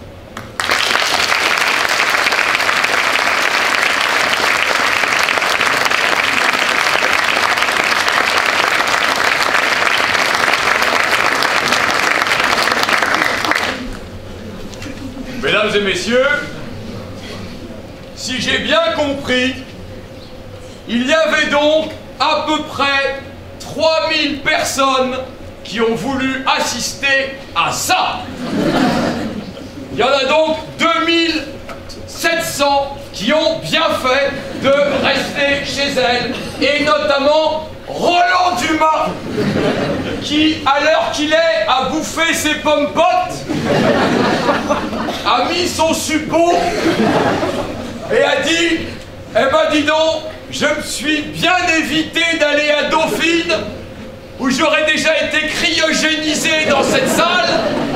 Mesdames et messieurs, si j'ai bien compris, il y avait donc à peu près 3000 personnes qui ont voulu assister à ça. Il y en a donc 2700 qui ont bien fait de rester chez elles, et notamment Roland Dumas, qui, à l'heure qu'il est, a bouffé ses pommes-potes, a mis son suppôt et a dit « Eh ben dis donc, je me suis bien évité d'aller à Dauphine, où j'aurais déjà été cryogénisé dans cette salle,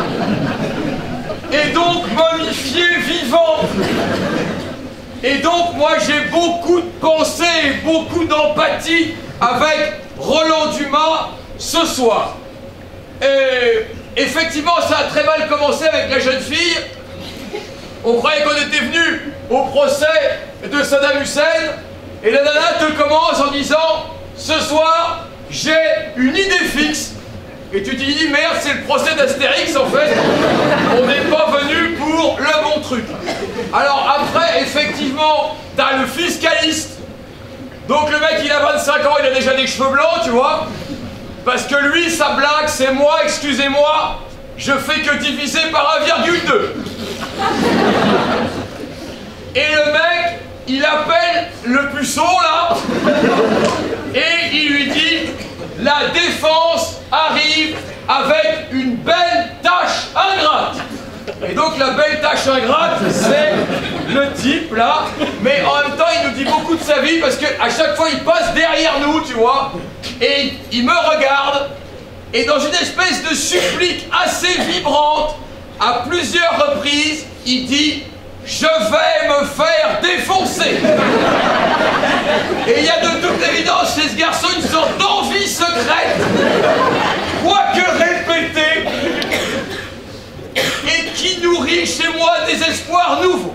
et donc momifié vivant. Et donc moi j'ai beaucoup de pensées, beaucoup d'empathie avec Roland Dumas ce soir. Et effectivement, ça a très mal commencé avec la jeune fille. On croyait qu'on était venu au procès de Saddam Hussein, et la nana te commence en disant « Ce soir, j'ai une idée fixe ». Et tu te dis « Merde, c'est le procès d'Astérix en fait, on n'est pas venu pour le bon truc ». Alors après, effectivement, t'as le fiscaliste. Donc le mec, il a 25 ans, il a déjà des cheveux blancs, tu vois. Parce que lui, sa blague, c'est moi, excusez-moi, je fais que diviser par 1,2. Et le mec, il appelle le puceau, là, et il lui dit « La défense arrive avec une belle tâche ingrate ». Et donc la belle tâche ingrate, c'est le type, là, mais en même temps, il nous dit beaucoup de sa vie, parce qu'à chaque fois, il passe derrière nous, tu vois, et il me regarde, et dans une espèce de supplique assez vibrante, à plusieurs reprises, il dit « Je vais me faire défoncer !» Et il y a de toute évidence chez ce garçon une sorte d'envie secrète, quoique répétée, et qui nourrit chez moi des espoirs nouveaux.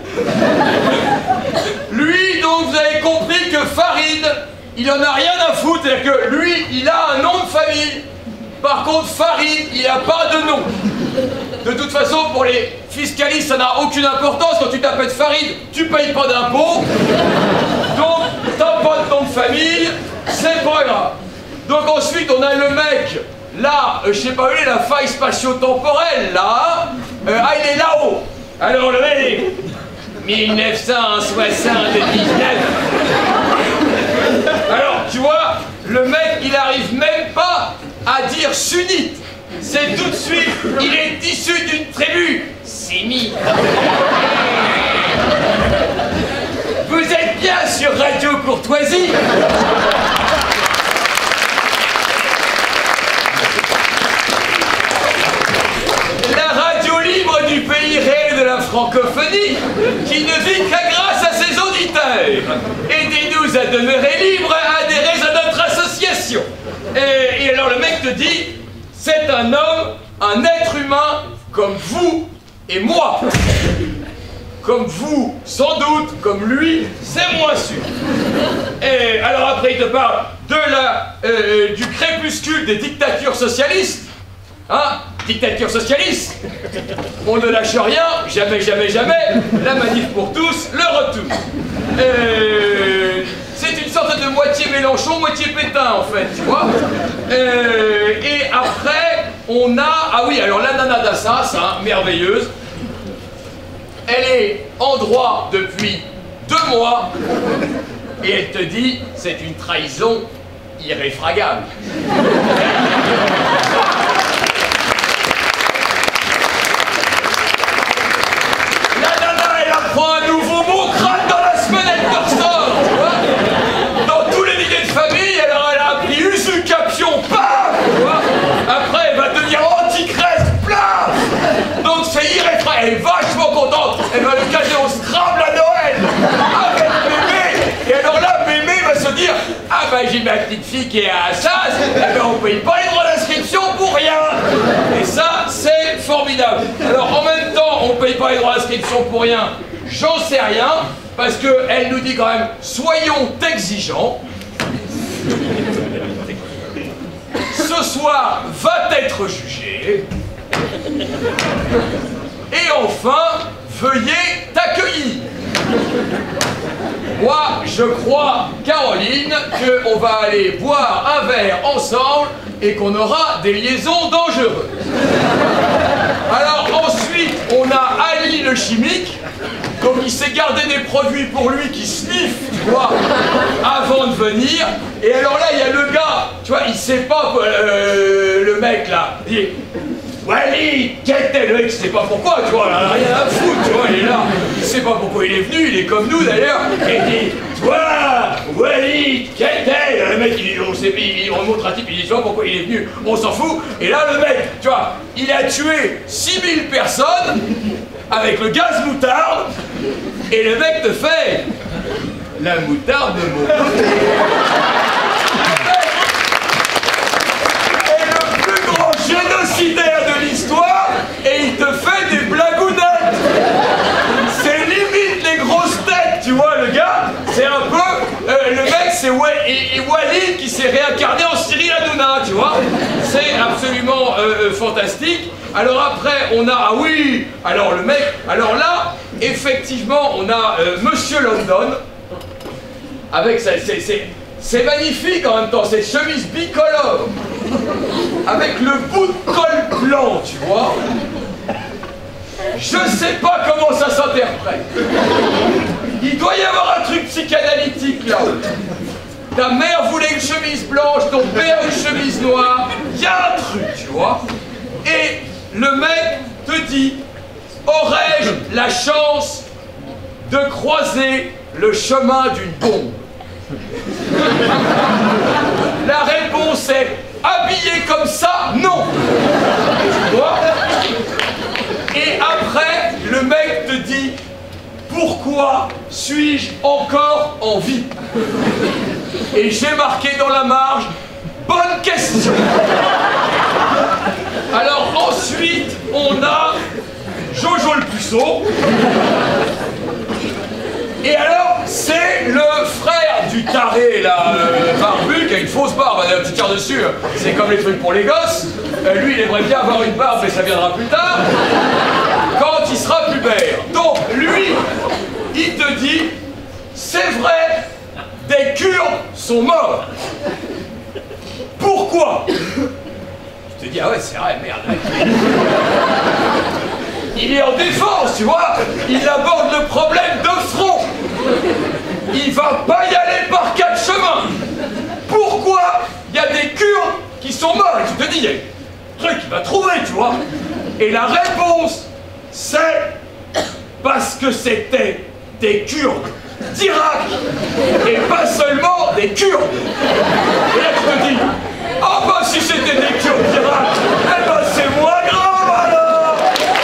Lui, donc, vous avez compris que Farid, il en a rien à foutre, c'est-à-dire que lui, il a un nom de famille. Par contre, Farid, il n'a pas de nom. De toute façon, pour les fiscalistes, ça n'a aucune importance. Quand tu t'appelles Farid, tu payes pas d'impôts. Donc, t'as pas de nom de famille, c'est pas grave. Donc ensuite, on a le mec, là, je sais pas où il est, la faille spatio-temporelle, là. Il est là-haut. Alors, le mec, 1979. Alors, tu vois, le mec, il arrive même pas à dire sunnite. C'est tout de suite, il est issu d'une tribu sémite. Vous êtes bien sur Radio Courtoisie. La radio libre du pays réel de la francophonie, qui ne vit qu'à grâce à ses auditeurs. Aidez-nous à demeurer libres, adhérez à notre association. Et alors le mec te dit, c'est un homme, un être humain, comme vous et moi. Comme vous, sans doute, comme lui, c'est moins sûr. Et alors après il te parle de du crépuscule des dictatures socialistes. Hein? Dictature socialiste. On ne lâche rien, jamais, jamais, jamais. La manif pour tous, le retour. C'est une sorte de moitié Mélenchon, moitié Pétain, en fait, tu vois. Et après, on a... Ah oui, alors la nana d'Assas, hein, merveilleuse. Elle est en droit depuis 2 mois. Et elle te dit, c'est une trahison irréfragable. Prends un nouveau mot, crâne dans la semaine, elle te ressort, tu vois. Dans tous les dîners de famille, elle a appris usucapion, paf, tu vois. Après, elle va devenir anticrète, plaf. petite fille qui est à Assas, eh ben, on paye pas les droits d'inscription pour rien. Et ça, c'est formidable. Alors en même temps, on paye pas les droits d'inscription pour rien, j'en sais rien, parce qu'elle nous dit quand même, soyons exigeants. Ce soir va être jugé. Et enfin, veuillez t'accueillir. Moi, je crois, Caroline, qu'on va aller boire un verre ensemble et qu'on aura des liaisons dangereuses. Alors ensuite, on a Ali le chimique. Donc il s'est gardé des produits pour lui qui sniffent, tu vois, avant de venir. Et alors là, il y a le gars, tu vois, il sait pas, le mec là, il dit « Walid, quel tel ?» Le mec, il sait pas pourquoi, tu vois, il a rien à foutre, tu vois, il est là. Il sait pas pourquoi il est venu, il est comme nous d'ailleurs. Et il dit « Toi, Walid, quel tel ?» Le mec, il remonte un type, il dit « Tu vois pourquoi il est venu ?» On s'en fout. Et là, le mec, tu vois, il a tué 6000 personnes avec le gaz moutarde, et le mec te fait la moutarde de mon côté. Et le plus grand génocidaire de l'histoire, et il te fait des blagounettes. C'est limite les grosses têtes, tu vois, le gars, c'est un peu, le mec, c'est Walid qui s'est réincarné en Cyril Hanouna, tu vois. C'est absolument fantastique. Alors après, on a... Ah oui. Alors le mec... Alors là, effectivement, on a Monsieur London. Avec sa... C'est magnifique en même temps. Cette chemise bicolore. Avec le bout de col blanc, tu vois. Je sais pas comment ça s'interprète. Il doit y avoir un truc psychanalytique là. Ta mère voulait une chemise blanche, ton père une chemise noire. Il y a un truc, tu vois. Et le mec te dit, aurais-je la chance de croiser le chemin d'une bombe? La réponse est, habillé comme ça, non. Tu vois? Et après, le mec te dit, pourquoi suis-je encore en vie? Et j'ai marqué dans la marge, bonne question. Alors ensuite, on a Jojo le puceau. Et alors, c'est le frère du taré, là, barbu, qui a une fausse barbe, avec un petit cœur dessus. C'est comme les trucs pour les gosses. Lui, il aimerait bien avoir une barbe, mais ça viendra plus tard. Quand il sera pubère. Donc, lui, il te dit, c'est vrai, des Kurdes sont morts. Pourquoi? Tu te dis, ah ouais, c'est vrai, merde. Il est en défense, tu vois. Il aborde le problème de front. Il va pas y aller par 4 chemins. Pourquoi il y a des Kurdes qui sont morts? Et tu te dis, il y a un truc qu'il va trouver, tu vois. Et la réponse, c'est parce que c'était des Kurdes d'Irak. Et pas seulement des Kurdes. Et là, tu te dis, ah bah si c'était des Kurdes d'Irak, eh ben c'est moins grave alors.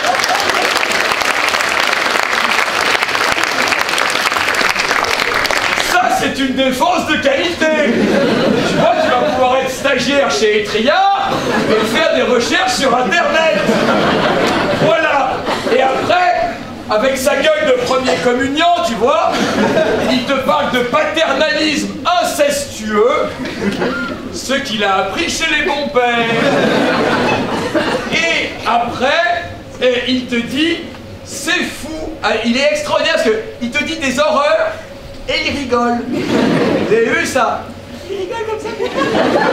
Ça c'est une défense de qualité. Tu vois, tu vas pouvoir être stagiaire chez Etriard et faire des recherches sur internet. Voilà. Et après, avec sa gueule de premier communiant, tu vois, il te parle de paternalisme incestueux, ce qu'il a appris chez les bons pères. Et après, il te dit, c'est fou, il est extraordinaire parce qu'il te dit des horreurs et il rigole. Vous avez vu ça? Il rigole comme ça.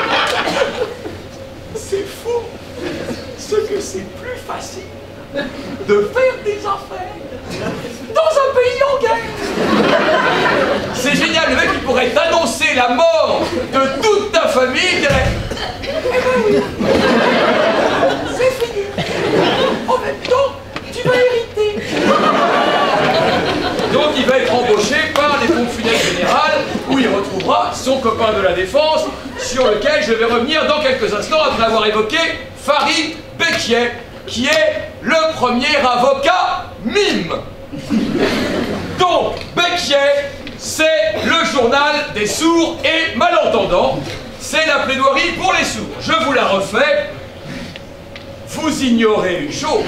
C'est fou, ce que c'est plus facile de faire des affaires dans un pays en guerre. C'est génial, le mec il pourrait t'annoncer la mort de toute ta famille, il dirait eh ben oui, c'est fini. En même temps, tu vas hériter. Donc il va être embauché par les pompes funèbres générales où il retrouvera son copain de la défense sur lequel je vais revenir dans quelques instants après avoir évoqué Farid Bekieh, qui est le premier avocat mime. Donc, Bekieh, c'est le journal des sourds et malentendants. C'est la plaidoirie pour les sourds. Je vous la refais. Vous ignorez une chose,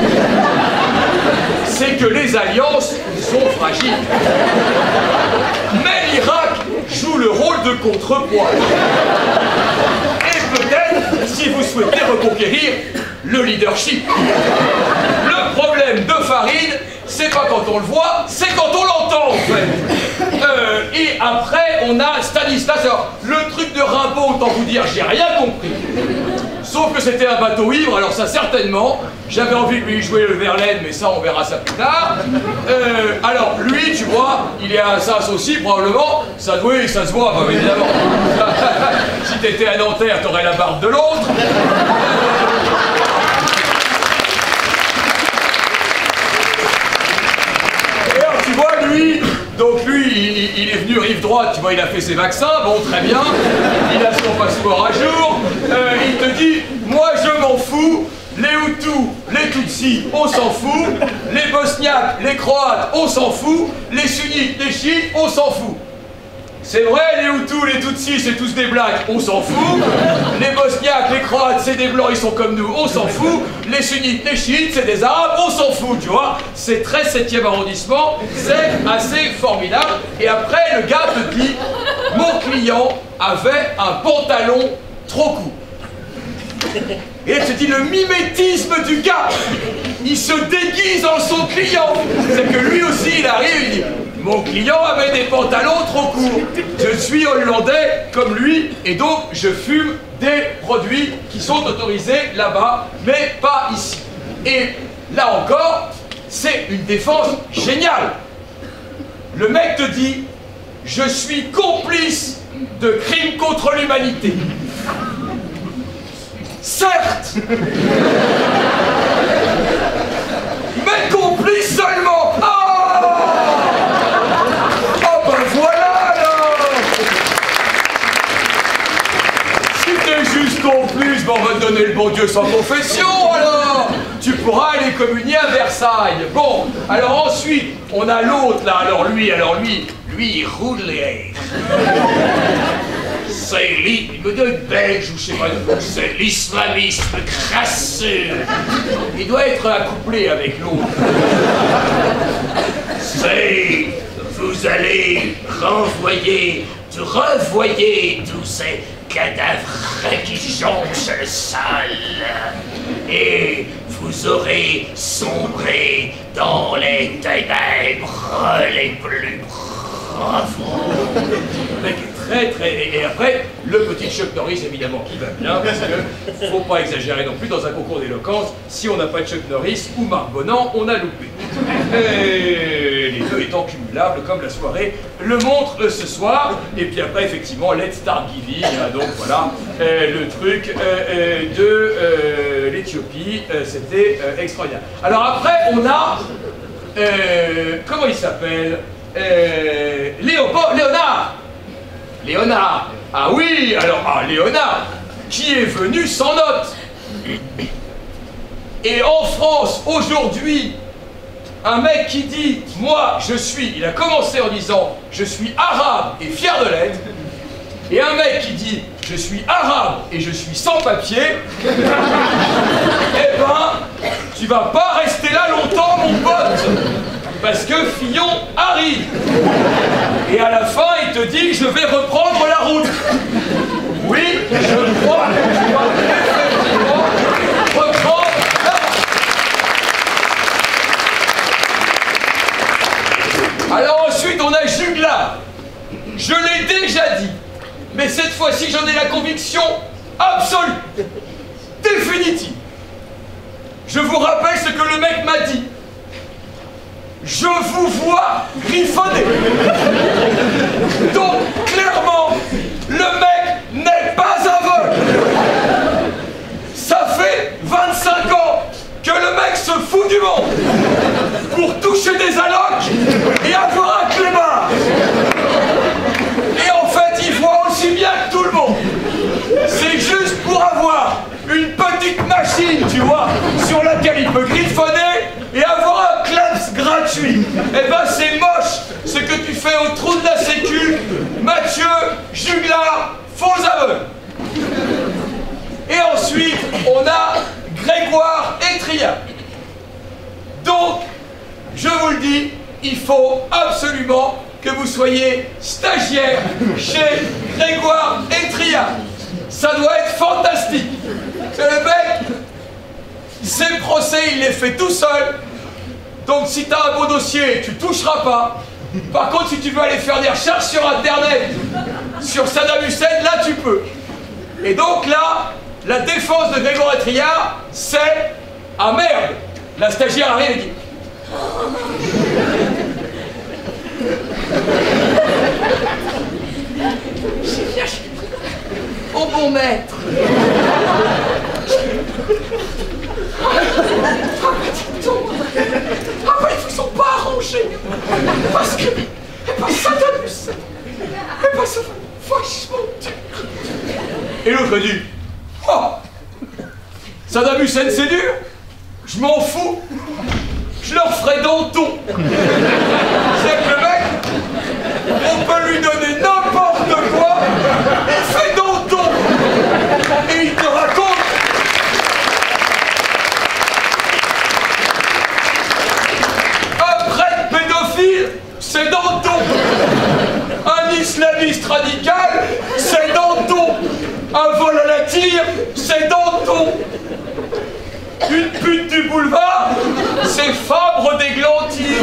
c'est que les alliances sont fragiles. Mais l'Irak joue le rôle de contrepoids. Et peut-être, si vous souhaitez reconquérir le leadership. Le problème de Farid, c'est pas quand on le voit, c'est quand on l'entend, en fait. Et après, on a Stanislas. Alors, le truc de Rimbaud, autant vous dire, j'ai rien compris. Sauf que c'était un bateau ivre, alors ça certainement. J'avais envie de lui jouer le Verlaine, mais ça on verra ça plus tard. Alors lui, tu vois, il est à Assas aussi probablement. Ça se voit, bah, évidemment. Si t'étais à Nanterre, t'aurais la barbe de l'autre. Et alors tu vois, lui, donc lui, il est venu rive droite, tu vois, il a fait ses vaccins, bon, très bien. Il a son passeport à jour. Il te dit, moi je m'en fous. Les Hutus, les Tutsis, on s'en fout. Les Bosniaques, les Croates, on s'en fout. Les Sunnites, les Chiites, on s'en fout. C'est vrai, les Hutus, les Tutsis, c'est tous des blacks, on s'en fout. Les Bosniaques, les Croates, c'est des blancs, ils sont comme nous, on s'en fout. Les Sunnites, les Chiites, c'est des Arabes, on s'en fout, tu vois. C'est très 7e arrondissement, c'est assez formidable. Et après, le gars te dit, mon client avait un pantalon trop court. Et elle se dit, le mimétisme du gars, il se déguise en son client. C'est que lui aussi, il arrive, il dit, mon client avait des pantalons trop courts. Je suis hollandais comme lui, et donc je fume des produits qui sont autorisés là-bas, mais pas ici. Et là encore, c'est une défense géniale. Le mec te dit, je suis complice de crimes contre l'humanité. Certes, mais complice seulement. Oh, oh ben voilà alors. Si t'es juste complice, ben on va te donner le bon Dieu sans confession alors. Tu pourras aller communier à Versailles. Bon, alors ensuite, on a l'autre là, alors lui, il roule les airs. Il me donne belge ou je sais pas, c'est l'islamisme crasseux. Il doit être accouplé avec l'autre. C'est, vous allez revoyer tous ces cadavres qui jonchent le sol. Et vous aurez sombré dans les ténèbres les plus profondes. Et après, le petit Chuck Norris, évidemment, qui va bien, parce que faut pas exagérer non plus dans un concours d'éloquence. Si on n'a pas de Chuck Norris ou Marc Bonan, on a loupé. Et les deux étant cumulables, comme la soirée le montre ce soir. Et puis après, effectivement, Let's Start Giving, hein, donc voilà, le truc de l'Éthiopie, c'était extraordinaire. Alors après, on a, comment il s'appelle, Léonard. Ah oui, alors, Léonard, qui est venu sans note. Et en France, aujourd'hui, un mec qui dit, moi, il a commencé en disant, je suis arabe et fier de l'être. Et un mec qui dit, je suis arabe et je suis sans papier. Eh ben, tu vas pas rester là longtemps, mon pote. Parce que Fillon arrive. Et à la fin, il te dit, je vais reprendre la route. Oui, je crois que tu vas effectivement reprendre la route. Alors ensuite, on a Juglar. Je l'ai déjà dit. Mais cette fois-ci, j'en ai la conviction absolue. Définitive. Je vous rappelle ce que le mec m'a dit. Je vous vois griffonner. Donc, clairement, le mec n'est pas aveugle. Ça fait 25 ans que le mec se fout du monde pour toucher des allocs et avoir un clébard. Et en fait, il voit aussi bien que tout le monde. C'est juste pour avoir une petite machine, tu vois, sur laquelle il peut griffonner et avoir un claps gratuit. Eh ben c'est moche ce que tu fait au trou de la sécu Mathieu, Juglar, faux aveugle. Et ensuite, on a Grégoire et Tria. Donc, je vous le dis, il faut absolument que vous soyez stagiaire chez Grégoire et Tria. Ça doit être fantastique. C'est le mec, ses procès, il les fait tout seul. Donc si t'as un beau dossier, tu toucheras pas. Par contre, si tu veux aller faire des recherches sur Internet, sur Saddam Hussein, là tu peux. Et donc là, la défense de Grégoire et Tria, c'est « Ah merde !» La stagiaire arrive et dit J'ai bien au bon maître. Ils ne sont pas arrangés. Parce que Saddam Hussein, ce vachement dur. Et l'autre dit oh, Saddam Hussein c'est dur. Je m'en fous. Je leur ferai Danton. C'est que le mec, on peut lui donner n'importe quoi, il fait Danton. Et il te raconte. Un prêtre pédophile, c'est Danton. Un islamiste radical, c'est Danton. Un vol à la tire, c'est Danton. Une pute du boulevard, c'est Fabre d'Églantine.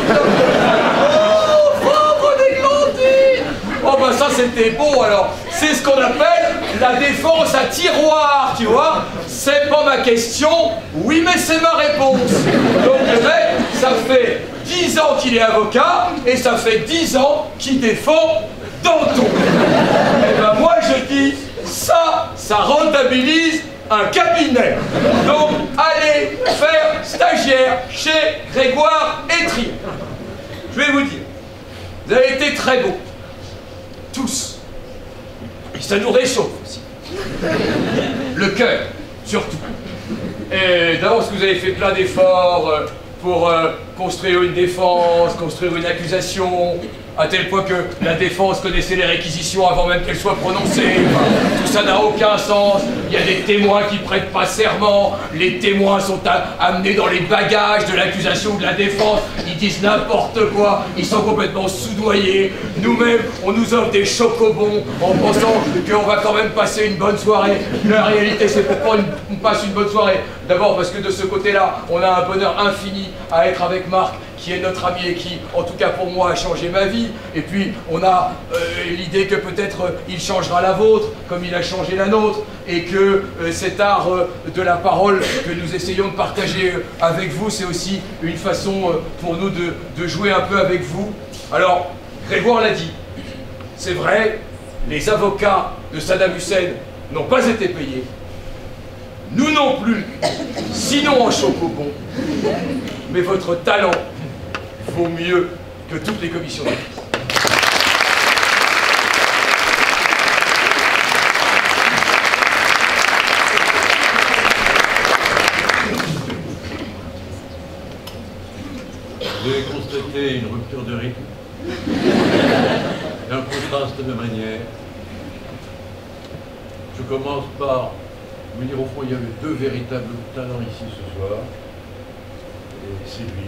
Oh, Fabre d'Églantine. Oh bah ça c'était beau alors. C'est ce qu'on appelle la défense à tiroir, tu vois. C'est pas ma question, oui mais c'est ma réponse. Donc le mec, ça fait 10 ans qu'il est avocat et ça fait 10 ans qu'il défend Danton. Et ben moi je dis, ça rentabilise un cabinet. Donc, allez faire stagiaire chez Grégoire et Tria. Je vais vous dire, vous avez été très beaux. Tous. Et ça nous réchauffe aussi. Le cœur, surtout. Et d'abord, parce que vous avez fait plein d'efforts pour construire une défense, construire une accusation, à tel point que la défense connaissait les réquisitions avant même qu'elles soient prononcées. Enfin, tout ça n'a aucun sens. Il y a des témoins qui prêtent pas serment. Les témoins sont amenés dans les bagages de l'accusation ou de la défense. Ils disent n'importe quoi. Ils sont complètement soudoyés. Nous-mêmes, on nous offre des chocobons en pensant qu'on va quand même passer une bonne soirée. La réalité, c'est pourquoi on passe une bonne soirée. D'abord parce que de ce côté-là, on a un bonheur infini à être avec Marc, qui est notre ami et qui, en tout cas pour moi, a changé ma vie. Et puis, on a l'idée que peut-être il changera la vôtre, comme il a changé la nôtre, et que cet art de la parole que nous essayons de partager avec vous, c'est aussi une façon pour nous de jouer un peu avec vous. Alors, Grégoire l'a dit, c'est vrai, les avocats de Saddam Hussein n'ont pas été payés. Nous non plus, sinon en chocobon. Mais votre talent vaut mieux que toutes les commissions d'éthique. J'ai constaté une rupture de rythme, un contraste de manière. Je commence par vous dire au fond, il y avait deux véritables talents ici ce soir, et c'est lui.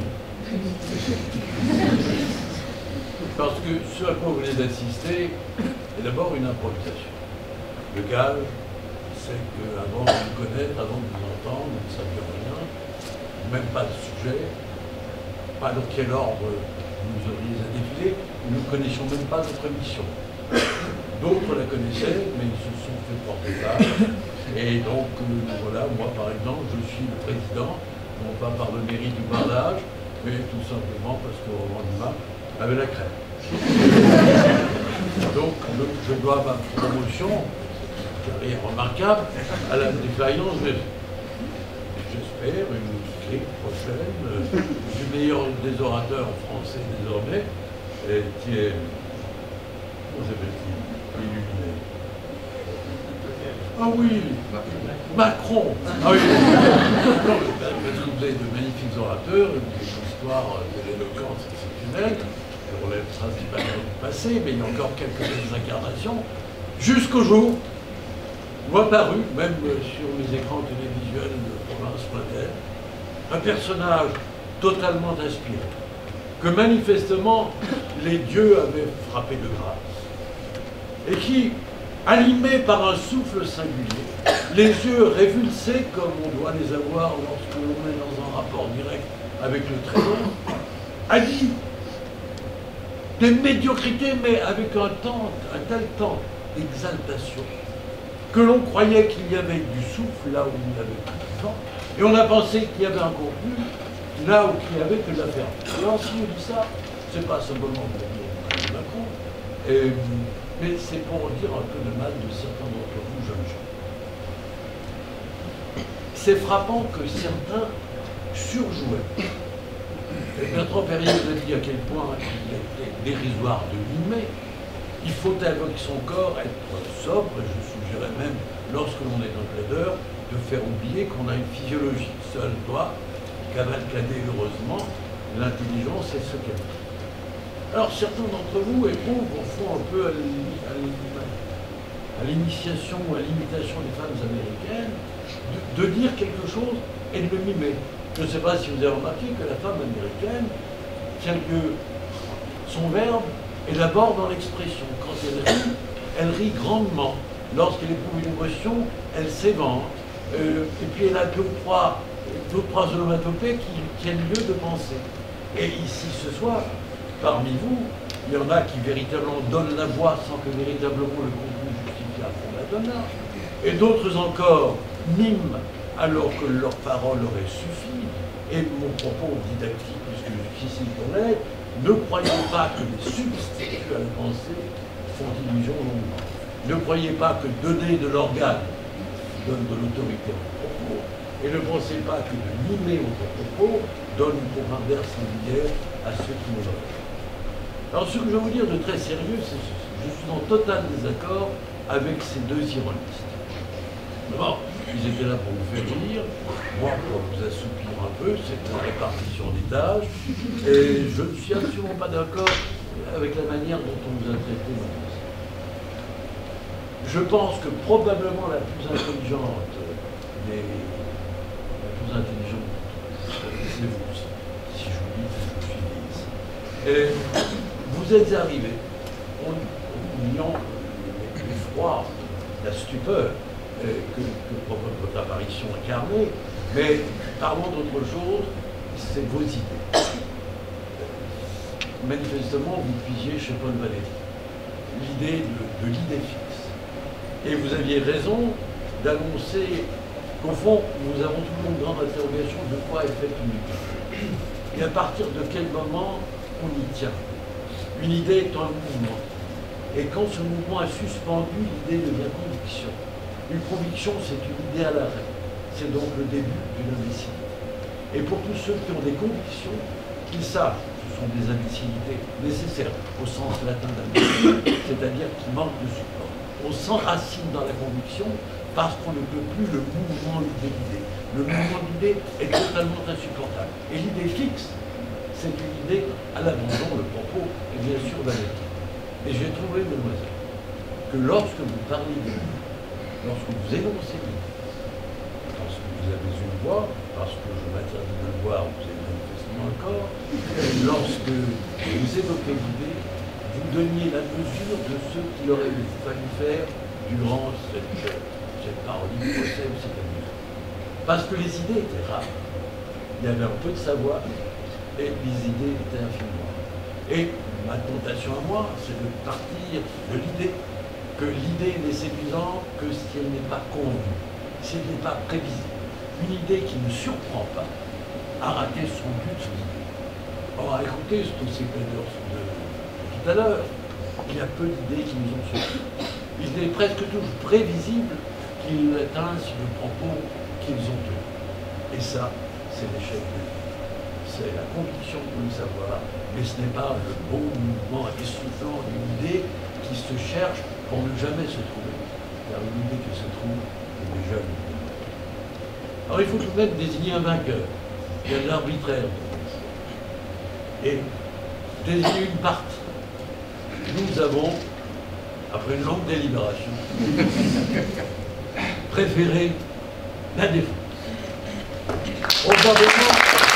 Parce que ce à quoi vous venez d'assister est d'abord une improvisation. Le gage, c'est qu'avant de vous connaître, avant de vous entendre, vous ne saviez rien, même pas de sujet, pas dans quel ordre vous auriez à défiler, nous ne connaissions même pas notre mission. D'autres la connaissaient, mais ils se sont fait porter part. Et donc, voilà, moi par exemple, je suis le président, non pas par le mérite du bardage, mais tout simplement parce que Roland Dumas avait la crème. Donc, je dois ma promotion, carrière remarquable, à la défaillance de, j'espère, une clique prochaine, du meilleur des orateurs français désormais, et qui est, comment s'appelle-t-il, illuminé. Ah oui, Macron. Ah oui. Non, parce que vous avez de magnifiques orateurs, une histoire de l'éloquence exceptionnelle, je relève principalement du passé, mais il y a encore quelques incarnations, jusqu'au jour où apparu, même sur les écrans télévisuels de province lointaine, un personnage totalement inspiré, que manifestement les dieux avaient frappé de grâce, et qui, animé par un souffle singulier, les yeux révulsés comme on doit les avoir lorsque l'on est dans un rapport direct avec le trésor, a dit des médiocrités, mais avec un tel temps d'exaltation, que l'on croyait qu'il y avait du souffle là où il n'y avait plus de temps, et on a pensé qu'il y avait un contenu là où il n'y avait que de la ferme. Alors si on dit ça, c'est pas simplement pour dire Macron, mais c'est pour dire un peu de mal de certains d'entre vous, jeunes gens. C'est frappant que certains surjouaient. Et Bertrand Perrier vous a dit à quel point il était dérisoire de mimer. Il faut avec son corps être sobre, et je suggérais même, lorsque l'on est un plaideur, de faire oublier qu'on a une physiologie. Seul doit cavalcader heureusement l'intelligence et ce qu'elle est. Alors certains d'entre vous éprouvent au fond un peu à l'initiation ou à l'imitation des femmes américaines de dire quelque chose et de le mimer. Je ne sais pas si vous avez remarqué que la femme américaine tient que son verbe est d'abord dans l'expression. Quand elle rit grandement. Lorsqu'elle éprouve une émotion, elle s'évente. Et puis elle a deux ou trois onomatopées qui tiennent lieu de penser. Et ici ce soir, parmi vous, il y en a qui véritablement donnent la voix sans que véritablement le contenu justifiable qu'on la donne là. Et d'autres encore miment alors que leurs paroles auraient suffi. Et mon propos didactique, puisque jusqu'ici qu'on est, ne croyez pas que les substituts à la pensée font illusion longuement. Ne croyez pas que donner de l'organe donne de l'autorité au propos. Et ne pensez pas que de mimer au propos donne une profondeur singulière à ceux qui nous l'ont. Alors ce que je veux vous dire de très sérieux, c'est ceci. Je suis en total désaccord avec ces deux ironistes. D'abord, ils étaient là pour vous faire rire, moi pour vous assoupir un peu, c'est une répartition des tâches, et je ne suis absolument pas d'accord avec la manière dont on vous a traité dans le passé. Je pense que probablement la plus intelligente, c'est vous, si je vous dis que je suis ici. Et vous êtes arrivés, ayant l'effroi, la stupeur, que provoque votre apparition incarnée, mais parlons d'autre chose, c'est vos idées. Manifestement, vous puisiez chez Paul Valéry l'idée de l'idée fixe. Et vous aviez raison d'annoncer qu'au fond, nous avons toujours une grande interrogation de quoi est faite une idée. Et à partir de quel moment on y tient. Une idée est un mouvement. Et quand ce mouvement est suspendu, l'idée devient conviction. Une conviction, c'est une idée à l'arrêt. C'est donc le début d'une imbécilité. Et pour tous ceux qui ont des convictions, qu'ils sachent, ce sont des imbécilités nécessaires au sens latin d'imbécile, c'est-à-dire qui manquent de support. On s'enracine dans la conviction parce qu'on ne peut plus le mouvement de l'idée. Le mouvement de l'idée est totalement insupportable. Et l'idée fixe, c'est une idée à l'abandon, le propos est bien sûr Valéry. Et j'ai trouvé, mademoiselle, que lorsque vous parlez de vous, lorsque vous énoncez l'idée, parce que vous avez une voix, parce que je m'interdis de le voir, vous avez manifestement un corps, lorsque vous évoquez l'idée, vous donniez la mesure de ce qu'il aurait fallu faire durant cette parodie du procès ou cette amusement. Parce que les idées étaient rares. Il y avait un peu de savoir, et les idées étaient infiniment. Et ma tentation à moi, c'est de partir de l'idée que l'idée n'est séduisante que si elle n'est pas convenue, si elle n'est pas prévisible. Une idée qui ne surprend pas a raté son but, son idée. Or, à écouter tous ces plaideurs de tout à l'heure, il y a peu d'idées qui nous ont surpris. Il est presque toujours prévisible qu'ils atteignent le propos qu'ils ont tenu. Et ça, c'est l'échec de l'idée. C'est la conviction pour le savoir, mais ce n'est pas le beau mouvement essoufflant d'une idée qui se cherche pour ne jamais se trouver. Car une idée qui se trouve est déjà une idée. Alors il faut tout de même désigner un vainqueur. Il y a de l'arbitraire. Et désigne une partie. Nous avons, après une longue délibération, préféré la défense. Probablement,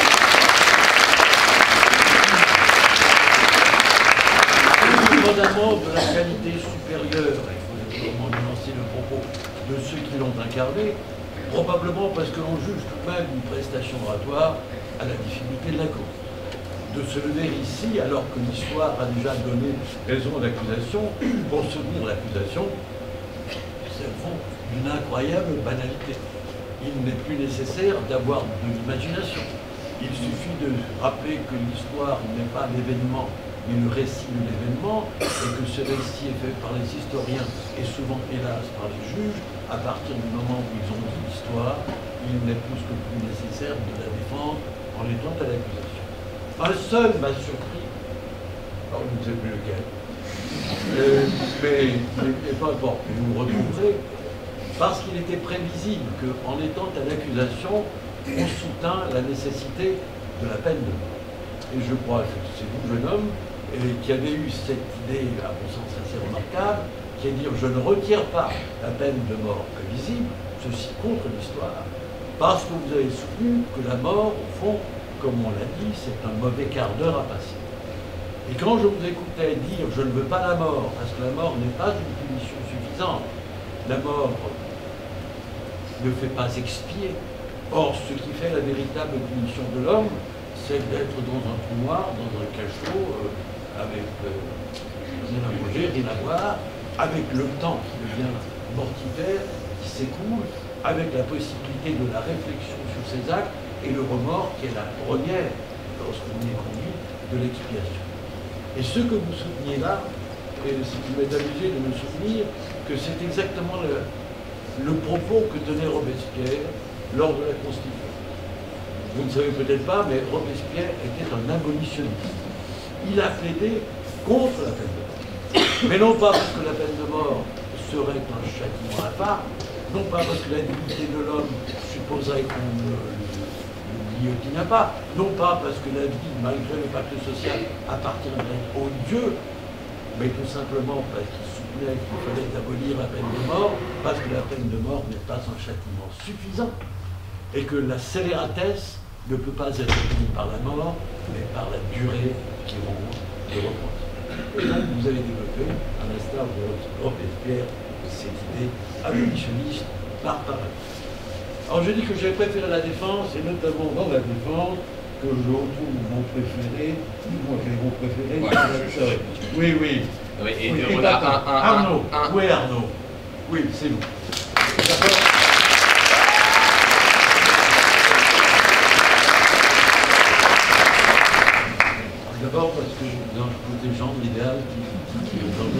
indépendamment de la qualité supérieure, il faut vraiment nuancer le propos de ceux qui l'ont incarné, probablement parce que l'on juge tout de même une prestation oratoire à la difficulté de la cause. De se lever ici, alors que l'histoire a déjà donné raison d'accusation, pour soutenir l'accusation, c'est au fond d'une incroyable banalité. Il n'est plus nécessaire d'avoir de l'imagination. Il suffit de rappeler que l'histoire n'est pas l'événement, mais le récit de l'événement, et que ce récit est fait par les historiens, et souvent, hélas, par les juges. À partir du moment où ils ont dit l'histoire, il n'est plus que plus nécessaire de la défendre en étant à l'accusation. Un seul m'a surpris, alors je ne sais plus lequel, mais peu importe, vous le retrouverez, parce qu'il était prévisible qu'en étant à l'accusation, on soutint la nécessité de la peine de mort. Et je crois que c'est vous, jeune homme, qui avez eu cette idée, à mon sens assez remarquable, qui est de dire je ne retire pas la peine de mort prévisible, ceci contre l'histoire, parce que vous avez soutenu que la mort, au fond, comme on l'a dit, c'est un mauvais quart d'heure à passer. Et quand je vous écoutais dire je ne veux pas la mort, parce que la mort n'est pas une punition suffisante, la mort ne fait pas expier. Or, ce qui fait la véritable punition de l'homme, c'est d'être dans un trou noir, dans un cachot, avec rien à manger, rien à boire, avec le temps qui devient mortifère, qui s'écoule, avec la possibilité de la réflexion sur ses actes et le remords qui est la première, lorsqu'on est conduit, de l'expiation. Et ce que vous souteniez là, et ce qui m'est amusé de me souvenir, que c'est exactement le propos que tenait Robespierre lors de la Constitution. Vous ne savez peut-être pas, mais Robespierre était un abolitionniste. Il a plaidé contre la peine de mort. Mais non pas parce que la peine de mort serait un châtiment à part, non pas parce que la dignité de l'homme supposerait qu'on ne le guillotine pas, non pas parce que la vie, malgré le pacte social, appartiendrait au Dieu, mais tout simplement parce qu'il soutenait qu'il fallait abolir la peine de mort, parce que la peine de mort n'est pas un châtiment suffisant, et que la scélératesse ne peut pas être punie par la mort, mais par la durée qui ronge le repentir. Et donc vous avez développé, à l'instar de Robespierre, cette idée abolitionniste par paradoxe. Alors je dis que j'ai préféré la défense, et notamment dans la défense, que je retrouve mon préféré, moi quel est mon préféré, ouais, oui, oui. Oui, et oui, on a Arnaud, où est Arnaud? Oui, c'est vous. D'abord parce que dans le côté genre l'idéal qui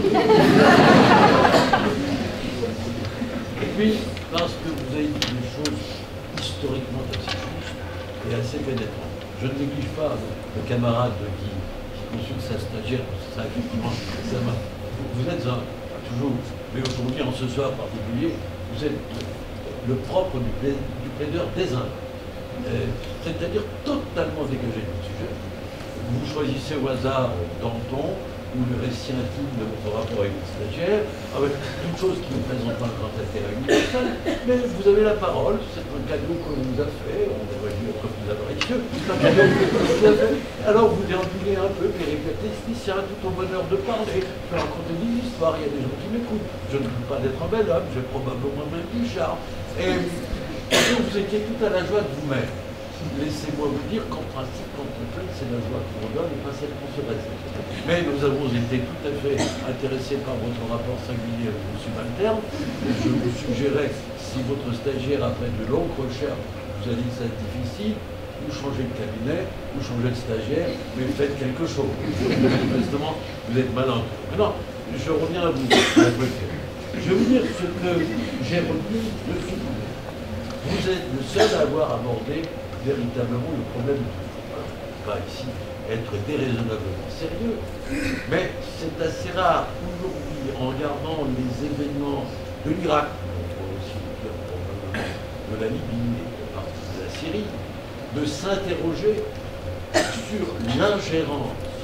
et puis parce que vous avez dit des choses historiquement assez justes et assez pénétrantes. Je ne néglige pas le camarade qui consulte sa stagiaire, parce que ça effectivement, vous êtes toujours, mais aujourd'hui en ce soir particulier, vous êtes le propre du plaideur désinvolte, c'est-à-dire totalement dégagé du sujet. Vous choisissez au hasard Danton ou le récit intime de votre rapport avec votre stagiaire, avec toute chose qui ne présente pas un grand intérêt universel, mais vous avez la parole, c'est un cadeau qu'on vous a fait, on devrait dire comme vous avez réussi, c'est un cadeau qu'on vous a fait. Alors vous déambulez un peu, péripatéticien, tout au bonheur de parler, je vais raconter des histoires, il y a des gens qui m'écoutent, je ne doute pas d'être un bel homme, j'ai probablement même du charme, et vous étiez tout à la joie de vous-même. Laissez-moi vous dire qu'en principe, quand on plaide, c'est la joie qu'on donne et pas celle qu'on se respecte. Mais nous avons été tout à fait intéressés par votre rapport singulier avec vos subalternes. Je vous suggérais, si votre stagiaire, après de longues recherches, vous a dit que ça va être difficile, vous changez de cabinet, vous changez de stagiaire, mais faites quelque chose. Manifestement, vous êtes malin. Maintenant, je reviens à vous, la préférée. Je vais vous dire ce que j'ai retenu de ce coup. Vous êtes le seul à avoir abordé véritablement le problème. Pas ici être déraisonnablement sérieux, mais c'est assez rare aujourd'hui, en regardant les événements de l'Irak, on peut aussi dire probablement de la Libye et de partie de la Syrie, de s'interroger sur l'ingérence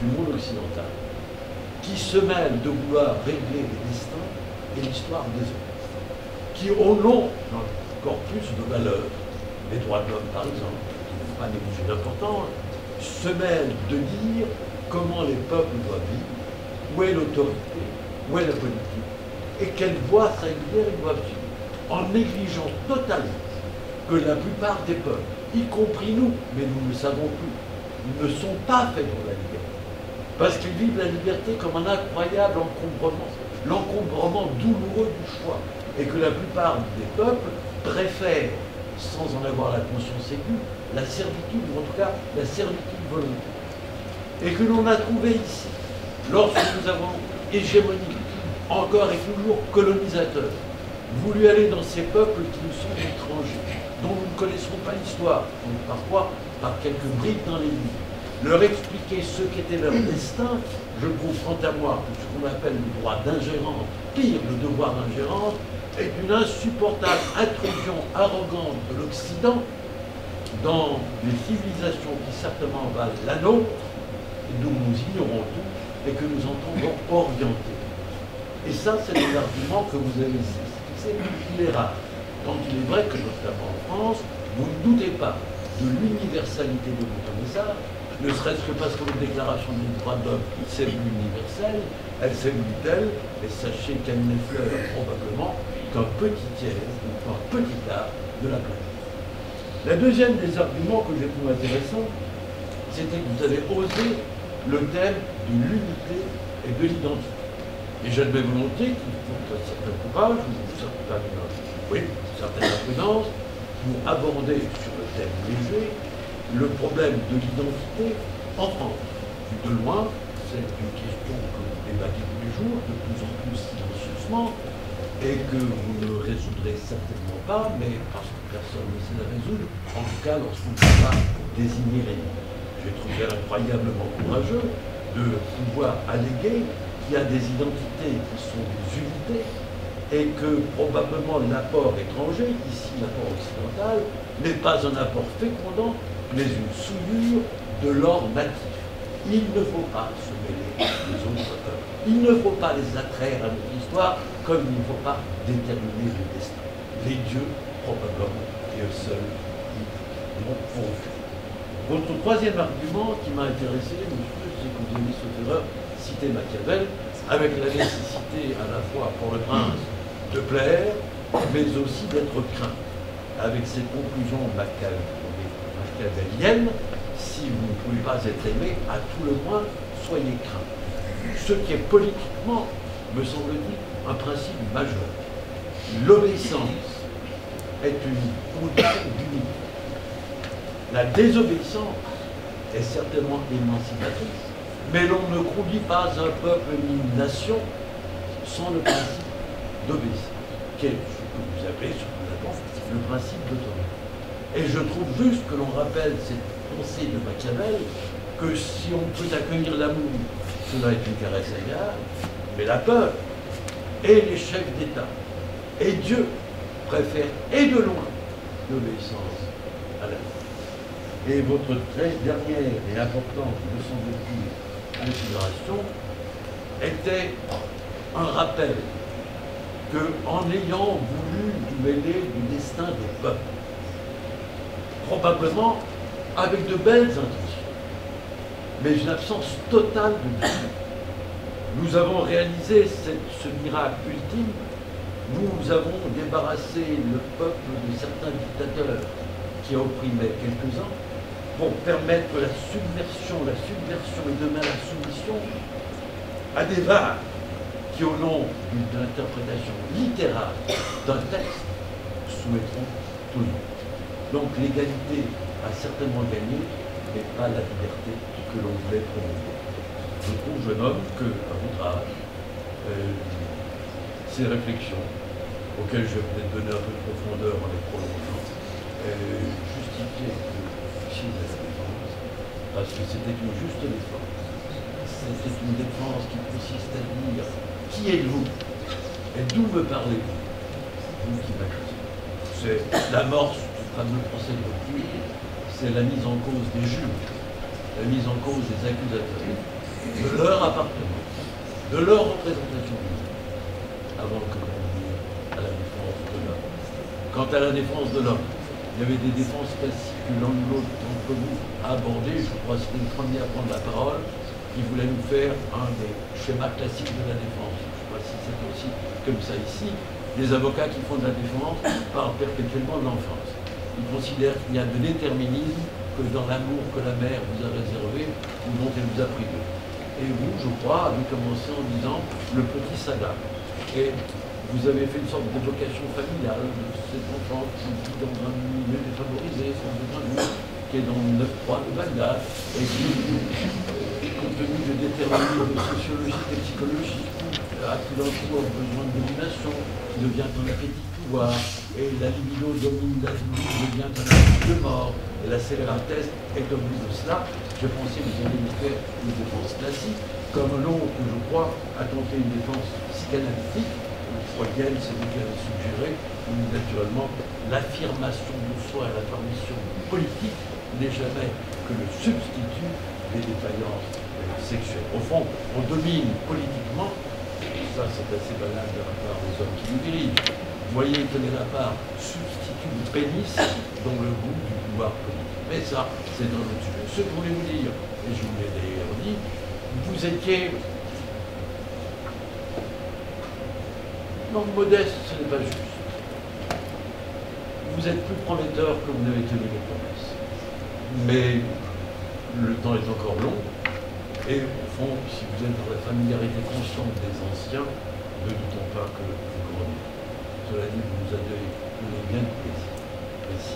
du monde occidental qui se mêle de vouloir régler les destins et l'histoire des hommes, qui au nom d'un corpus de valeurs, les droits de l'homme par exemple, qui ne faut pas négliger d'importance, se mêle de dire comment les peuples doivent vivre, où est l'autorité, où est la politique, et quelle voie singulière ils doivent suivre, en négligeant totalement que la plupart des peuples, y compris nous, mais nous ne le savons plus, ne sont pas faits pour la liberté. Parce qu'ils vivent la liberté comme un incroyable encombrement, l'encombrement douloureux du choix, et que la plupart des peuples préfèrent, sans en avoir la conscience aiguë, la servitude, ou en tout cas la servitude volontaire. Et que l'on a trouvé ici, lorsque nous avons hégémonie, encore et toujours colonisateurs, voulu aller dans ces peuples qui nous sont étrangers, dont nous ne connaissons pas l'histoire, donc parfois par quelques bribes dans les livres, leur expliquer ce qu'était leur destin, je trouve quant à moi que ce qu'on appelle le droit d'ingérence, pire le devoir d'ingérence, est une insupportable intrusion arrogante de l'Occident dans des civilisations qui certainement valent la nôtre, et dont nous ignorons tout, et que nous entendons orienter. Et ça, c'est un argument que vous avez fixé, il est rare. Tant il est vrai que, notamment en France, vous ne doutez pas de l'universalité de votre message, ne serait-ce que parce que la déclaration des droits de l'homme, c'est universelle, elle s'évolue telle, et sachez qu'elle n'effleure probablement qu'un petit tiers, ou qu'un petit quart de la planète. La deuxième des arguments que j'ai trouvé intéressant, c'était que vous avez osé le thème de l'unité et de l'identité. Et j'admets volontiers qu'il faut un certain courage, ou une certaine imprudence, pour aborder sur le thème léger le problème de l'identité en France. De loin, c'est une question que vous débattez tous les jours, de plus en plus silencieusement, et que vous ne résoudrez certainement pas, mais parce que personne ne sait la résoudre, en tout cas lorsqu'on ne peut pas désigner rien. J'ai trouvé incroyablement courageux de pouvoir alléguer qu'il y a des identités qui sont des unités, et que probablement l'apport étranger, ici l'apport occidental, n'est pas un apport fécondant, mais une souillure de l'or natif. Il ne faut pas se mêler des autres peuples. Il ne faut pas les attraire à notre histoire, comme il ne faut pas déterminer le destin. Les dieux, probablement, et eux seuls, ils l'ont pourvu. Votre troisième argument qui m'a intéressé, monsieur, c'est que vous avez, sauf erreur, cité Machiavel, avec la nécessité à la fois pour le prince de plaire, mais aussi d'être craint. Avec ces conclusions machiavéliennes, si vous ne pouvez pas être aimé, à tout le moins, soyez craint. Ce qui est politiquement, me semble-t-il, un principe majeur. L'obéissance est une condition d'unité. La désobéissance est certainement émancipatrice, mais l'on ne conduit pas un peuple ni une nation sans le principe d'obéissance, qui est ce que vous appelez, ce que nous appelons, le principe d'autorité. Et je trouve juste que l'on rappelle cette pensée de Machiavel, que si on peut accueillir l'amour, cela est une caresse agréable, mais la peur et les chefs d'État et Dieu préfèrent, et de loin, l'obéissance à la vie. Et votre très dernière et importante, me semble-t-il, considération était un rappel qu'en ayant voulu vous mêler du destin des peuples, probablement avec de belles intentions, mais une absence totale de Dieu, nous avons réalisé ce miracle ultime. Nous avons débarrassé le peuple de certains dictateurs qui opprimaient quelques-uns pour permettre la subversion et demain la soumission à des vagues qui, au nom d'une interprétation littérale d'un texte, soumettront tout le monde. Donc l'égalité a certainement gagné, mais pas la liberté que l'on voulait promouvoir. Je trouve, jeune homme, que, à votre âge, ces réflexions, auxquelles je vais peut-être donner un peu de profondeur en les prolongeant, justifiaient que si la défense, parce que c'était une juste défense. C'était une défense qui consiste à dire qui êtes-vous et d'où me parlez-vous? Vous qui m'accusez. C'est l'amorce du fameux procès de rupture, c'est la mise en cause des juges, la mise en cause des accusateurs. de leur appartenance, de leur représentation avant que l'on vienne à la défense de l'homme. Quant à la défense de l'homme, il y avait des défenses classiques que l'un ou l'autre d'entre vous a abordé. Je crois que c'était le premier à prendre la parole, qui voulait nous faire un des schémas classiques de la défense. Je ne sais pas si c'est aussi comme ça ici. Les avocats qui font de la défense parlent perpétuellement de l'enfance. Ils considèrent qu'il y a de l'éterminisme que dans l'amour que la mère vous a réservé ou dont elle vous a privé. Et vous, je crois, avez commencé en disant le petit saga. Et vous avez fait une sorte d'évocation familiale de cet enfant qui vit dans un milieu défavorisé, sans besoin de vous, qui est dans le 9-3 de Bagdad, et qui, compte tenu de déterminismes sociologiques et psychologiques, a tout d'un coup un besoin de domination, qui devient un appétit de pouvoir, et la libido domine la libido, devient un appétit de mort, et la scélératesse est au bout de cela. Je pensais que vous alliez nous faire une défense classique, comme l'autre, je crois, a tenté une défense psychanalytique, freudienne, c'est vous qui avez suggéré, où naturellement l'affirmation de soi et l'affirmation politique n'est jamais que le substitut des défaillances sexuelles. Au fond, on domine politiquement, ça c'est assez banal de la part des hommes qui nous dirigent. Vous voyez quelle est la part substitut du pénis dans le goût du pouvoir politique. Mais ça, c'est un autre sujet. Ce que je voulais vous dire, et je vous l'ai d'ailleurs dit, vous étiez... Non, modeste, ce n'est pas juste. Vous êtes plus prometteur que vous n'avez tenu les promesses. Mais le temps est encore long, et au fond, si vous êtes dans la familiarité constante des anciens, ne doutons pas que vous grandissez. Cela dit, vous nous avez donné bien de plaisir. Merci.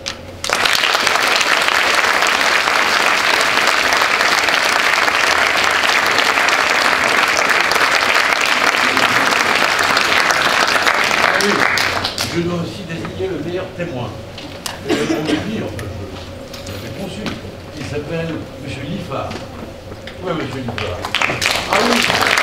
Je dois aussi désigner le meilleur témoin. Et on me dit, enfin, je l'avais conçu, il s'appelle M. Liffard. Oui, M. Liffard. Ah oui.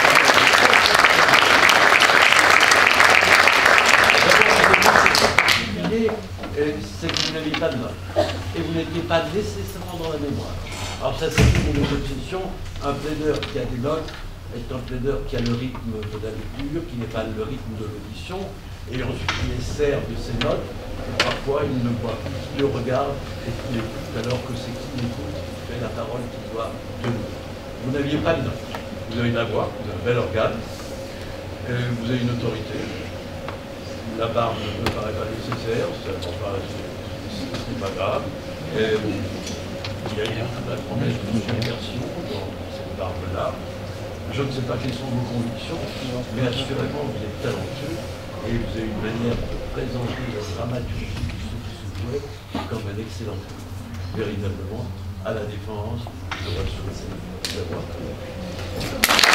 D'abord, c'est que vous n'aviez pas de notes. Et vous n'étiez pas nécessairement dans la mémoire. Alors ça, c'est une de mes obsessions. Un plaideur qui a des notes est un plaideur qui a le rythme de la lecture, qui n'est pas le rythme de l'audition. Et ensuite il les sert de ses notes, et parfois il ne voit plus qui le regarde et qui l'écoute, alors que c'est qui l'écoute qui fait la parole qu'il doit tenir. Vous n'aviez pas de notes. Vous avez de la voix, vous avez un bel organe, vous avez une autorité. La barbe ne me paraît pas nécessaire, ce n'est pas grave. Il y a la promesse de subversion dans cette barbe-là. Je ne sais pas quelles sont vos convictions, mais assurément vous êtes talentueux. Et vous avez une manière de présenter la dramaturgie de ce qui se jouait comme un excellent film, véritablement à la défense de votre souhait d'avoir.